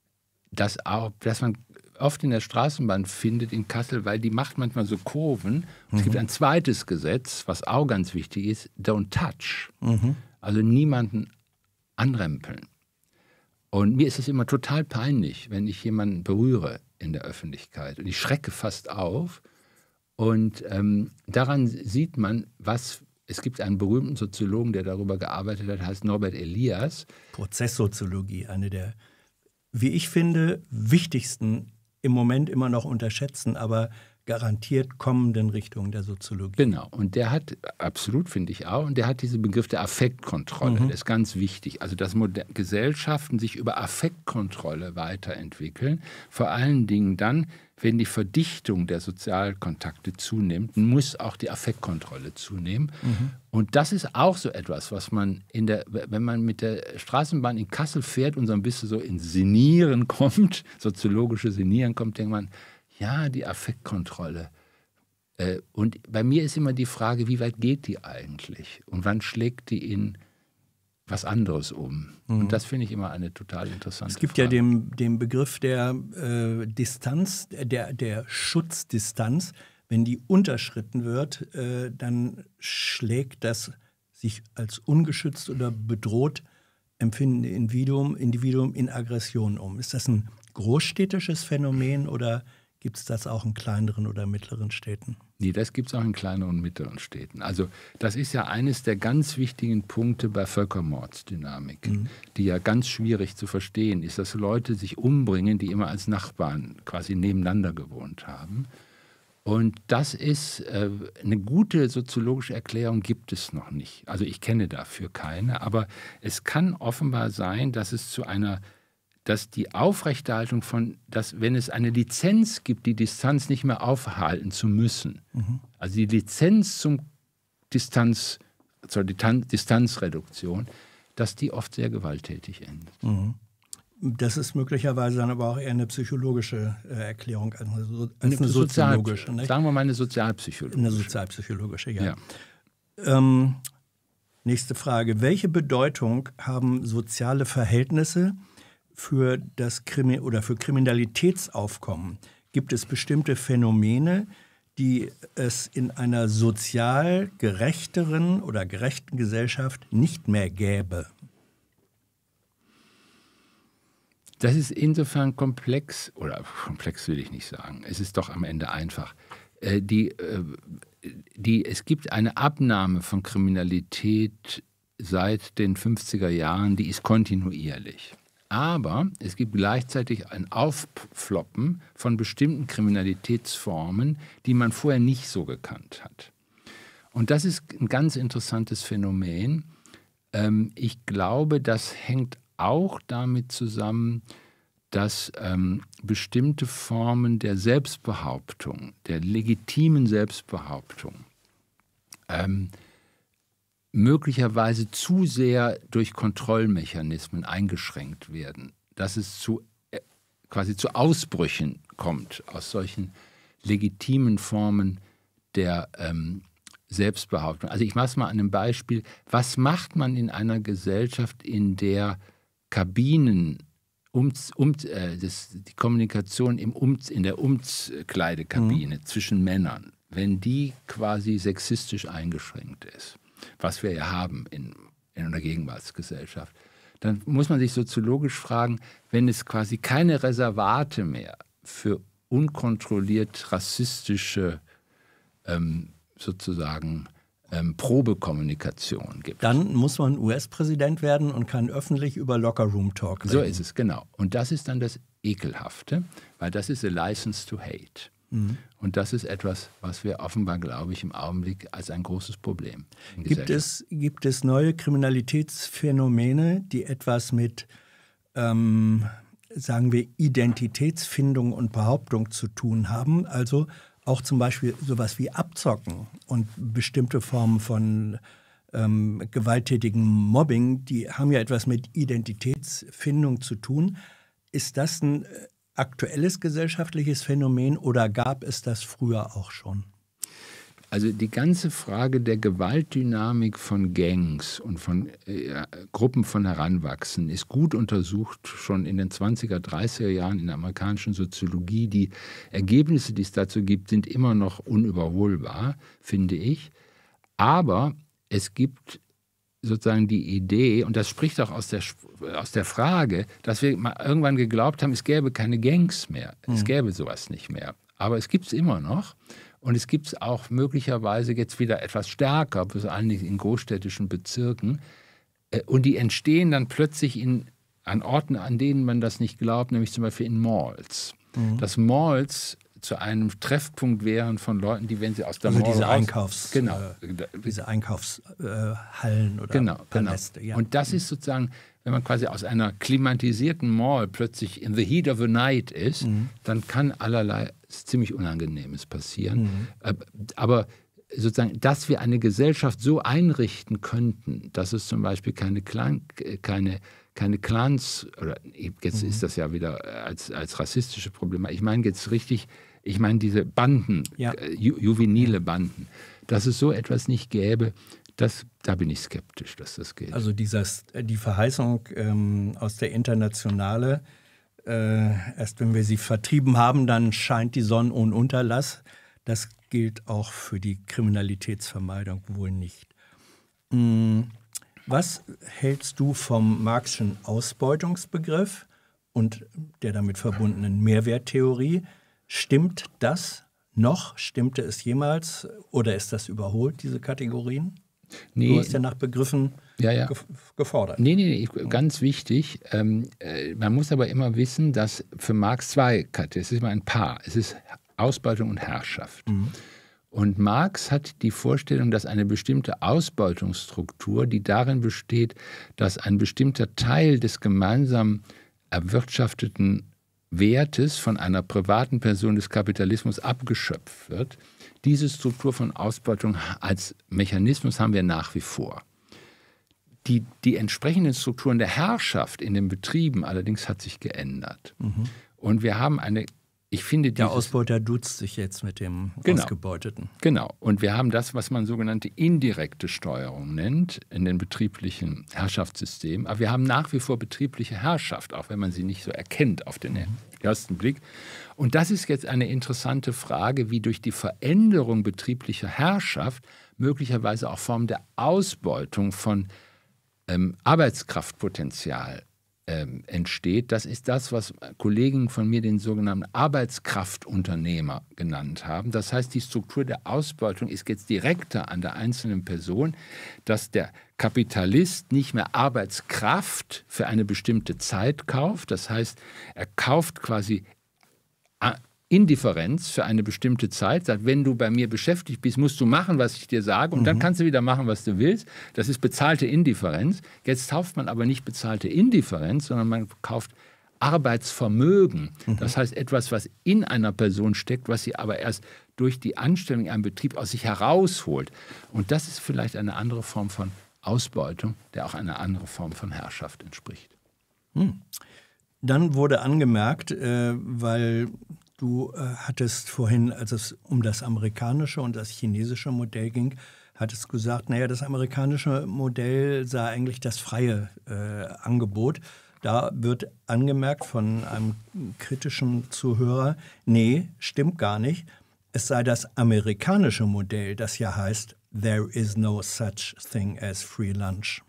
oft in der Straßenbahn findet in Kassel, weil die macht manchmal so Kurven. Es gibt ein zweites Gesetz, was auch ganz wichtig ist, Don't Touch. Also niemanden anrempeln. Und mir ist es immer total peinlich, wenn ich jemanden berühre in der Öffentlichkeit. Und ich schrecke fast auf. Und daran sieht man, es gibt einen berühmten Soziologen, der darüber gearbeitet hat, heißt Norbert Elias. Prozesssoziologie, eine der, wie ich finde, wichtigsten, im Moment immer noch unterschätzen, aber garantiert kommenden Richtungen der Soziologie. Genau, und der hat, absolut finde ich auch, und der hat diesen Begriff der Affektkontrolle, das ist ganz wichtig. Also dass Gesellschaften sich über Affektkontrolle weiterentwickeln, vor allen Dingen dann, wenn die Verdichtung der Sozialkontakte zunimmt, muss auch die Affektkontrolle zunehmen. Und das ist auch so etwas, was man wenn man mit der Straßenbahn in Kassel fährt und so ein bisschen so ins Senieren kommt, soziologische Senieren kommt, denkt man, ja, die Affektkontrolle. Und bei mir ist immer die Frage, wie weit geht die eigentlich? Und wann schlägt die in was anderes um? Und das finde ich immer eine total interessante Frage. Es gibt ja den Begriff der Distanz, der Schutzdistanz. Wenn die unterschritten wird, dann schlägt das sich als ungeschützt oder bedroht empfindende Individuum in Aggression um. Ist das ein großstädtisches Phänomen oder gibt es das auch in kleineren oder mittleren Städten? Nee, das gibt es auch in kleineren und mittleren Städten. Also das ist ja eines der ganz wichtigen Punkte bei Völkermordsdynamiken, die ja ganz schwierig zu verstehen ist, dass Leute sich umbringen, die immer als Nachbarn quasi nebeneinander gewohnt haben. Und das ist eine gute soziologische Erklärung gibt es noch nicht. Also ich kenne dafür keine, aber es kann offenbar sein, dass die Aufrechterhaltung wenn es eine Lizenz gibt, die Distanz nicht mehr aufhalten zu müssen, also die Lizenz zur Distanzreduktion, dass die oft sehr gewalttätig endet. Das ist möglicherweise dann aber auch eher eine psychologische Erklärung als eine soziologische. Nicht? Sagen wir mal eine sozialpsychologische. Eine sozialpsychologische, ja. Nächste Frage. Welche Bedeutung haben soziale Verhältnisse für für Kriminalitätsaufkommen? Gibt es bestimmte Phänomene, die es in einer sozial gerechteren oder gerechten Gesellschaft nicht mehr gäbe? Das ist insofern komplex, oder komplex will ich nicht sagen, es ist doch am Ende einfach. Es gibt eine Abnahme von Kriminalität seit den 50er Jahren, die ist kontinuierlich. Aber es gibt gleichzeitig ein Auffloppen von bestimmten Kriminalitätsformen, die man vorher nicht so gekannt hat. Und das ist ein ganz interessantes Phänomen. Ich glaube, das hängt auch damit zusammen, dass bestimmte Formen der Selbstbehauptung, der legitimen Selbstbehauptung, möglicherweise zu sehr durch Kontrollmechanismen eingeschränkt werden, dass es quasi zu Ausbrüchen kommt aus solchen legitimen Formen der Selbstbehauptung. Also ich mache es mal an einem Beispiel. Was macht man in einer Gesellschaft, in der Kabinen, die Kommunikation in der Umkleidekabine zwischen Männern, wenn die quasi sexistisch eingeschränkt ist? was wir ja haben in einer Gegenwartsgesellschaft, dann muss man sich soziologisch fragen, wenn es quasi keine Reservate mehr für unkontrolliert rassistische sozusagen Probekommunikation gibt. Dann muss man US-Präsident werden und kann öffentlich über Locker-Room-Talk reden. So ist es, genau. Und das ist dann das Ekelhafte, weil das ist a license to hate. Mhm. Und das ist etwas, was wir offenbar, glaube ich, im Augenblick als ein großes Problem gibt es neue Kriminalitätsphänomene, die etwas mit, sagen wir, Identitätsfindung und Behauptung zu tun haben? Also auch zum Beispiel sowas wie Abzocken und bestimmte Formen von gewalttätigem Mobbing, die haben ja etwas mit Identitätsfindung zu tun. Ist das ein aktuelles gesellschaftliches Phänomen oder gab es das früher auch schon? Also die ganze Frage der Gewaltdynamik von Gangs und von Gruppen von Heranwachsenden ist gut untersucht, schon in den 20er, 30er Jahren in der amerikanischen Soziologie. Die Ergebnisse, die es dazu gibt, sind immer noch unüberholbar, finde ich. Aber es gibt sozusagen die Idee, und das spricht auch aus der Frage, dass wir mal irgendwann geglaubt haben, es gäbe keine Gangs mehr. Es gäbe sowas nicht mehr. Aber es gibt es immer noch. Und es gibt es auch möglicherweise jetzt wieder etwas stärker, vor allem in großstädtischen Bezirken. Und die entstehen dann plötzlich an Orten, an denen man das nicht glaubt, nämlich zum Beispiel in Malls. Mhm. Dass Malls zu einem Treffpunkt wären von Leuten, die, wenn sie aus der Mall diese Einkaufshallen oder Paläste. Ja. Und das ist sozusagen, wenn man quasi aus einer klimatisierten Mall plötzlich in the heat of the night ist, dann kann allerlei ziemlich Unangenehmes passieren. Aber sozusagen, dass wir eine Gesellschaft so einrichten könnten, dass es zum Beispiel keine Clans, oder jetzt ist das ja wieder als rassistische Probleme, ich meine jetzt richtig, diese Banden, juvenile Banden, dass es so etwas nicht gäbe, da bin ich skeptisch, dass das geht. Also die Verheißung aus der Internationale, erst wenn wir sie vertrieben haben, dann scheint die Sonne ohne Unterlass. Das gilt auch für die Kriminalitätsvermeidung wohl nicht. Was hältst du vom Marxischen Ausbeutungsbegriff und der damit verbundenen Mehrwerttheorie? Stimmt das noch? Stimmte es jemals? Oder ist das überholt, diese Kategorien? Nee. Du hast ja nach Begriffen gefordert. Nee, ganz wichtig. Man muss aber immer wissen, dass für Marx zwei Kategorien, es ist immer ein Paar, es ist Ausbeutung und Herrschaft. Mhm. Und Marx hat die Vorstellung, dass eine bestimmte Ausbeutungsstruktur, die darin besteht, dass ein bestimmter Teil des gemeinsam erwirtschafteten Wertes von einer privaten Person des Kapitalismus abgeschöpft wird, diese Struktur von Ausbeutung als Mechanismus haben wir nach wie vor. Die entsprechenden Strukturen der Herrschaft in den Betrieben allerdings hat sich geändert. Mhm. Und wir haben der Ausbeuter duzt sich jetzt mit dem Ausgebeuteten. Genau. Und wir haben das, was man sogenannte indirekte Steuerung nennt, in den betrieblichen Herrschaftssystemen. Aber wir haben nach wie vor betriebliche Herrschaft, auch wenn man sie nicht so erkennt auf den ersten Blick. Und das ist jetzt eine interessante Frage, wie durch die Veränderung betrieblicher Herrschaft möglicherweise auch Formen der Ausbeutung von Arbeitskraftpotenzial entsteht. Das ist das, was Kollegen von mir den sogenannten Arbeitskraftunternehmer genannt haben. Das heißt, die Struktur der Ausbeutung ist jetzt direkter an der einzelnen Person, dass der Kapitalist nicht mehr Arbeitskraft für eine bestimmte Zeit kauft. Das heißt, er kauft quasi Indifferenz für eine bestimmte Zeit, sagt, wenn du bei mir beschäftigt bist, musst du machen, was ich dir sage und dann kannst du wieder machen, was du willst. Das ist bezahlte Indifferenz. Jetzt kauft man aber nicht bezahlte Indifferenz, sondern man kauft Arbeitsvermögen. Das heißt etwas, was in einer Person steckt, was sie aber erst durch die Anstellung in einem Betrieb aus sich herausholt. Und das ist vielleicht eine andere Form von Ausbeutung, der auch eine andere Form von Herrschaft entspricht. Dann wurde angemerkt, weil du hattest vorhin, als es um das amerikanische und das chinesische Modell ging, hattest gesagt, naja, das amerikanische Modell sei eigentlich das freie Angebot. Da wird angemerkt von einem kritischen Zuhörer, nee, stimmt gar nicht. Es sei das amerikanische Modell, das ja heißt there is no such thing as free lunch?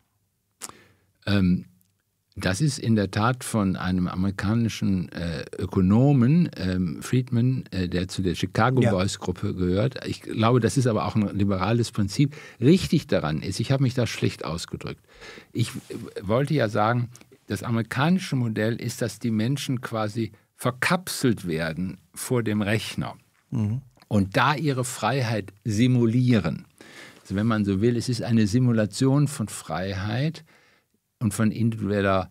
Das ist in der Tat von einem amerikanischen Ökonomen, Friedman, der zu der Chicago Boys Gruppe gehört. Ich glaube, das ist aber auch ein liberales Prinzip. Richtig daran ist, ich habe mich da schlecht ausgedrückt. Ich wollte ja sagen, das amerikanische Modell ist, dass die Menschen quasi verkapselt werden vor dem Rechner und da ihre Freiheit simulieren. Also wenn man so will, es ist eine Simulation von Freiheit und von individueller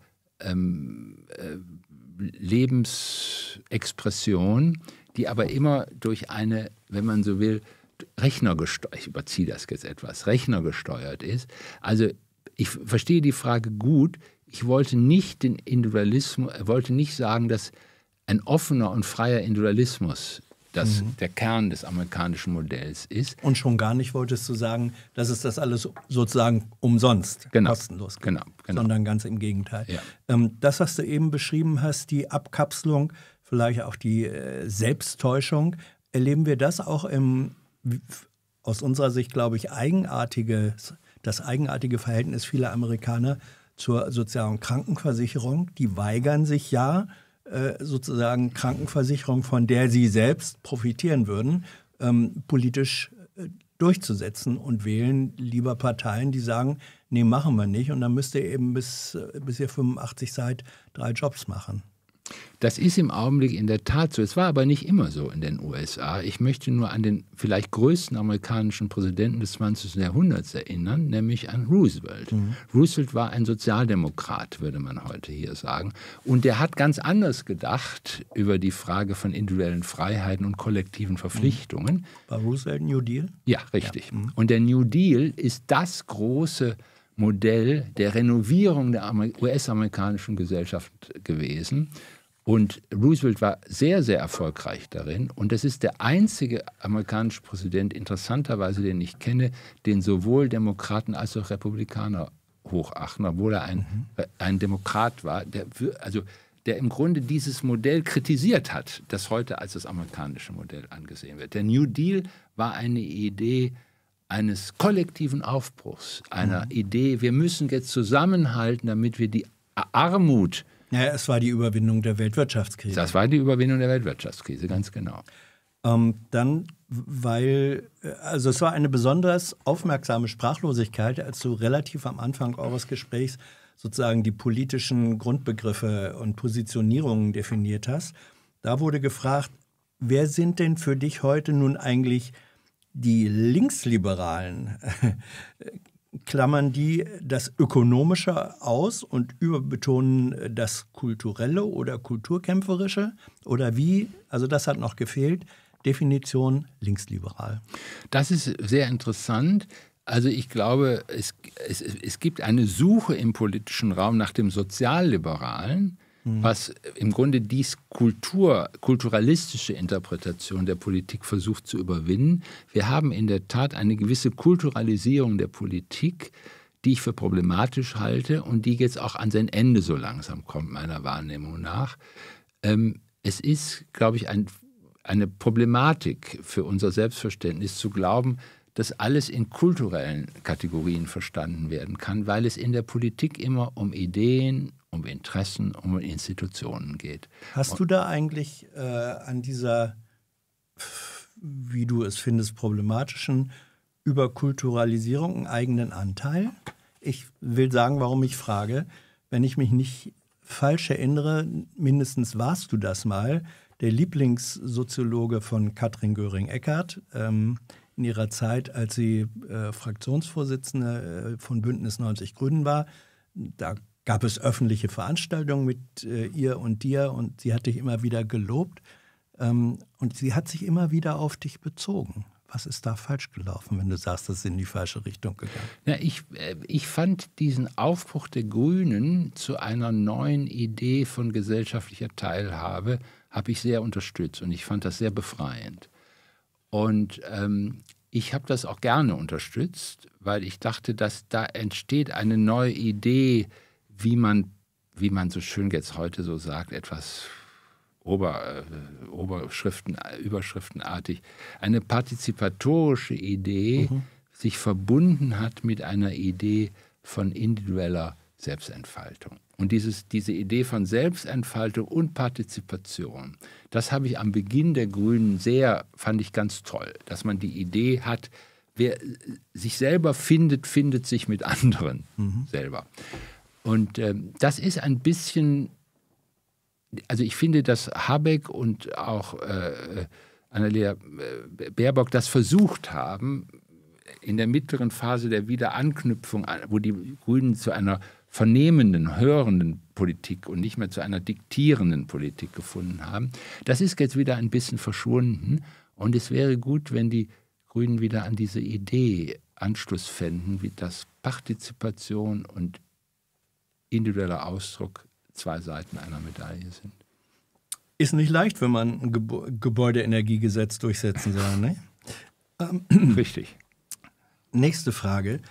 Lebensexpression, die aber immer durch eine, wenn man so will, rechnergesteuert, ich überziehe das jetzt etwas, rechnergesteuert ist. Also ich verstehe die Frage gut. Ich wollte nicht den Individualismus, wollte nicht sagen, dass ein offener und freier Individualismus der Kern des amerikanischen Modells ist. Und schon gar nicht wolltest du sagen, dass es das alles sozusagen umsonst, kostenlos gibt, sondern ganz im Gegenteil. Ja. Das, was du eben beschrieben hast, die Abkapselung, vielleicht auch die Selbsttäuschung, erleben wir das auch aus unserer Sicht, glaube ich, das eigenartige Verhältnis vieler Amerikaner zur sozialen Krankenversicherung. Die weigern sich ja, sozusagen Krankenversicherung, von der sie selbst profitieren würden, politisch durchzusetzen und wählen lieber Parteien, die sagen, nee, machen wir nicht. Und dann müsst ihr eben bis ihr 85 seid 3 Jobs machen. Das ist im Augenblick in der Tat so. Es war aber nicht immer so in den USA. Ich möchte nur an den vielleicht größten amerikanischen Präsidenten des 20. Jahrhunderts erinnern, nämlich an Roosevelt. Roosevelt war ein Sozialdemokrat, würde man heute hier sagen. Und der hat ganz anders gedacht über die Frage von individuellen Freiheiten und kollektiven Verpflichtungen. War Roosevelt New Deal? Ja, richtig. Ja. Und der New Deal ist das große Modell der Renovierung der US-amerikanischen Gesellschaft gewesen. Und Roosevelt war sehr, sehr erfolgreich darin. Und das ist der einzige amerikanische Präsident, interessanterweise, den ich kenne, den sowohl Demokraten als auch Republikaner hochachten, obwohl er ein Demokrat war, der im Grunde dieses Modell kritisiert hat, das heute als das amerikanische Modell angesehen wird. Der New Deal war eine Idee eines kollektiven Aufbruchs, einer Idee, wir müssen jetzt zusammenhalten, damit wir die Armut... Ja, es war die Überwindung der Weltwirtschaftskrise. Das war die Überwindung der Weltwirtschaftskrise, ganz genau. Dann, es war eine besonders aufmerksame Sprachlosigkeit, als du relativ am Anfang eures Gesprächs sozusagen die politischen Grundbegriffe und Positionierungen definiert hast. Da wurde gefragt, wer sind denn für dich heute nun eigentlich die Linksliberalen? Klammern die das Ökonomische aus und überbetonen das Kulturelle oder Kulturkämpferische? Oder wie? Also das hat noch gefehlt. Definition linksliberal. Das ist sehr interessant. Also ich glaube, es gibt eine Suche im politischen Raum nach dem Sozialliberalen, was im Grunde dies kulturalistische Interpretation der Politik versucht zu überwinden. Wir haben in der Tat eine gewisse Kulturalisierung der Politik, die ich für problematisch halte und die jetzt auch an sein Ende so langsam kommt, meiner Wahrnehmung nach. Es ist, glaube ich, eine Problematik für unser Selbstverständnis zu glauben, dass alles in kulturellen Kategorien verstanden werden kann, weil es in der Politik immer um Ideen, um Interessen, um Institutionen geht. Hast du da eigentlich an dieser, wie du es findest, problematischen Überkulturalisierung einen eigenen Anteil? Ich will sagen, warum ich frage. Wenn ich mich nicht falsch erinnere, mindestens warst du das mal, der Lieblingssoziologe von Katrin Göring-Eckardt, in ihrer Zeit, als sie Fraktionsvorsitzende von Bündnis 90 Grünen war. Da gab es öffentliche Veranstaltungen mit ihr und dir und sie hat dich immer wieder gelobt und sie hat sich immer wieder auf dich bezogen. Was ist da falsch gelaufen, wenn du sagst, das ist in die falsche Richtung gegangen? Ja, ich fand diesen Aufbruch der Grünen zu einer neuen Idee von gesellschaftlicher Teilhabe, habe ich sehr unterstützt und ich fand das sehr befreiend. Und ich habe das auch gerne unterstützt, weil ich dachte, dass da entsteht eine neue Idee, wie man so schön jetzt heute so sagt, etwas überschriftenartig, eine partizipatorische Idee, sich verbunden hat mit einer Idee von individueller Selbstentfaltung. Und diese Idee von Selbstentfaltung und Partizipation, das habe ich am Beginn der Grünen fand ich ganz toll, dass man die Idee hat, wer sich selber findet, findet sich mit anderen selber. Und das ist ein bisschen, also ich finde, dass Habeck und auch Annalena Baerbock das versucht haben, in der mittleren Phase der Wiederanknüpfung, wo die Grünen zu einer vernehmenden, hörenden Politik und nicht mehr zu einer diktierenden Politik gefunden haben. Das ist jetzt wieder ein bisschen verschwunden und es wäre gut, wenn die Grünen wieder an diese Idee Anschluss fänden, wie das Partizipation und individueller Ausdruck zwei Seiten einer Medaille sind. Ist nicht leicht, wenn man ein Gebäudeenergiegesetz durchsetzen soll, ne? Richtig. Nächste Frage.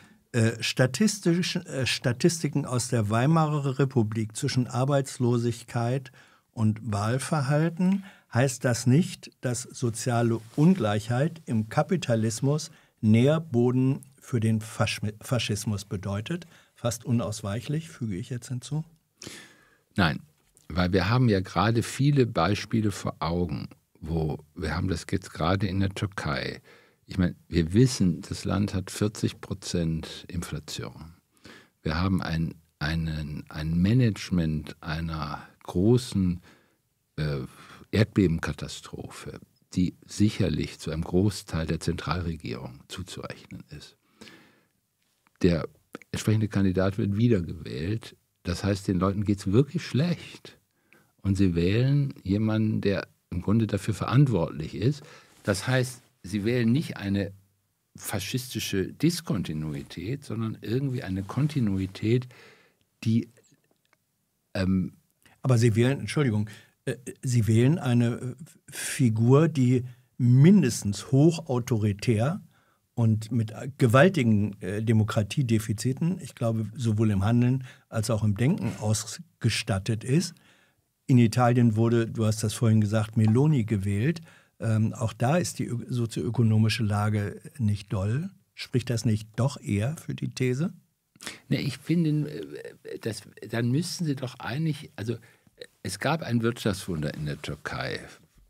Statistiken aus der Weimarer Republik zwischen Arbeitslosigkeit und Wahlverhalten. Heißt das nicht, dass soziale Ungleichheit im Kapitalismus Nährboden für den Faschismus bedeutet? Fast unausweichlich, füge ich jetzt hinzu. Nein, weil wir haben ja gerade viele Beispiele vor Augen, wir haben das jetzt gerade in der Türkei. Ich meine, wir wissen, das Land hat 40% Inflation. Wir haben ein Management einer großen Erdbebenkatastrophe, die sicherlich zu einem Großteil der Zentralregierung zuzurechnen ist. Der entsprechende Kandidat wird wiedergewählt. Das heißt, den Leuten geht es wirklich schlecht. Und sie wählen jemanden, der im Grunde dafür verantwortlich ist. Das heißt, sie wählen nicht eine faschistische Diskontinuität, sondern irgendwie eine Kontinuität, die... Aber sie wählen, Entschuldigung, Sie wählen eine Figur, die mindestens hochautoritär und mit gewaltigen Demokratiedefiziten, ich glaube, sowohl im Handeln als auch im Denken ausgestattet ist. In Italien wurde, du hast das vorhin gesagt, Meloni gewählt. Auch da ist die sozioökonomische Lage nicht doll. Spricht das nicht doch eher für die These? Ne, ich finde, dann müssten Sie doch eigentlich, also es gab ein Wirtschaftswunder in der Türkei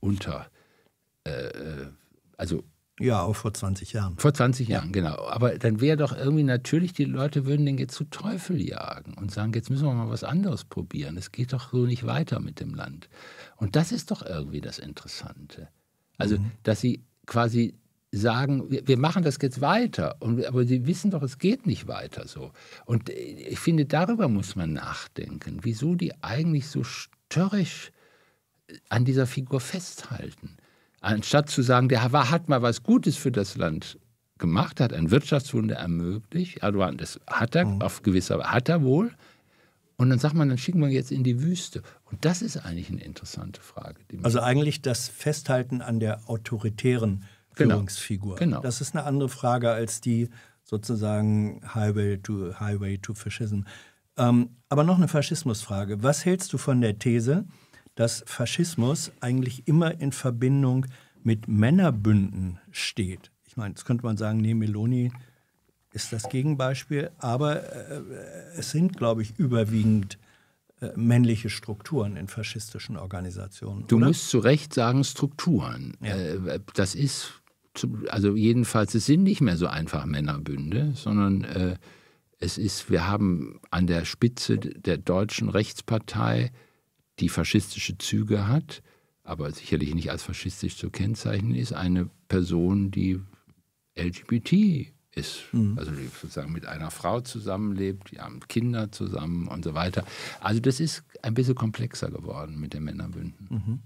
ja, auch vor 20 Jahren. Vor 20 Jahren, genau. Aber dann wäre doch irgendwie natürlich, die Leute würden den jetzt zu Teufel jagen und sagen, jetzt müssen wir mal was anderes probieren. Es geht doch so nicht weiter mit dem Land. Und das ist doch irgendwie das Interessante. Also, dass sie quasi sagen, wir machen das jetzt weiter, aber sie wissen doch, es geht nicht weiter so. Und ich finde, darüber muss man nachdenken, wieso die eigentlich so störrisch an dieser Figur festhalten. Anstatt zu sagen, der hat mal was Gutes für das Land gemacht, hat ein Wirtschaftswunder ermöglicht, Erdogan, das hat er, auf gewisser Weise hat er wohl, und dann sagt man, dann schicken wir jetzt in die Wüste. Und das ist eigentlich eine interessante Frage. Also eigentlich das Festhalten an der autoritären Führungsfigur. Genau. Das ist eine andere Frage als die sozusagen Highway to Fascism. Aber noch eine Faschismusfrage. Was hältst du von der These, dass Faschismus eigentlich immer in Verbindung mit Männerbünden steht? Ich meine, jetzt könnte man sagen, nee, Meloni ist das Gegenbeispiel, aber es sind, glaube ich, überwiegend männliche Strukturen in faschistischen Organisationen. Du musst zu Recht sagen Strukturen. Ja. Das ist, also jedenfalls, es sind nicht mehr so einfach Männerbünde, sondern wir haben an der Spitze der deutschen Rechtspartei, die faschistische Züge hat, aber sicherlich nicht als faschistisch zu kennzeichnen ist, eine Person, die LGBT ist, also die sozusagen mit einer Frau zusammenlebt, die haben Kinder zusammen und so weiter. Also das ist ein bisschen komplexer geworden mit den Männerbünden.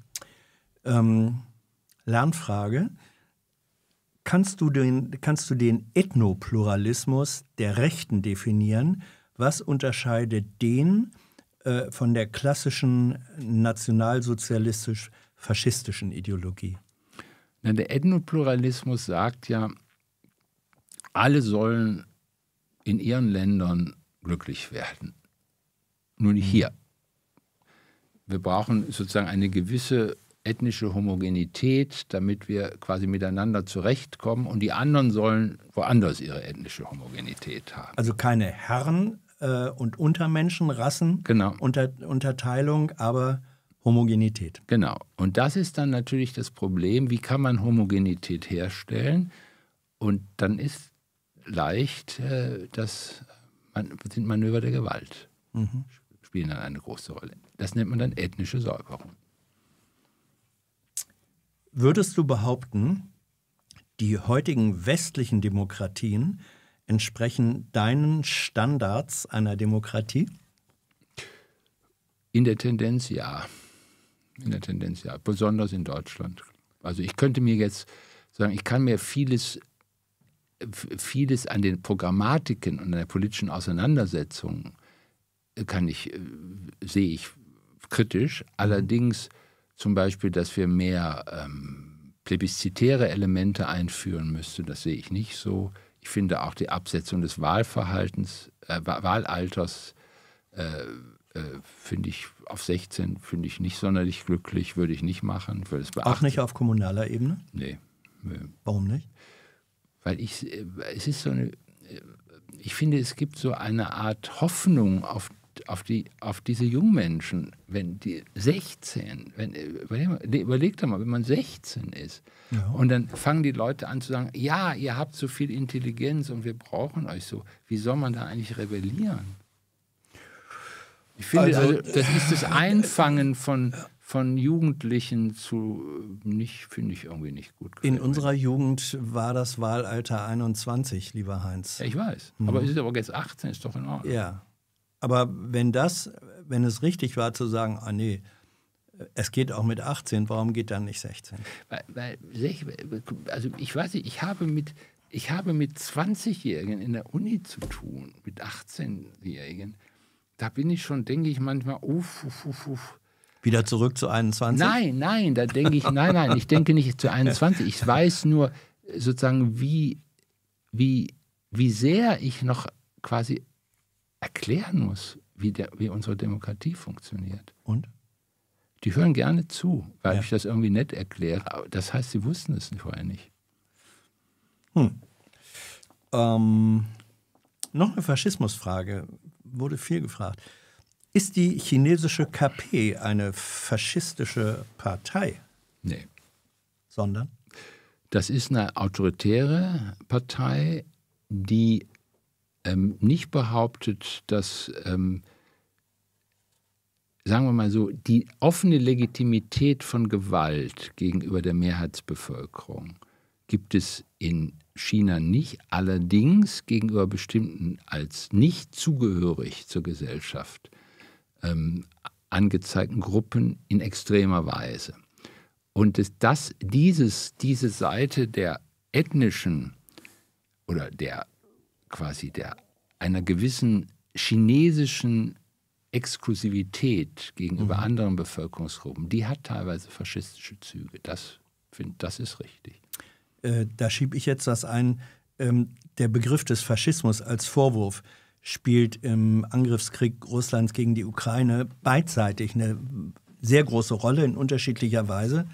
Lernfrage. Kannst du den Ethnopluralismus der Rechten definieren? Was unterscheidet den von der klassischen nationalsozialistisch-faschistischen Ideologie? Na, der Ethnopluralismus sagt ja, alle sollen in ihren Ländern glücklich werden. Nur nicht hier. Wir brauchen sozusagen eine gewisse ethnische Homogenität, damit wir quasi miteinander zurechtkommen und die anderen sollen woanders ihre ethnische Homogenität haben. Also keine Herren- und Untermenschen, Rassen, genau. Unterteilung, aber Homogenität. Genau. Und das ist dann natürlich das Problem, wie kann man Homogenität herstellen? Und dann ist leicht, sind Manöver der Gewalt, spielen dann eine große Rolle. Das nennt man dann ethnische Säuberung. Würdest du behaupten, die heutigen westlichen Demokratien entsprechen deinen Standards einer Demokratie? In der Tendenz ja. Besonders in Deutschland. Also ich könnte mir jetzt sagen, ich kann mir vieles an den Programmatiken und an der politischen Auseinandersetzung sehe ich kritisch. Allerdings zum Beispiel, dass wir mehr plebiszitäre Elemente einführen müssten, das sehe ich nicht so. Ich finde auch die Absetzung des Wahlalters finde ich auf 16 finde ich nicht sonderlich glücklich, würde ich nicht machen. Würde es auch nicht auf kommunaler Ebene? Nee. Warum nicht? Weil ich finde, es gibt so eine Art Hoffnung auf diese Jungmenschen, wenn die 16, überleg doch mal, wenn man 16 ist, und dann fangen die Leute an zu sagen, ja, ihr habt so viel Intelligenz und wir brauchen euch so. Wie soll man da eigentlich rebellieren? Ich finde, also das ist das Einfangen von Jugendlichen finde ich irgendwie nicht gut. In unserer Jugend war das Wahlalter 21, lieber Heinz. Ja, ich weiß. Aber es ist aber jetzt 18, ist doch in Ordnung. Ja. Aber wenn es richtig war zu sagen, nee, es geht auch mit 18, warum geht dann nicht 16? Also ich weiß nicht, ich habe mit 20-Jährigen in der Uni zu tun, mit 18-Jährigen. Da bin ich schon, denke ich manchmal, Wieder zurück zu 21? Nein, da denke ich, nein, ich denke nicht zu 21. Ich weiß nur sozusagen, wie sehr ich noch quasi erklären muss, wie unsere Demokratie funktioniert. Und? Die hören gerne zu, weil ich das irgendwie nett erkläre. Aber das heißt, sie wussten es vorher nicht. Noch eine Faschismusfrage, wurde viel gefragt. Ist die chinesische KP eine faschistische Partei? Nee. Sondern? Das ist eine autoritäre Partei, die nicht behauptet, dass, sagen wir mal so, die offene Legitimität von Gewalt gegenüber der Mehrheitsbevölkerung gibt es in China nicht, allerdings gegenüber bestimmten als nicht zugehörig zur Gesellschaft angezeigten Gruppen in extremer Weise. Und diese Seite der ethnischen oder einer gewissen chinesischen Exklusivität gegenüber anderen Bevölkerungsgruppen, die hat teilweise faschistische Züge. Das ist richtig. Da schiebe ich jetzt das ein. Der Begriff des Faschismus als Vorwurf spielt im Angriffskrieg Russlands gegen die Ukraine beidseitig eine sehr große Rolle in unterschiedlicher Weise.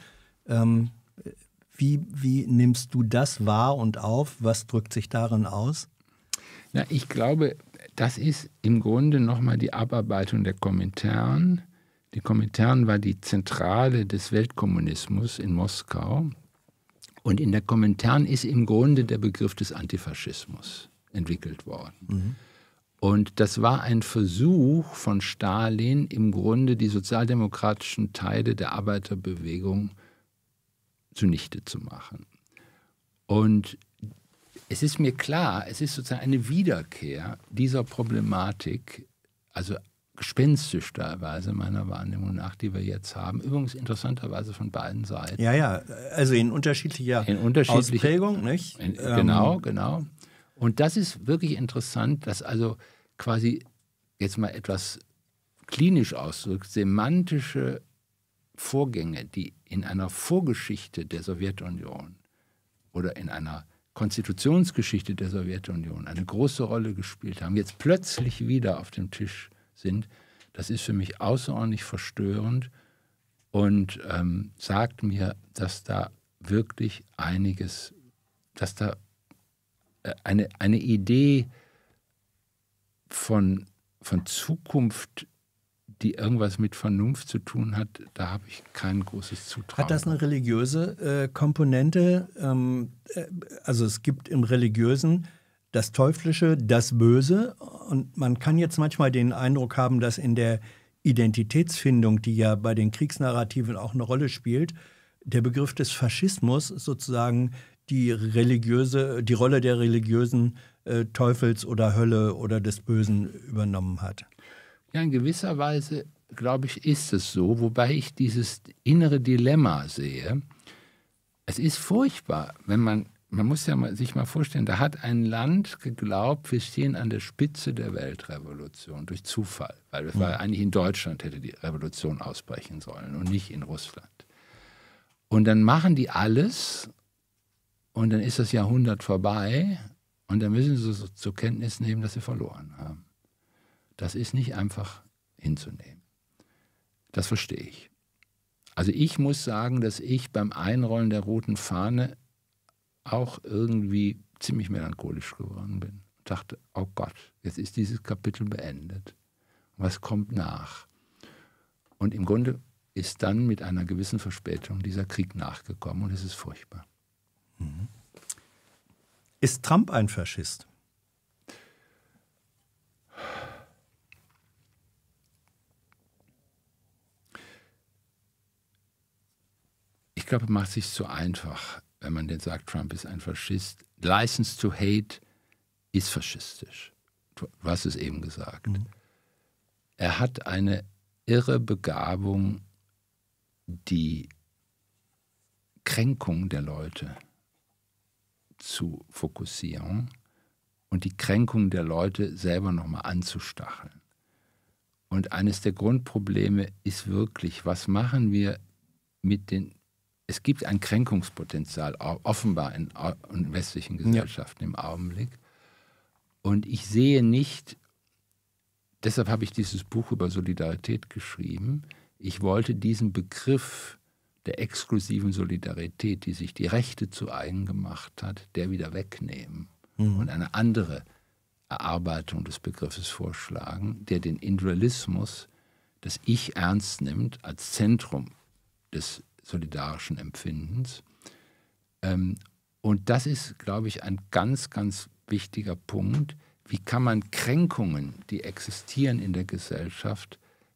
Wie nimmst du das wahr und auf? Was drückt sich darin aus? Na, ich glaube, das ist im Grunde nochmal die Abarbeitung der Komintern. Die Komintern war die Zentrale des Weltkommunismus in Moskau. Und in der Komintern ist im Grunde der Begriff des Antifaschismus entwickelt worden. Und das war ein Versuch von Stalin, im Grunde die sozialdemokratischen Teile der Arbeiterbewegung zunichte zu machen. Und es ist mir klar, es ist sozusagen eine Wiederkehr dieser Problematik, also gespenstisch teilweise meiner Wahrnehmung nach, die wir jetzt haben. Übrigens interessanterweise von beiden Seiten. Ja, also in unterschiedlicher Ausprägung, nicht? Genau. Und das ist wirklich interessant, dass also quasi jetzt mal etwas klinisch ausdrückt, semantische Vorgänge, die in einer Vorgeschichte der Sowjetunion oder in einer Konstitutionsgeschichte der Sowjetunion eine große Rolle gespielt haben, jetzt plötzlich wieder auf dem Tisch sind, das ist für mich außerordentlich verstörend und sagt mir, dass da wirklich einiges, dass da eine Idee von Zukunft, die irgendwas mit Vernunft zu tun hat, da habe ich kein großes Zutrauen. Hat das eine religiöse Komponente? Also es gibt im Religiösen das Teuflische, das Böse. Und man kann jetzt manchmal den Eindruck haben, dass in der Identitätsfindung, die ja bei den Kriegsnarrativen auch eine Rolle spielt, der Begriff des Faschismus sozusagen die Rolle der religiösen Teufels oder Hölle oder des Bösen übernommen hat. Ja, in gewisser Weise, glaube ich, ist es so, wobei ich dieses innere Dilemma sehe. Es ist furchtbar, wenn man muss ja sich mal vorstellen, da hat ein Land geglaubt, wir stehen an der Spitze der Weltrevolution durch Zufall, weil es war eigentlich in Deutschland hätte die Revolution ausbrechen sollen und nicht in Russland. Und dann machen die alles und dann ist das Jahrhundert vorbei und dann müssen sie so zur Kenntnis nehmen, dass sie verloren haben. Das ist nicht einfach hinzunehmen. Das verstehe ich. Also ich muss sagen, dass ich beim Einrollen der roten Fahne auch irgendwie ziemlich melancholisch geworden bin. Und dachte, oh Gott, jetzt ist dieses Kapitel beendet. Was kommt nach? Und im Grunde ist dann mit einer gewissen Verspätung dieser Krieg nachgekommen und es ist furchtbar. Mhm. Ist Trump ein Faschist? Ich glaube, es macht sich zu einfach, wenn man denn sagt, Trump ist ein Faschist. License to Hate ist faschistisch. Du hast es eben gesagt. Mhm. Er hat eine irre Begabung, die Kränkung der Leute zu fokussieren und die Kränkung der Leute selber nochmal anzustacheln. Und eines der Grundprobleme ist wirklich, was machen wir mit den... Es gibt ein Kränkungspotenzial, offenbar in westlichen Gesellschaften im Augenblick. Und ich sehe nicht, deshalb habe ich dieses Buch über Solidarität geschrieben, ich wollte diesen Begriff der exklusiven Solidarität, die sich die Rechte zu eigen gemacht hat, der wieder wegnehmen und eine andere Erarbeitung des Begriffes vorschlagen, der den Individualismus, das Ich ernst nimmt, als Zentrum des solidarischen Empfindens. Und das ist, glaube ich, ein ganz, ganz wichtiger Punkt. Wie kann man Kränkungen, die existieren in der Gesellschaft,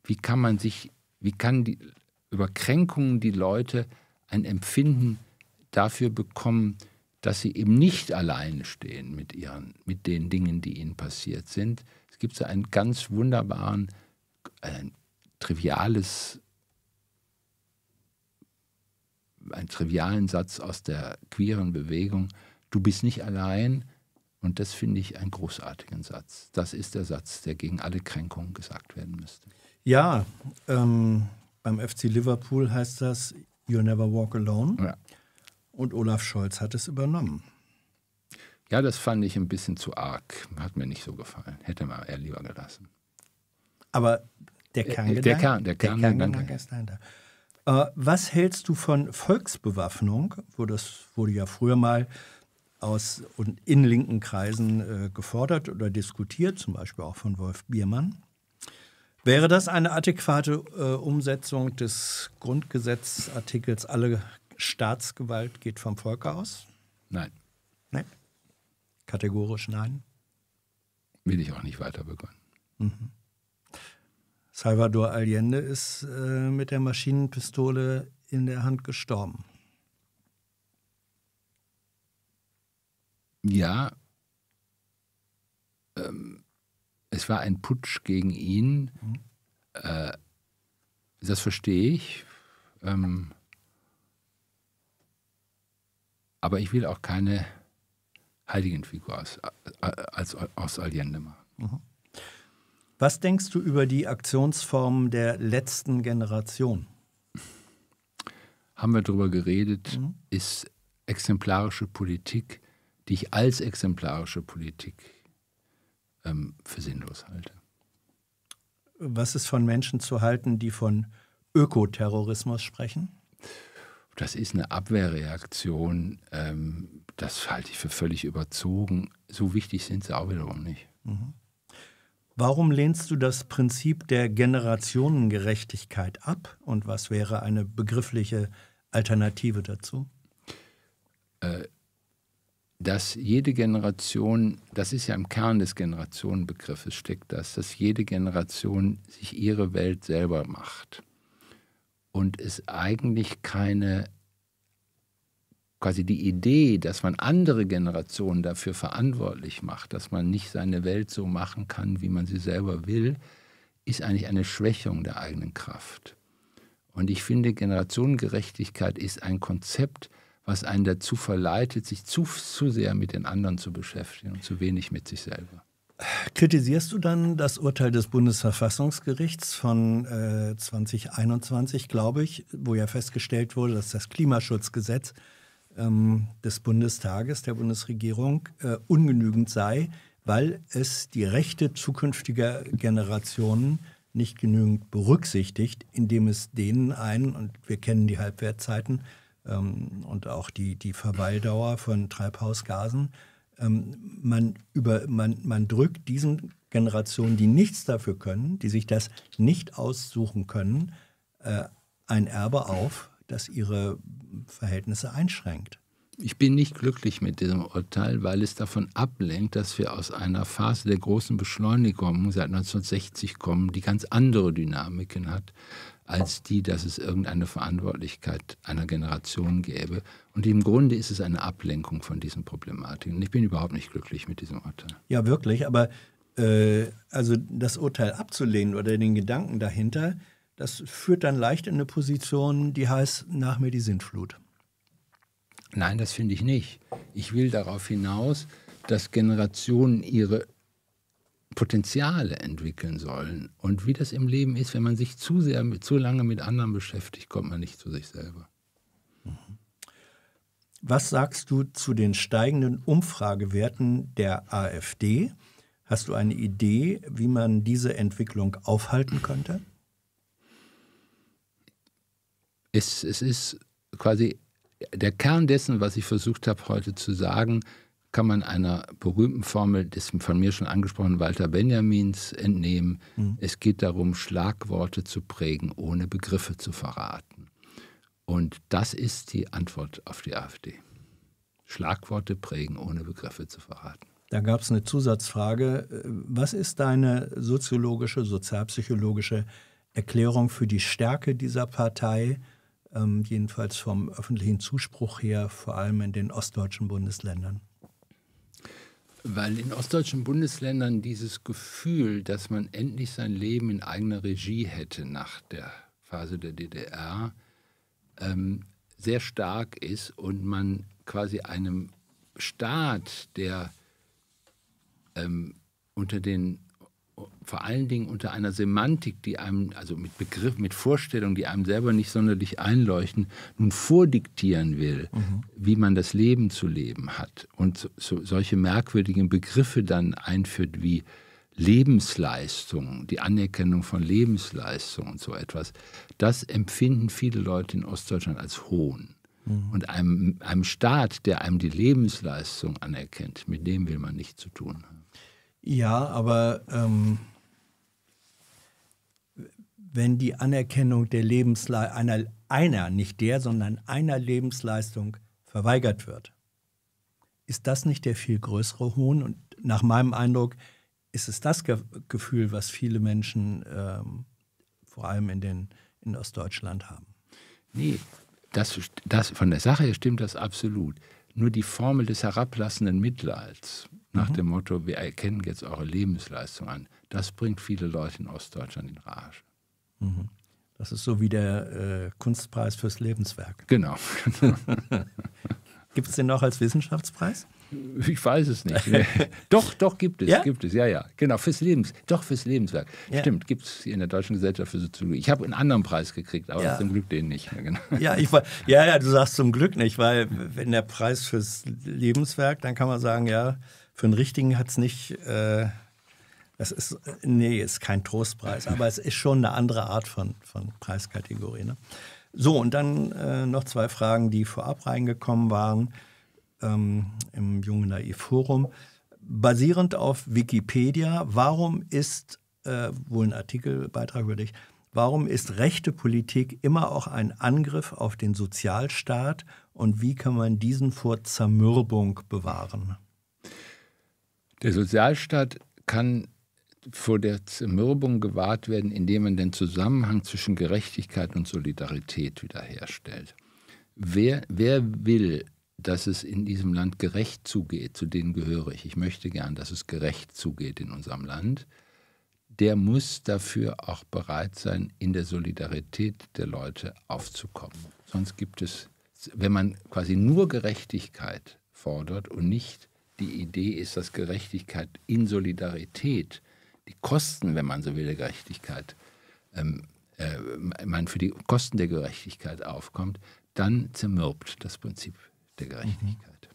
über Kränkungen die Leute ein Empfinden dafür bekommen, dass sie eben nicht alleine stehen mit den Dingen, die ihnen passiert sind. Es gibt so einen ganz wunderbaren, einen trivialen Satz aus der queeren Bewegung, du bist nicht allein, und das finde ich einen großartigen Satz. Das ist der Satz, der gegen alle Kränkungen gesagt werden müsste. Ja, beim FC Liverpool heißt das You never walk alone. Ja. Und Olaf Scholz hat es übernommen. Ja, das fand ich ein bisschen zu arg. Hat mir nicht so gefallen. Hätte man eher lieber gelassen. Aber der Kerngedanke ist dahinter. Was hältst du von Volksbewaffnung? Das wurde ja früher mal aus und in linken Kreisen gefordert oder diskutiert, zum Beispiel auch von Wolf Biermann. Wäre das eine adäquate Umsetzung des Grundgesetzartikels, alle Staatsgewalt geht vom Volke aus? Nein. Nein? Kategorisch nein? Will ich auch nicht weiter begründen. Mhm. Salvador Allende ist mit der Maschinenpistole in der Hand gestorben. Ja, es war ein Putsch gegen ihn. Das verstehe ich. Aber ich will auch keine Heiligenfigur aus Allende machen. Mhm. Was denkst du über die Aktionsformen der letzten Generation? Haben wir darüber geredet, ist exemplarische Politik, die ich als exemplarische Politik für sinnlos halte. Was ist von Menschen zu halten, die von Ökoterrorismus sprechen? Das ist eine Abwehrreaktion. Das halte ich für völlig überzogen. So wichtig sind sie auch wiederum nicht. Mhm. Warum lehnst du das Prinzip der Generationengerechtigkeit ab? Und was wäre eine begriffliche Alternative dazu? Dass jede Generation, das ist ja im Kern des Generationenbegriffes steckt das, dass jede Generation sich ihre Welt selber macht. Und es eigentlich quasi die Idee, dass man andere Generationen dafür verantwortlich macht, dass man nicht seine Welt so machen kann, wie man sie selber will, ist eigentlich eine Schwächung der eigenen Kraft. Und ich finde, Generationengerechtigkeit ist ein Konzept, was einen dazu verleitet, sich zu sehr mit den anderen zu beschäftigen und zu wenig mit sich selber. Kritisierst du dann das Urteil des Bundesverfassungsgerichts von 2021, glaube ich, wo ja festgestellt wurde, dass das Klimaschutzgesetz des Bundestages, der Bundesregierung, ungenügend sei, weil es die Rechte zukünftiger Generationen nicht genügend berücksichtigt, indem es denen und wir kennen die Halbwertzeiten und auch die Verweildauer von Treibhausgasen, man drückt diesen Generationen, die nichts dafür können, die sich das nicht aussuchen können, ein Erbe auf, das ihre Verhältnisse einschränkt. Ich bin nicht glücklich mit diesem Urteil, weil es davon ablenkt, dass wir aus einer Phase der großen Beschleunigung seit 1960 kommen, die ganz andere Dynamiken hat, als die, dass es irgendeine Verantwortlichkeit einer Generation gäbe. Und im Grunde ist es eine Ablenkung von diesen Problematiken. Ich bin überhaupt nicht glücklich mit diesem Urteil. Ja, wirklich, aber also das Urteil abzulehnen oder den Gedanken dahinter, das führt dann leicht in eine Position, die heißt, nach mir die Sintflut. Nein, das finde ich nicht. Ich will darauf hinaus, dass Generationen ihre Potenziale entwickeln sollen. Und wie das im Leben ist, wenn man sich zu lange mit anderen beschäftigt, kommt man nicht zu sich selber. Was sagst du zu den steigenden Umfragewerten der AfD? Hast du eine Idee, wie man diese Entwicklung aufhalten könnte? Es ist quasi der Kern dessen, was ich versucht habe heute zu sagen, kann man einer berühmten Formel des von mir schon angesprochenen Walter Benjamins entnehmen. Es geht darum, Schlagworte zu prägen, ohne Begriffe zu verraten. Und das ist die Antwort auf die AfD. Schlagworte prägen, ohne Begriffe zu verraten. Da gab es eine Zusatzfrage. Was ist deine soziologische, sozialpsychologische Erklärung für die Stärke dieser Partei, jedenfalls vom öffentlichen Zuspruch her, vor allem in den ostdeutschen Bundesländern? Weil in ostdeutschen Bundesländern dieses Gefühl, dass man endlich sein Leben in eigener Regie hätte nach der Phase der DDR, sehr stark ist und man quasi einem Staat, der vor allen Dingen unter einer Semantik, die einem, also mit Begriff, mit Vorstellungen, die einem selber nicht sonderlich einleuchten, nun vordiktieren will, wie man das Leben zu leben hat und solche merkwürdigen Begriffe dann einführt wie Lebensleistung, die Anerkennung von Lebensleistung und so etwas, das empfinden viele Leute in Ostdeutschland als Hohn. Und einem Staat, der einem die Lebensleistung anerkennt, mit dem will man nichts zu tun haben. Ja, aber wenn die Anerkennung der Lebensleistung, einer Lebensleistung verweigert wird, ist das nicht der viel größere Hohn? Und nach meinem Eindruck ist es das Gefühl, was viele Menschen vor allem in Ostdeutschland haben. Nee, das von der Sache her stimmt das absolut. Nur die Formel des herablassenden Mitleids, nach dem Motto, wir erkennen jetzt eure Lebensleistung an, das bringt viele Leute in Ostdeutschland in Rage. Das ist so wie der Kunstpreis fürs Lebenswerk. Genau. Gibt es den noch als Wissenschaftspreis? Ich weiß es nicht. Doch, gibt es. Ja? Gibt es, ja. Genau, fürs Lebenswerk. Ja. Stimmt, gibt es hier in der Deutschen Gesellschaft für Soziologie. Ich habe einen anderen Preis gekriegt, aber zum Glück den nicht. Genau. Ja, du sagst zum Glück nicht, weil wenn der Preis fürs Lebenswerk, dann kann man sagen, ja, für einen richtigen hat es nicht ist kein Trostpreis, aber es ist schon eine andere Art von Preiskategorie. Ne? So, und dann noch 2 Fragen, die vorab reingekommen waren im Jung Naiv Forum. Basierend auf Wikipedia, warum ist, wohl ein Artikelbeitrag über dich, warum ist rechte Politik immer auch ein Angriff auf den Sozialstaat und wie kann man diesen vor Zermürbung bewahren? Der Sozialstaat kann vor der Zermürbung gewahrt werden, indem man den Zusammenhang zwischen Gerechtigkeit und Solidarität wiederherstellt. Wer will, dass es in diesem Land gerecht zugeht, zu denen gehöre ich. Ich möchte gern, dass es gerecht zugeht in unserem Land. Der muss dafür auch bereit sein, in der Solidarität der Leute aufzukommen. Sonst gibt es, wenn man quasi nur Gerechtigkeit fordert und nicht die Idee ist, dass Gerechtigkeit in Solidarität, die Kosten, wenn man so will, der Gerechtigkeit, man für die Kosten der Gerechtigkeit aufkommt, dann zermürbt das Prinzip der Gerechtigkeit.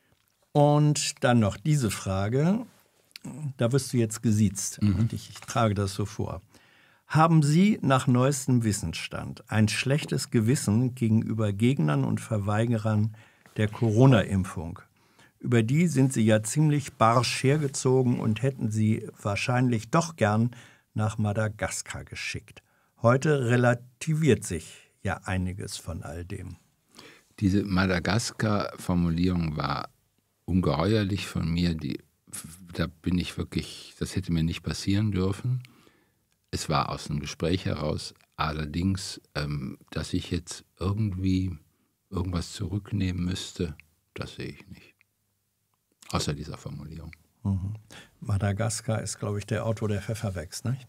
Und dann noch diese Frage, da wirst du jetzt gesiezt. Ich trage das so vor. Haben Sie nach neuestem Wissensstand ein schlechtes Gewissen gegenüber Gegnern und Verweigerern der Corona-Impfung? Über die sind Sie ja ziemlich barsch hergezogen und hätten Sie wahrscheinlich doch gern nach Madagaskar geschickt. Heute relativiert sich ja einiges von all dem. Diese Madagaskar-Formulierung war ungeheuerlich von mir. Da bin ich wirklich, das hätte mir nicht passieren dürfen. Es war aus einem Gespräch heraus. Allerdings, dass ich jetzt irgendwie irgendwas zurücknehmen müsste, das sehe ich nicht. Außer dieser Formulierung. Madagaskar ist, glaube ich, der Ort, wo der Pfeffer wächst, nicht?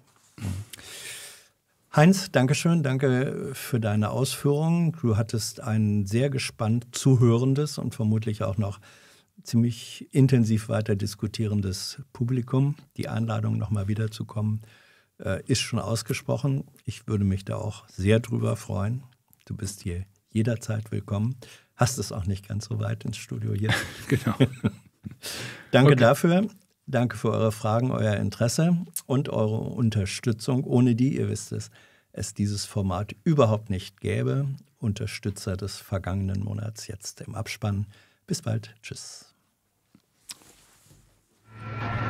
Heinz, Dankeschön, danke für deine Ausführungen. Du hattest ein sehr gespannt zuhörendes und vermutlich auch noch ziemlich intensiv weiter diskutierendes Publikum. Die Einladung, nochmal wiederzukommen, ist schon ausgesprochen. Ich würde mich da auch sehr drüber freuen. Du bist hier jederzeit willkommen. Hast es auch nicht ganz so weit ins Studio hier. Genau. Danke dafür. Danke für eure Fragen, euer Interesse und eure Unterstützung, ohne die, ihr wisst es dieses Format überhaupt nicht gäbe. Unterstützer des vergangenen Monats jetzt im Abspann. Bis bald. Tschüss.